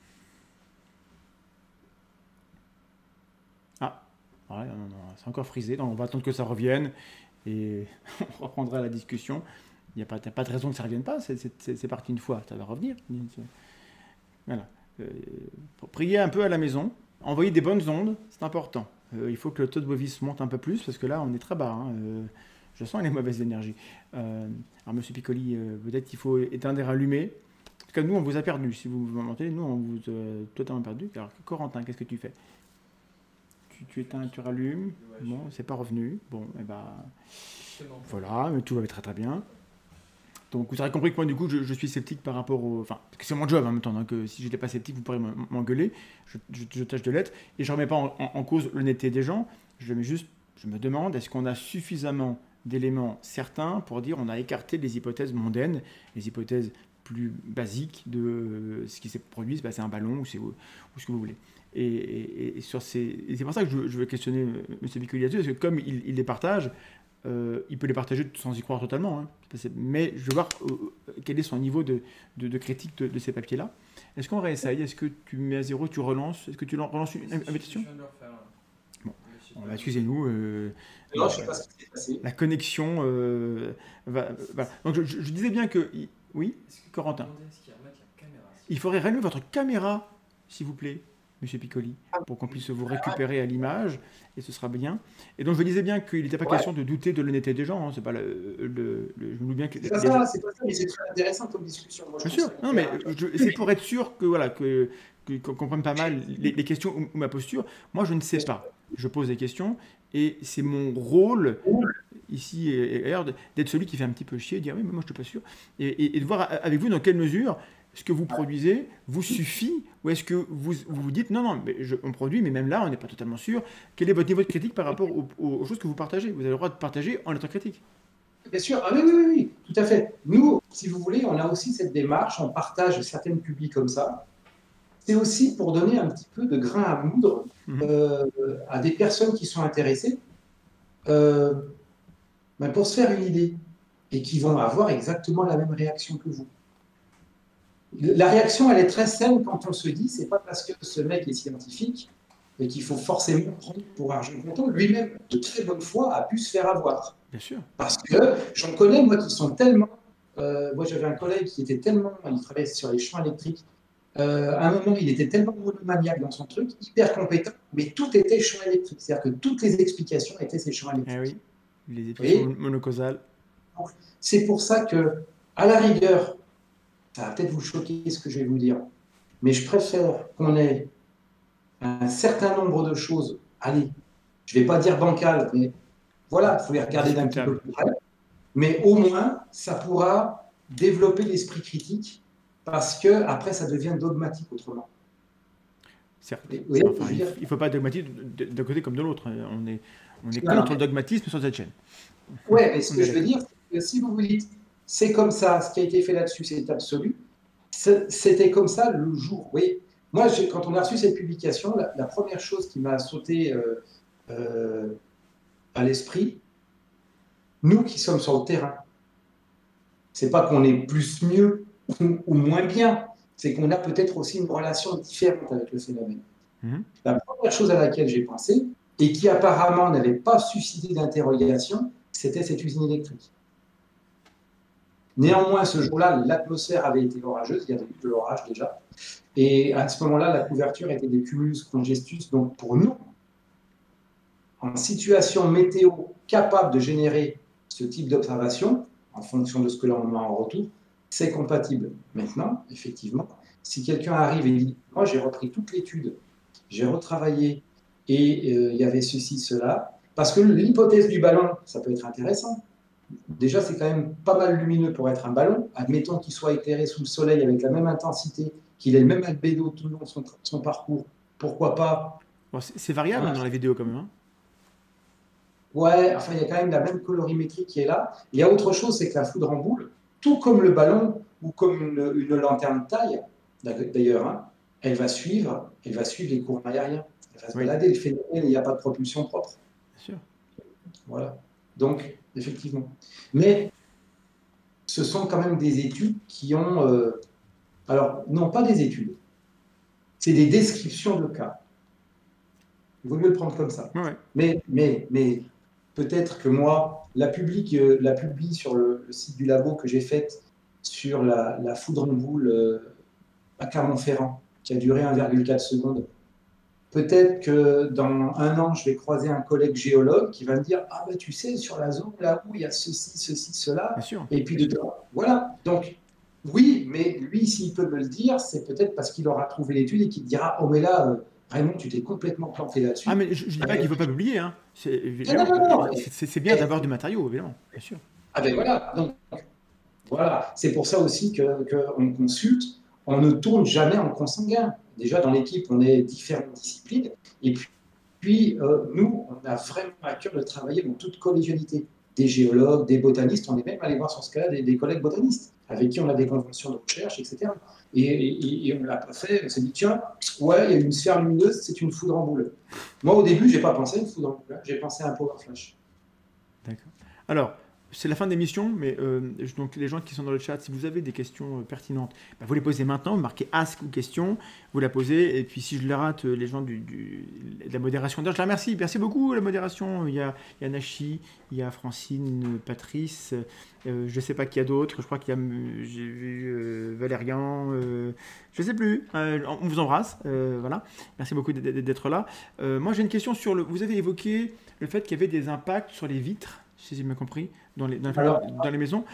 Ah, ouais, non, non, c'est encore frisé, donc on va attendre que ça revienne et on reprendra la discussion. Il n'y a pas de raison que ça ne revienne pas, c'est parti une fois, ça va revenir. Voilà. Euh, Priez un peu à la maison, envoyez des bonnes ondes, c'est important. Il faut que le taux de bovis monte un peu plus parce que là on est très bas, hein. Je sens les mauvaises énergies. Alors Monsieur Piccoli, peut-être qu'il faut éteindre et rallumer. En tout cas, nous on vous a perdu. Si vous vous mentez, nous on vous a totalement perdu. Alors Corentin, qu'est-ce que tu fais? Tu éteins, tu rallumes. Bon, c'est pas revenu. Bon, et ben voilà, mais tout va très très bien. Donc vous aurez compris que moi du coup je suis sceptique par rapport au... Enfin, parce que c'est mon job en même temps, donc si je n'étais pas sceptique vous pourrez m'engueuler, je tâche de l'être, et je ne remets pas en cause l'honnêteté des gens, je me demande est-ce qu'on a suffisamment d'éléments certains pour dire on a écarté les hypothèses mondaines, les hypothèses plus basiques de ce qui s'est produit, c'est un ballon ou ce que vous voulez. Et et c'est pour ça que je veux questionner M. Piccoli là-dessus, parce que comme il les partage, il peut les partager sans y croire totalement, hein. Mais je veux voir quel est son niveau de critique de ces papiers-là. Est-ce qu'on réessaye? Est-ce que tu mets à zéro, tu relances? Est-ce que tu relances une invitation? Bon, excusez-nous, Non, la, je ne sais pas ce qui s'est passé. la connexion voilà. Donc je disais bien que... Oui, Corentin. Il faudrait rallumer votre caméra, s'il vous plaît, Monsieur Piccoli, pour qu'on puisse vous récupérer à l'image, et ce sera bien. Et donc je disais bien qu'il n'était pas Ouais, question de douter de l'honnêteté des gens, hein, c'est pas je me doute bien que les gens... c'est pas ça, mais c'est très intéressant comme discussion. Moi, je Bien trouve sûr, ça non hyper mais c'est intéressant. pour être sûr que voilà qu'on comprenne pas mal les questions ou ma posture. Moi je ne sais pas. Je pose des questions et c'est mon rôle ici et ailleurs d'être celui qui fait un petit peu chier, dire oui mais moi je suis pas sûr et de voir avec vous dans quelle mesure ce que vous produisez vous suffit ou est-ce que vous dites non non mais on produit mais même là on n'est pas totalement sûr. Quel est votre niveau de critique par rapport aux choses que vous partagez? Vous avez le droit de partager en étant critique. Bien sûr, ah oui, oui, oui, oui, tout à fait. Nous, si vous voulez, on a aussi cette démarche, on partage certaines publics comme ça. C'est aussi pour donner un petit peu de grain à moudre Mhm. à des personnes qui sont intéressées, euh, ben, pour se faire une idée et qui vont avoir exactement la même réaction que vous. La réaction, elle est très saine quand on se dit, c'est pas parce que ce mec est scientifique et qu'il faut forcément prendre pour argent comptant. Lui-même, de très bonne foi, a pu se faire avoir. Bien sûr. Parce que j'en connais, moi, qui sont tellement. Moi, j'avais un collègue qui était tellement. Il travaillait sur les champs électriques. À un moment, il était tellement monomaniaque dans son truc, hyper compétent, mais tout était champ électrique. C'est-à-dire que toutes les explications étaient ces champs Eh électriques. oui, les expressions Et monocausales. c'est pour ça que, à la rigueur, ça va peut-être vous choquer ce que je vais vous dire, mais je préfère qu'on ait un certain nombre de choses. Allez, je ne vais pas dire bancales, mais voilà, il faut les regarder d'un petit peu Discutable. plus près. Mais au moins, ça pourra développer l'esprit critique parce que après, ça devient dogmatique autrement. Certes. Vous voyez ce que Enfin, je veux dire? il faut pas être dogmatique d'un côté comme de l'autre. On est Non, non, contre le dogmatisme sur cette chaîne. ouais, mais ce On que est je veux d'accord. dire, c'est que si vous vous dites, c'est comme ça, ce qui a été fait là-dessus, c'est absolu, c'était comme ça le jour. Vous voyez, moi, quand on a reçu cette publication, la première chose qui m'a sauté euh, à l'esprit, nous qui sommes sur le terrain, c'est pas qu'on est plus mieux ou moins bien, c'est qu'on a peut-être aussi une relation différente avec le phénomène. Mhm. La première chose à laquelle j'ai pensé, et qui apparemment n'avait pas suscité d'interrogation, c'était cette usine électrique. Oui, Néanmoins, ce jour-là, l'atmosphère avait été orageuse, il y avait eu de l'orage déjà, et à ce moment-là, la couverture était des cumulus congestus. Donc pour nous, en situation météo capable de générer ce type d'observation, en fonction de ce que l'on a en retour, c'est compatible. Maintenant, effectivement, si quelqu'un arrive et dit, moi j'ai repris toute l'étude, j'ai retravaillé, et il y avait ceci, cela, parce que l'hypothèse du ballon, ça peut être intéressant. Déjà, c'est quand même pas mal lumineux pour être un ballon. Admettons qu'il soit éclairé sous le soleil avec la même intensité, qu'il ait le même albédo tout le long de son parcours. Pourquoi pas, bon, c'est variable, hein, hein. dans la vidéo quand même, hein. Ouais, enfin, il y a quand même la même colorimétrie qui est là. Il y a autre chose, c'est que la foudre en boule, tout comme le ballon ou comme une lanterne de taille, d'ailleurs, hein, elle va suivre les courants aériens. Elle va se Oui, balader. Le phénomène, il n'y a pas de propulsion propre. bien sûr. Voilà. Donc, effectivement. Mais ce sont quand même des études qui ont... alors, non, pas des études, c'est des descriptions de cas. Il vaut mieux le prendre comme ça. Ouais. Mais peut-être que moi, la publie sur le site du labo que j'ai faite sur la foudre en boule à Clermont-Ferrand, qui a duré 1,4 secondes. Peut-être que dans un an, je vais croiser un collègue géologue qui va me dire ah ben tu sais, sur la zone là où il y a ceci, cela, Bien sûr. et puis dedans. Voilà. Donc, oui, mais lui, s'il peut me le dire, c'est peut-être parce qu'il aura trouvé l'étude et qu'il dira oh, mais là, Raymond, tu t'es complètement planté Ah, là-dessus. mais je ne dis pas qu'il ne faut pas publier, hein. Non, non, non, non. C'est bien d'avoir du matériau, évidemment, bien sûr. Ah ben voilà. Donc, voilà. C'est pour ça aussi qu'on consulte. On ne tourne jamais en consanguin. Déjà, dans l'équipe, on est différentes disciplines. Et puis nous, on a vraiment à cœur de travailler dans toute collégialité. Des géologues, des botanistes, on est même allé voir sur ce cas-là des collègues botanistes, avec qui on a des conventions de recherche, etc. Et on ne l'a pas fait, on s'est dit, tiens, ouais, il y a une sphère lumineuse, c'est une foudre en boule. Moi, au début, je n'ai pas pensé à une foudre en boule, j'ai pensé à un power flash. D'accord. Alors, c'est la fin de l'émission, mais donc les gens qui sont dans le chat, si vous avez des questions pertinentes, bah, vous les posez maintenant, vous marquez Ask ou question, vous la posez, et puis si je les rate, les gens de la modération, d'ailleurs je la remercie, merci beaucoup la modération, il y a Nachi, il y a Francine, Patrice, je ne sais pas qui y a d'autres, je crois qu'il y a, j'ai vu Valérian, je ne sais plus, on vous embrasse, voilà, merci beaucoup d'être là. Moi j'ai une question sur vous avez évoqué le fait qu'il y avait des impacts sur les vitres, si j'ai bien compris, dans les maisons.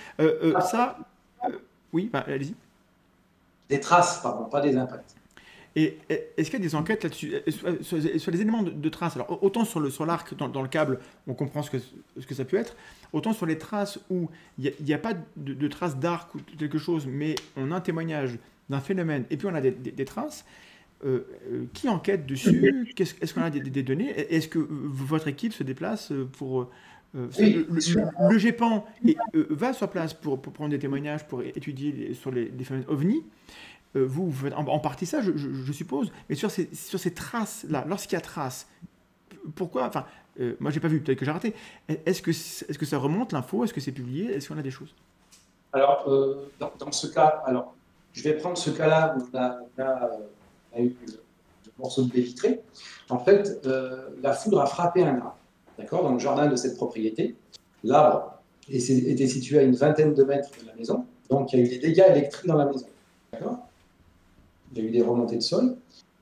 Oui, bah, allez-y. Des traces, pardon, pas des impacts. Et est-ce qu'il y a des enquêtes là-dessus sur les éléments de traces? Alors, autant sur l'arc, dans le câble, on comprend ce que ça peut être, autant sur les traces où il n'y a pas de traces d'arc ou quelque chose, mais on a un témoignage d'un phénomène, et puis on a des traces. Qui enquête dessus? Est-ce qu'on a des données? Est-ce que votre équipe se déplace pour... Oui, le GEPAN va sur place pour prendre des témoignages, pour étudier sur les phénomènes OVNI. Vous faites en partie ça, je suppose. Mais sur ces traces-là, lorsqu'il y a traces, pourquoi... Enfin, moi, j'ai pas vu, peut-être que j'ai raté. Est-ce que ça remonte, l'info? Est-ce que c'est publié? Est-ce qu'on a des choses? Alors, dans ce cas, alors, je vais prendre ce cas-là où on a eu de morceaux de baie vitrée. En fait, la foudre a frappé un arbre, d'accord, dans le jardin de cette propriété. L'arbre était situé à une vingtaine de mètres de la maison, donc il y a eu des dégâts électriques dans la maison, d'accord. Il y a eu des remontées de sol.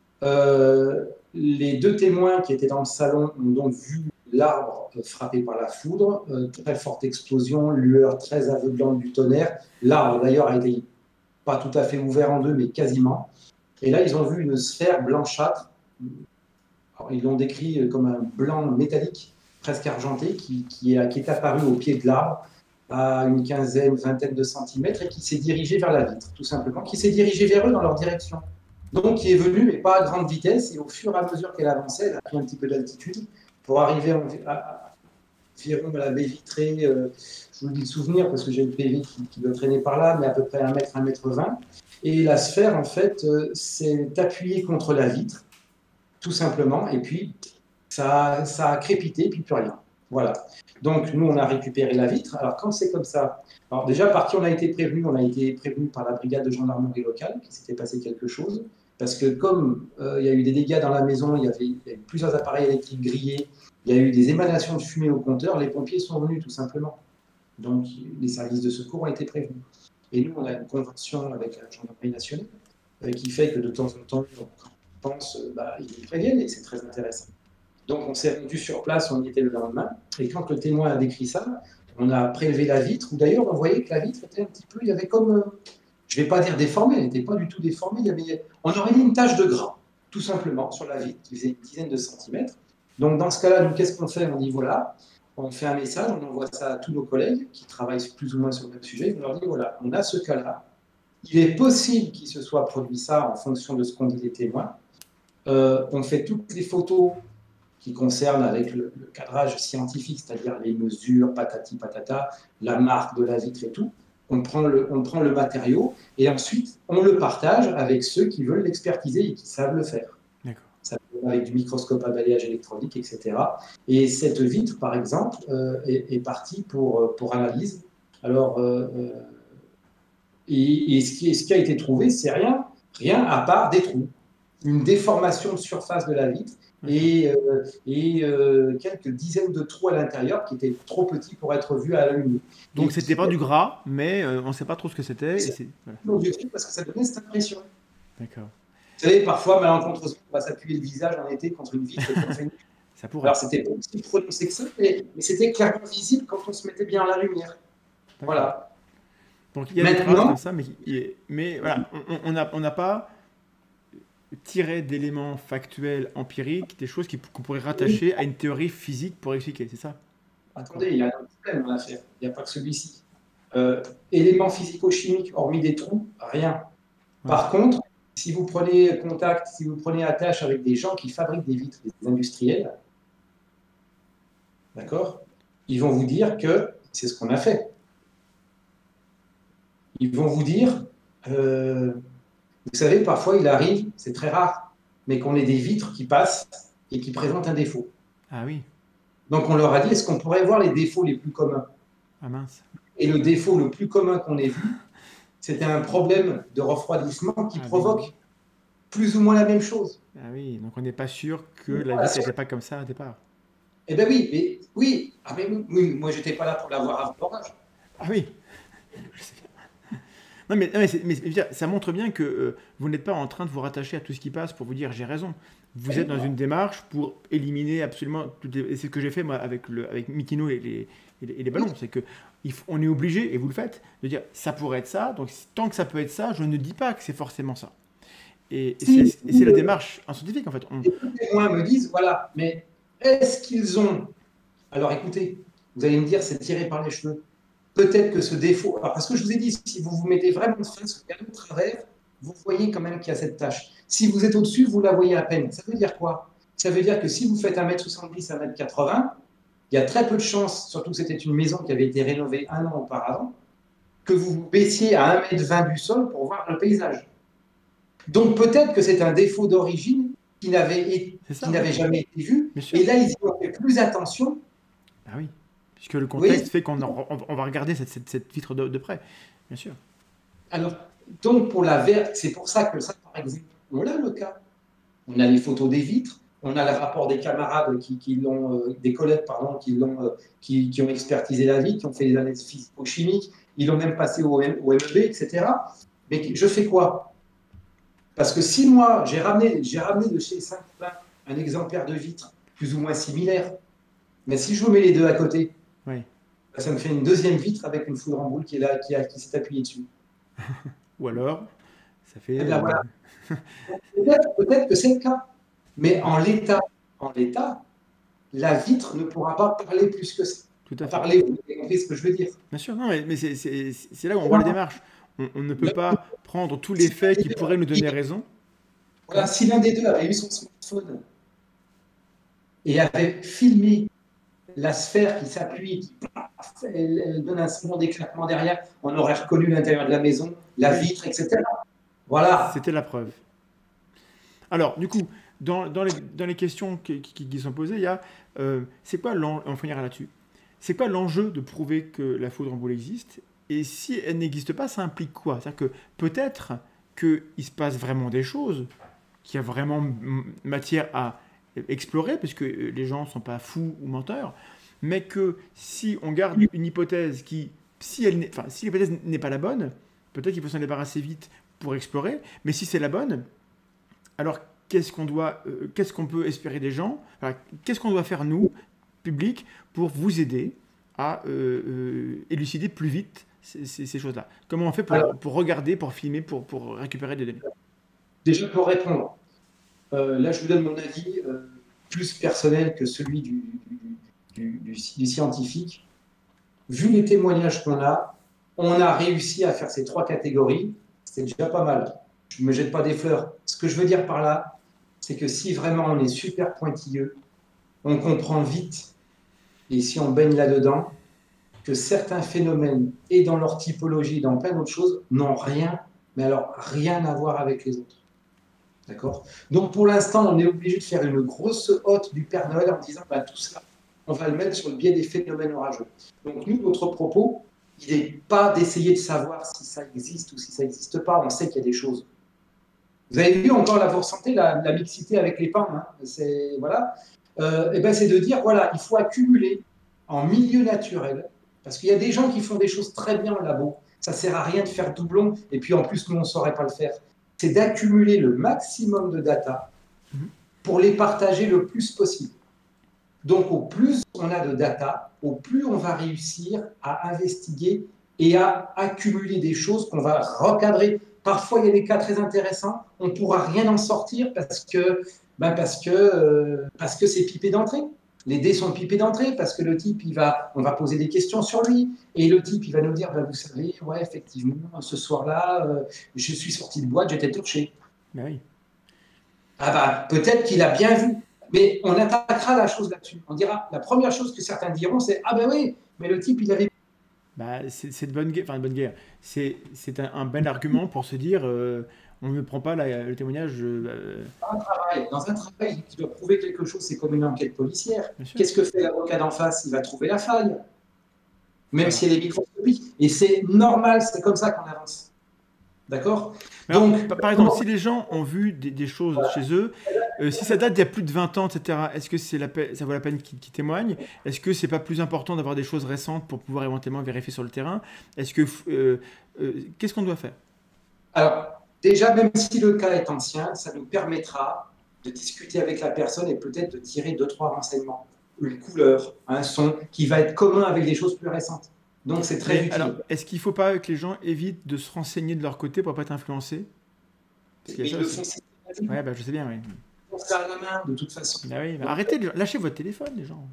Les deux témoins qui étaient dans le salon ont donc vu l'arbre frappé par la foudre, très forte explosion, lueur très aveuglante du tonnerre. L'arbre d'ailleurs a été pas tout à fait ouvert en deux, mais quasiment. Et là, ils ont vu une sphère blanchâtre. Alors, ils l'ont décrit comme un blanc métallique, presque argenté, qui est apparu au pied de l'arbre à une quinzaine, vingtaine de centimètres et qui s'est dirigé vers la vitre, tout simplement, qui s'est dirigé vers eux dans leur direction. Donc, qui est venue, mais pas à grande vitesse, et au fur et à mesure qu'elle avançait, elle a pris un petit peu d'altitude pour arriver environ à la baie vitrée. Je vous dis de souvenir, parce que j'ai le PV qui doit traîner par là, mais à peu près 1 mètre, 1 mètre 20. Et la sphère, en fait, s'est appuyée contre la vitre, tout simplement, et puis ça a crépité, puis plus rien. Voilà. Donc, nous, on a récupéré la vitre. Alors, quand c'est comme ça, alors déjà, par qui on a été prévenu? On a été prévenu par la brigade de gendarmerie locale, qu'il s'était passé quelque chose. Parce que comme il y a eu des dégâts dans la maison, il y a eu plusieurs appareils électriques grillés, il y a eu des émanations de fumée au compteur, les pompiers sont venus, tout simplement. Donc, les services de secours ont été prévenus. Et nous, on a une convention avec la gendarmerie nationale qui fait que de temps en temps, on pense, ils nous préviennent et c'est très intéressant. Donc, on s'est rendu sur place, on y était le lendemain. Et quand le témoin a décrit ça, on a prélevé la vitre, où d'ailleurs, on voyait que la vitre était un petit peu, il y avait comme, je ne vais pas dire déformée, elle n'était pas du tout déformée, on aurait mis une tache de gras, tout simplement, sur la vitre, qui faisait une dizaine de centimètres. Donc, dans ce cas-là, nous, qu'est-ce qu'on fait? On dit, voilà, on fait un message, on envoie ça à tous nos collègues qui travaillent plus ou moins sur le même sujet, on leur dit, voilà, on a ce cas-là, il est possible qu'il se soit produit ça en fonction de ce qu'ont dit les témoins. On fait toutes les photos qui concernent avec le cadrage scientifique, c'est-à-dire les mesures, patati patata, la marque de la vitre et tout. On prend le matériau et ensuite on le partage avec ceux qui veulent l'expertiser et qui savent le faire. D'accord. Ça avec du microscope à balayage électronique, etc. Et cette vitre, par exemple, est partie pour analyse. Alors, et ce qui a été trouvé, c'est rien à part des trous, une déformation de surface de la vitre et quelques dizaines de trous à l'intérieur qui étaient trop petits pour être vus à l'œil nu. Donc c'était pas du gras, mais on ne sait pas trop ce que c'était. C'est objectif parce que ça donnait cette impression. D'accord. Vous savez, parfois, malencontreusement, on va s'appuyer le visage en été contre une vitre. Ça pourrait. Alors, c'était pas aussi prononcé que ça, mais c'était clairement visible quand on se mettait bien à la lumière. Voilà. Donc il y a des traces comme ça, mais voilà, on n'a pas tiré d'éléments factuels, empiriques, des choses qu'on pourrait rattacher à une théorie physique pour expliquer, c'est ça? Attendez, il y a un autre problème dans l'affaire. Il n'y a pas que celui-ci. Éléments physico-chimiques, hormis des trous, rien. Par contre, si vous prenez contact, si vous prenez attache avec des gens qui fabriquent des vitres, des industriels, d'accord, ils vont vous dire que c'est ce qu'on a fait. Ils vont vous dire, vous savez, parfois il arrive, c'est très rare, mais qu'on ait des vitres qui passent et qui présentent un défaut. Ah oui. Donc on leur a dit, est-ce qu'on pourrait voir les défauts les plus communs? Ah mince. Et le défaut le plus commun qu'on ait vu, c'était un problème de refroidissement qui provoque plus ou moins la même chose. Ah oui, donc on n'est pas sûr que la vitre n'était pas comme ça au départ. Eh bien oui, mais oui. Ah, mais oui, moi j'étais pas là pour l'avoir avant l'orage. Ah oui. Non, mais ça montre bien que vous n'êtes pas en train de vous rattacher à tout ce qui passe pour vous dire j'ai raison. Vous êtes dans une démarche pour éliminer absolument tout. Et c'est ce que j'ai fait moi avec Mikino et les ballons. C'est que on est obligé, et vous le faites, de dire ça pourrait être ça. Donc tant que ça peut être ça, je ne dis pas que c'est forcément ça. Et c'est la démarche en scientifique en fait. Les témoins me disent voilà, mais est-ce qu'ils ont. Alors écoutez, vous allez me dire c'est tiré par les cheveux. Peut-être que ce défaut, alors parce que je vous ai dit, si vous vous mettez vraiment de face, regardez au travers, vous voyez quand même qu'il y a cette tache. Si vous êtes au-dessus, vous la voyez à peine. Ça veut dire quoi? Ça veut dire que si vous faites 1m70, 1m80, il y a très peu de chances, surtout que c'était une maison qui avait été rénovée 1 an auparavant, que vous vous baissiez à 1m20 du sol pour voir le paysage. Donc peut-être que c'est un défaut d'origine qui n'avait jamais été vu. Et là, ils y ont fait plus attention. Ah oui. Puisque le contexte fait qu'on va regarder cette vitre de près, bien sûr. Alors, donc pour la verte, c'est pour ça que ça, par exemple, on a le cas. On a les photos des vitres, on a le rapport des camarades des collègues, pardon, qui ont expertisé la vitre, qui ont fait des analyses physico-chimiques, ils l'ont même passé au MEB, etc. Mais je fais quoi? Parce que si moi, j'ai ramené de chez Saint-Gobain un exemplaire de vitre plus ou moins similaire, mais si je vous mets les deux à côté, ça me fait une deuxième vitre avec une foudre en boule qui s'est appuyée dessus. Ou alors, ça fait. Voilà. Peut-être que c'est le cas. Mais en l'état, la vitre ne pourra pas parler plus que ça. Tout à fait. Parler, vous avez compris ce que je veux dire. Bien sûr, non, mais c'est là où on voit la démarche. On ne peut pas prendre tous les faits qui pourraient nous donner raison. Voilà, si l'un des deux avait eu son smartphone et avait filmé la sphère qui s'appuie, elle donne un son d'éclatement derrière, on aurait reconnu l'intérieur de la maison, la vitre, etc. Voilà. C'était la preuve. Alors, du coup, dans les questions qui sont posées, il y a c'est quoi on finira là-dessus. C'est quoi l'enjeu de prouver que la foudre en boule existe? Et si elle n'existe pas, ça implique quoi? C'est-à-dire que peut-être qu'il se passe vraiment des choses, qu'il y a vraiment matière à explorer, puisque les gens ne sont pas fous ou menteurs, mais que si on garde une hypothèse si l'hypothèse n'est pas la bonne, peut-être qu'il faut s'en débarrasser vite pour explorer, mais si c'est la bonne, alors qu'est-ce qu'on peut espérer des gens? Qu'est-ce qu'on doit faire, nous, public, pour vous aider à élucider plus vite ces choses-là? Comment on fait pour regarder, pour filmer, pour récupérer des données? Déjà, pour répondre, là, je vous donne mon avis plus personnel que celui du scientifique. Vu les témoignages qu'on a, on a réussi à faire ces 3 catégories. C'est déjà pas mal. Je ne me jette pas des fleurs. Ce que je veux dire par là, c'est que si vraiment on est super pointilleux, on comprend vite, et si on baigne là-dedans, que certains phénomènes, et dans leur typologie, dans plein d'autres choses, n'ont rien, mais alors rien à voir avec les autres. D'accord? Donc pour l'instant, on est obligé de faire une grosse hotte du Père Noël en disant bah, tout ça, on va le mettre sur le biais des phénomènes orageux. Donc nous, notre propos, il n'est pas d'essayer de savoir si ça existe ou si ça n'existe pas. On sait qu'il y a des choses. Vous avez vu encore, là, vous ressentez la mixité avec les pins. Hein, c'est voilà. Et ben, c'est de dire voilà, il faut accumuler en milieu naturel, parce qu'il y a des gens qui font des choses très bien en labo. Ça sert à rien de faire doublon, et puis en plus, nous, on ne saurait pas le faire. C'est d'accumuler le maximum de data Mhm. pour les partager le plus possible. Donc, au plus on a de data, au plus on va réussir à investiguer et à accumuler des choses qu'on va recadrer. Parfois, il y a des cas très intéressants, on ne pourra rien en sortir parce que c'est pipé d'entrée. Les dés sont pipés d'entrée parce que le type, on va poser des questions sur lui et le type, il va nous dire, bah, vous savez, ouais, effectivement, ce soir-là, je suis sorti de boîte, j'étais torché. Bah oui. Ah bah, peut-être qu'il a bien vu, mais on attaquera la chose là-dessus. On dira, la première chose que certains diront, c'est ah ben oui, mais le type, il avait Bah, c'est de bonne guerre. Enfin, de bonne guerre. C'est un bel argument pour se dire on ne prend pas le témoignage. pas un travail. Dans un travail qui doit prouver quelque chose, c'est comme une enquête policière. Bien sûr. Qu'est-ce que fait l'avocat d'en face? Il va trouver la faille, même Alors, si elle est microscopique. Et c'est normal, c'est comme ça qu'on avance. D'accord? alors, Donc, par exemple, si les gens ont vu des choses chez eux, si ça date d'il y a plus de 20 ans, etc., est-ce que ça vaut la peine qu'ils témoignent? Est-ce que c'est pas plus important d'avoir des choses récentes pour pouvoir éventuellement vérifier sur le terrain? Est-ce que qu'est-ce qu'on doit faire? alors, déjà, même si le cas est ancien, ça nous permettra de discuter avec la personne et peut-être de tirer deux, trois renseignements. Une couleur, un son qui va être commun avec des choses plus récentes. Donc, c'est très Mais alors, utile. est-ce qu'il faut pas que les gens évitent de se renseigner de leur côté pour pas être influencés? Parce qu'il y a Mais ça ils le aussi. font Ouais, systématiquement. bah je sais bien, oui. Ils font ça à la main, de toute façon. Ah oui, bah Donc, arrêtez, lâchez votre téléphone, les gens.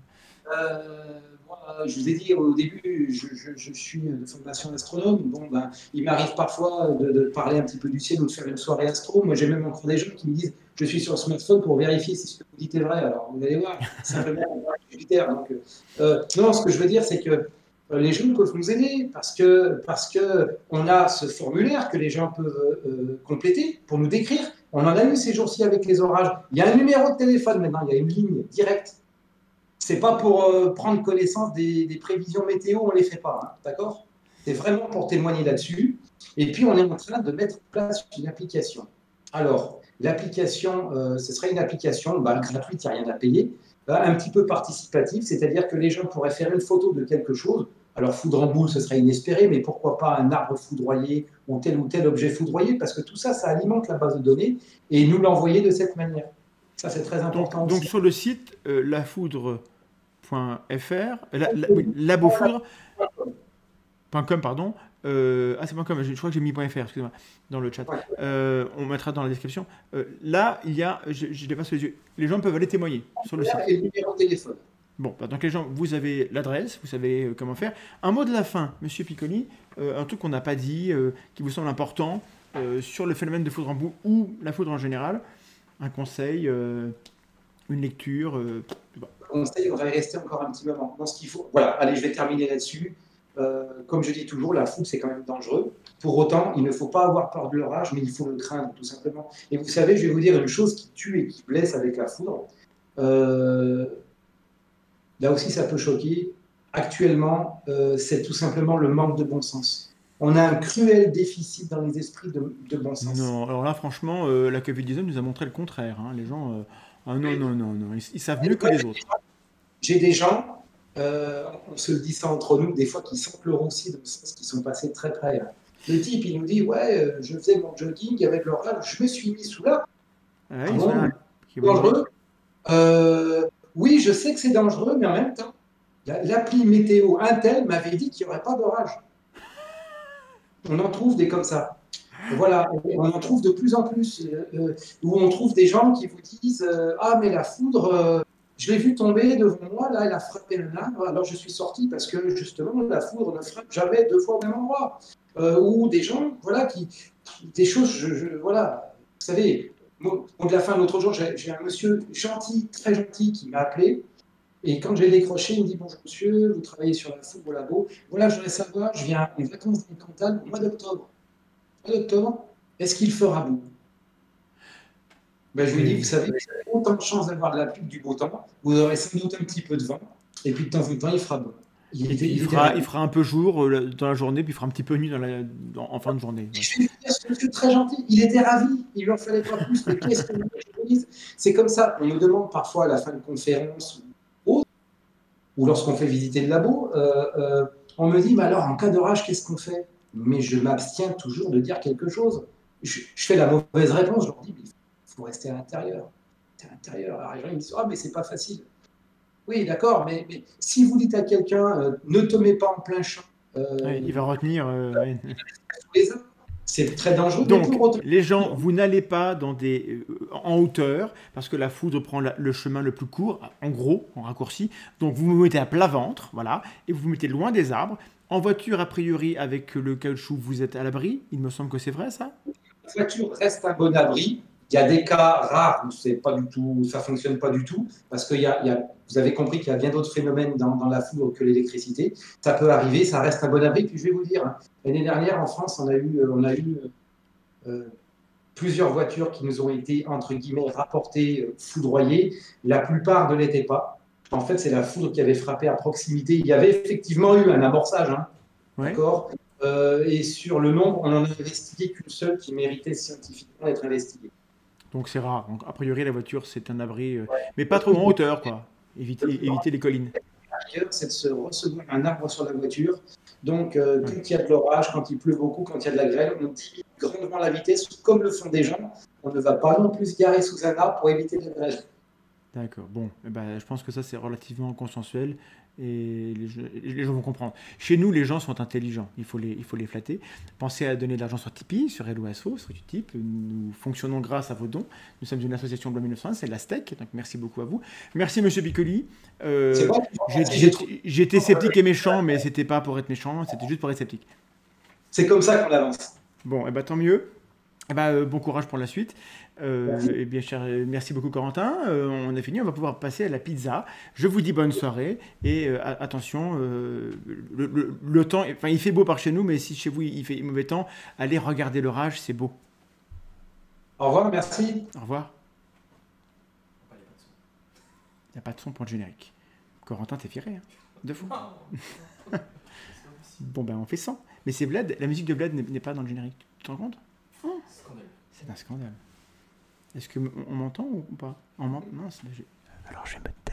moi, je vous ai dit au début, je suis de formation astronome. Bon, ben, il m'arrive parfois de parler un petit peu du ciel ou de faire une soirée astro. Moi, j'ai même encore des gens qui me disent je suis sur le smartphone pour vérifier si ce que vous dites est vrai. Alors, vous allez voir, simplement, on voit Jupiter. Donc, non, ce que je veux dire, c'est que les gens peuvent nous aider parce que on a ce formulaire que les gens peuvent compléter pour nous décrire. On en a eu ces jours-ci avec les orages. Il y a un numéro de téléphone maintenant, il y a une ligne directe. C'est pas pour prendre connaissance des prévisions météo, on les fait pas, hein, d'accord? C'est vraiment pour témoigner là-dessus. Et puis, on est en train de mettre en place une application. Alors, l'application, ce serait une application bah, gratuite, il n'y a rien à payer, un petit peu participative, c'est-à-dire que les gens pourraient faire une photo de quelque chose. Alors, foudre en boule, ce serait inespéré, mais pourquoi pas un arbre foudroyé ou tel objet foudroyé, parce que tout ça, ça alimente la base de données et nous l'envoyer de cette manière. Ça, c'est très important Donc aussi. sur le site lafoudre.fr, oui, labofoudre.com, pardon. Ah, c'est .com, je crois que j'ai mis .fr, excusez-moi, dans le chat. Ouais. On mettra dans la description. Là, il y a, je l'ai pas sous les yeux, les gens peuvent aller témoigner sur le site. Et le numéro de téléphone. Bon, bah, donc les gens, vous avez l'adresse, vous savez comment faire. Un mot de la fin, Monsieur Piccoli, un truc qu'on n'a pas dit, qui vous semble important, sur le phénomène de foudre en boue ou la foudre en général. Un conseil, une lecture. Bon. Conseil, on va y rester encore un petit moment. Dans ce qu'il faut. Voilà, allez, je vais terminer là-dessus. Comme je dis toujours, la foudre, c'est quand même dangereux. Pour autant, il ne faut pas avoir peur de l'orage, mais il faut le craindre, tout simplement. Et vous savez, je vais vous dire une chose qui tue et qui blesse avec la foudre. Euh, Là aussi, ça peut choquer. Actuellement, c'est tout simplement le manque de bon sens. On a un cruel déficit dans les esprits de bon sens. Non, alors là, franchement, la Covid-19 nous a montré le contraire, hein. Les gens, ah non, non, non, non, ils savent mieux que les autres. J'ai des gens, on se le dit ça entre nous, des fois qui sentent le roussi dans le sens qu'ils sont passés très près. Le type, il nous dit ouais, je faisais mon jogging avec l'orage, je me suis mis sous là. Ah Ah oui, bon, voilà. Qui vont dire. dangereux. Oui, je sais que c'est dangereux, mais en même temps, l'appli météo Intel m'avait dit qu'il n'y aurait pas d'orage. On en trouve des comme ça. Voilà, on en trouve de plus en plus, où on trouve des gens qui vous disent ah, mais la foudre, je l'ai vu tomber devant moi, là, elle a frappé le arbre, alors je suis sorti parce que justement, la foudre ne frappe jamais deux fois au même endroit. Ou des gens, voilà, des choses, voilà, vous savez, de la fin, l'autre jour, j'ai un monsieur gentil, très gentil, qui m'a appelé. Et quand j'ai décroché, il me dit bonjour monsieur, vous travaillez sur la foudre au labo. Voilà, je voudrais savoir, je viens en vacances dans le Cantal au mois d'octobre. Est-ce qu'il fera beau? Ben, je lui ai dit, vous Oui. savez, vous avez autant de chances d'avoir de la pluie que du beau temps. Vous aurez sans doute un petit peu de vent. Et puis de temps en temps, il fera bon. Et puis Il était ravi. il fera un peu jour dans la journée, puis il fera un petit peu nuit en fin de journée. Ouais. Je vais vous dire, ce monsieur très gentil, il était ravi, il lui en fallait pas plus, mais qu'est-ce que vous voulez que je vous dise? C'est comme ça, on nous demande parfois à la fin de conférence ou autre, ou lorsqu'on fait visiter le labo, on me dit, mais alors en cas d'orage, qu'est-ce qu'on fait? Mais je m'abstiens toujours de dire quelque chose. Je fais la mauvaise réponse, je leur dis, mais il faut rester à l'intérieur. À l'intérieur. Alors les gens ils me disent, ah mais c'est pas facile. Oui, d'accord, mais si vous dites à quelqu'un, ne te mets pas en plein champ, Ouais, il va retenir. Ouais. sous les arbres, c'est très dangereux, mais Donc, pour autant, les gens, vous n'allez pas en hauteur, parce que la foudre prend le chemin le plus court, en gros, en raccourci. Donc, vous vous mettez à plat ventre, voilà, et vous vous mettez loin des arbres. En voiture, a priori, avec le caoutchouc, vous êtes à l'abri. Il me semble que c'est vrai, ça? la voiture reste un bon abri. Il y a des cas rares où c'est pas du tout, ça fonctionne pas du tout, parce que vous avez compris qu'il y a bien d'autres phénomènes dans la foudre que l'électricité. Ça peut arriver, ça reste un bon abri. Puis je vais vous dire, hein, l'année dernière en France, on a eu plusieurs voitures qui nous ont été, entre guillemets, rapportées foudroyées. La plupart ne l'étaient pas. En fait, c'est la foudre qui avait frappé à proximité. Il y avait effectivement eu un amorçage, hein, Ouais. d'accord. Et sur le nombre, on n'en a investigué qu'une seule qui méritait scientifiquement d'être investiguée. Donc, c'est rare. Donc, a priori, la voiture, c'est un abri, mais pas trop en hauteur, quoi. Éviter les collines. C'est de se recevoir un arbre sur la voiture. Donc, Ouais. quand il y a de l'orage, quand il pleut beaucoup, quand il y a de la grêle, on diminue grandement la vitesse, comme le font des gens. On ne va pas non plus se garer sous un arbre pour éviter de la grêle. D'accord. Bon, eh ben, je pense que ça, c'est relativement consensuel et les gens vont comprendre. Chez nous, les gens sont intelligents. Il faut les flatter. Pensez à donner de l'argent sur Tipeee, sur Helloasso, sur Utip. Nous fonctionnons grâce à vos dons. Nous sommes une association Blois 1901, c'est la STEC. Donc, merci beaucoup à vous. Merci, monsieur Piccoli. C'est Euh, pas si j'ai trouvé. J'étais sceptique et méchant, mais c'était pas pour être méchant, c'était juste pour être sceptique. C'est comme ça qu'on avance. Bon, eh ben, tant mieux. Eh ben, bon courage pour la suite. Merci. Eh bien, merci beaucoup Corentin. On a fini, on va pouvoir passer à la pizza. Je vous dis bonne soirée et attention, le temps, enfin il fait beau par chez nous, mais si chez vous il fait mauvais temps, allez regarder l'orage, c'est beau. Au revoir, merci. Au revoir. Il n'y a pas de son pour le générique. Corentin, t'es viré, hein, deux fois. Bon ben on fait 100. Mais c'est Vlad, la musique de Vlad n'est pas dans le générique. Tu te rends compte? Oh, c'est un scandale. Est-ce qu'on m'entend ou pas? Non, alors je vais mettre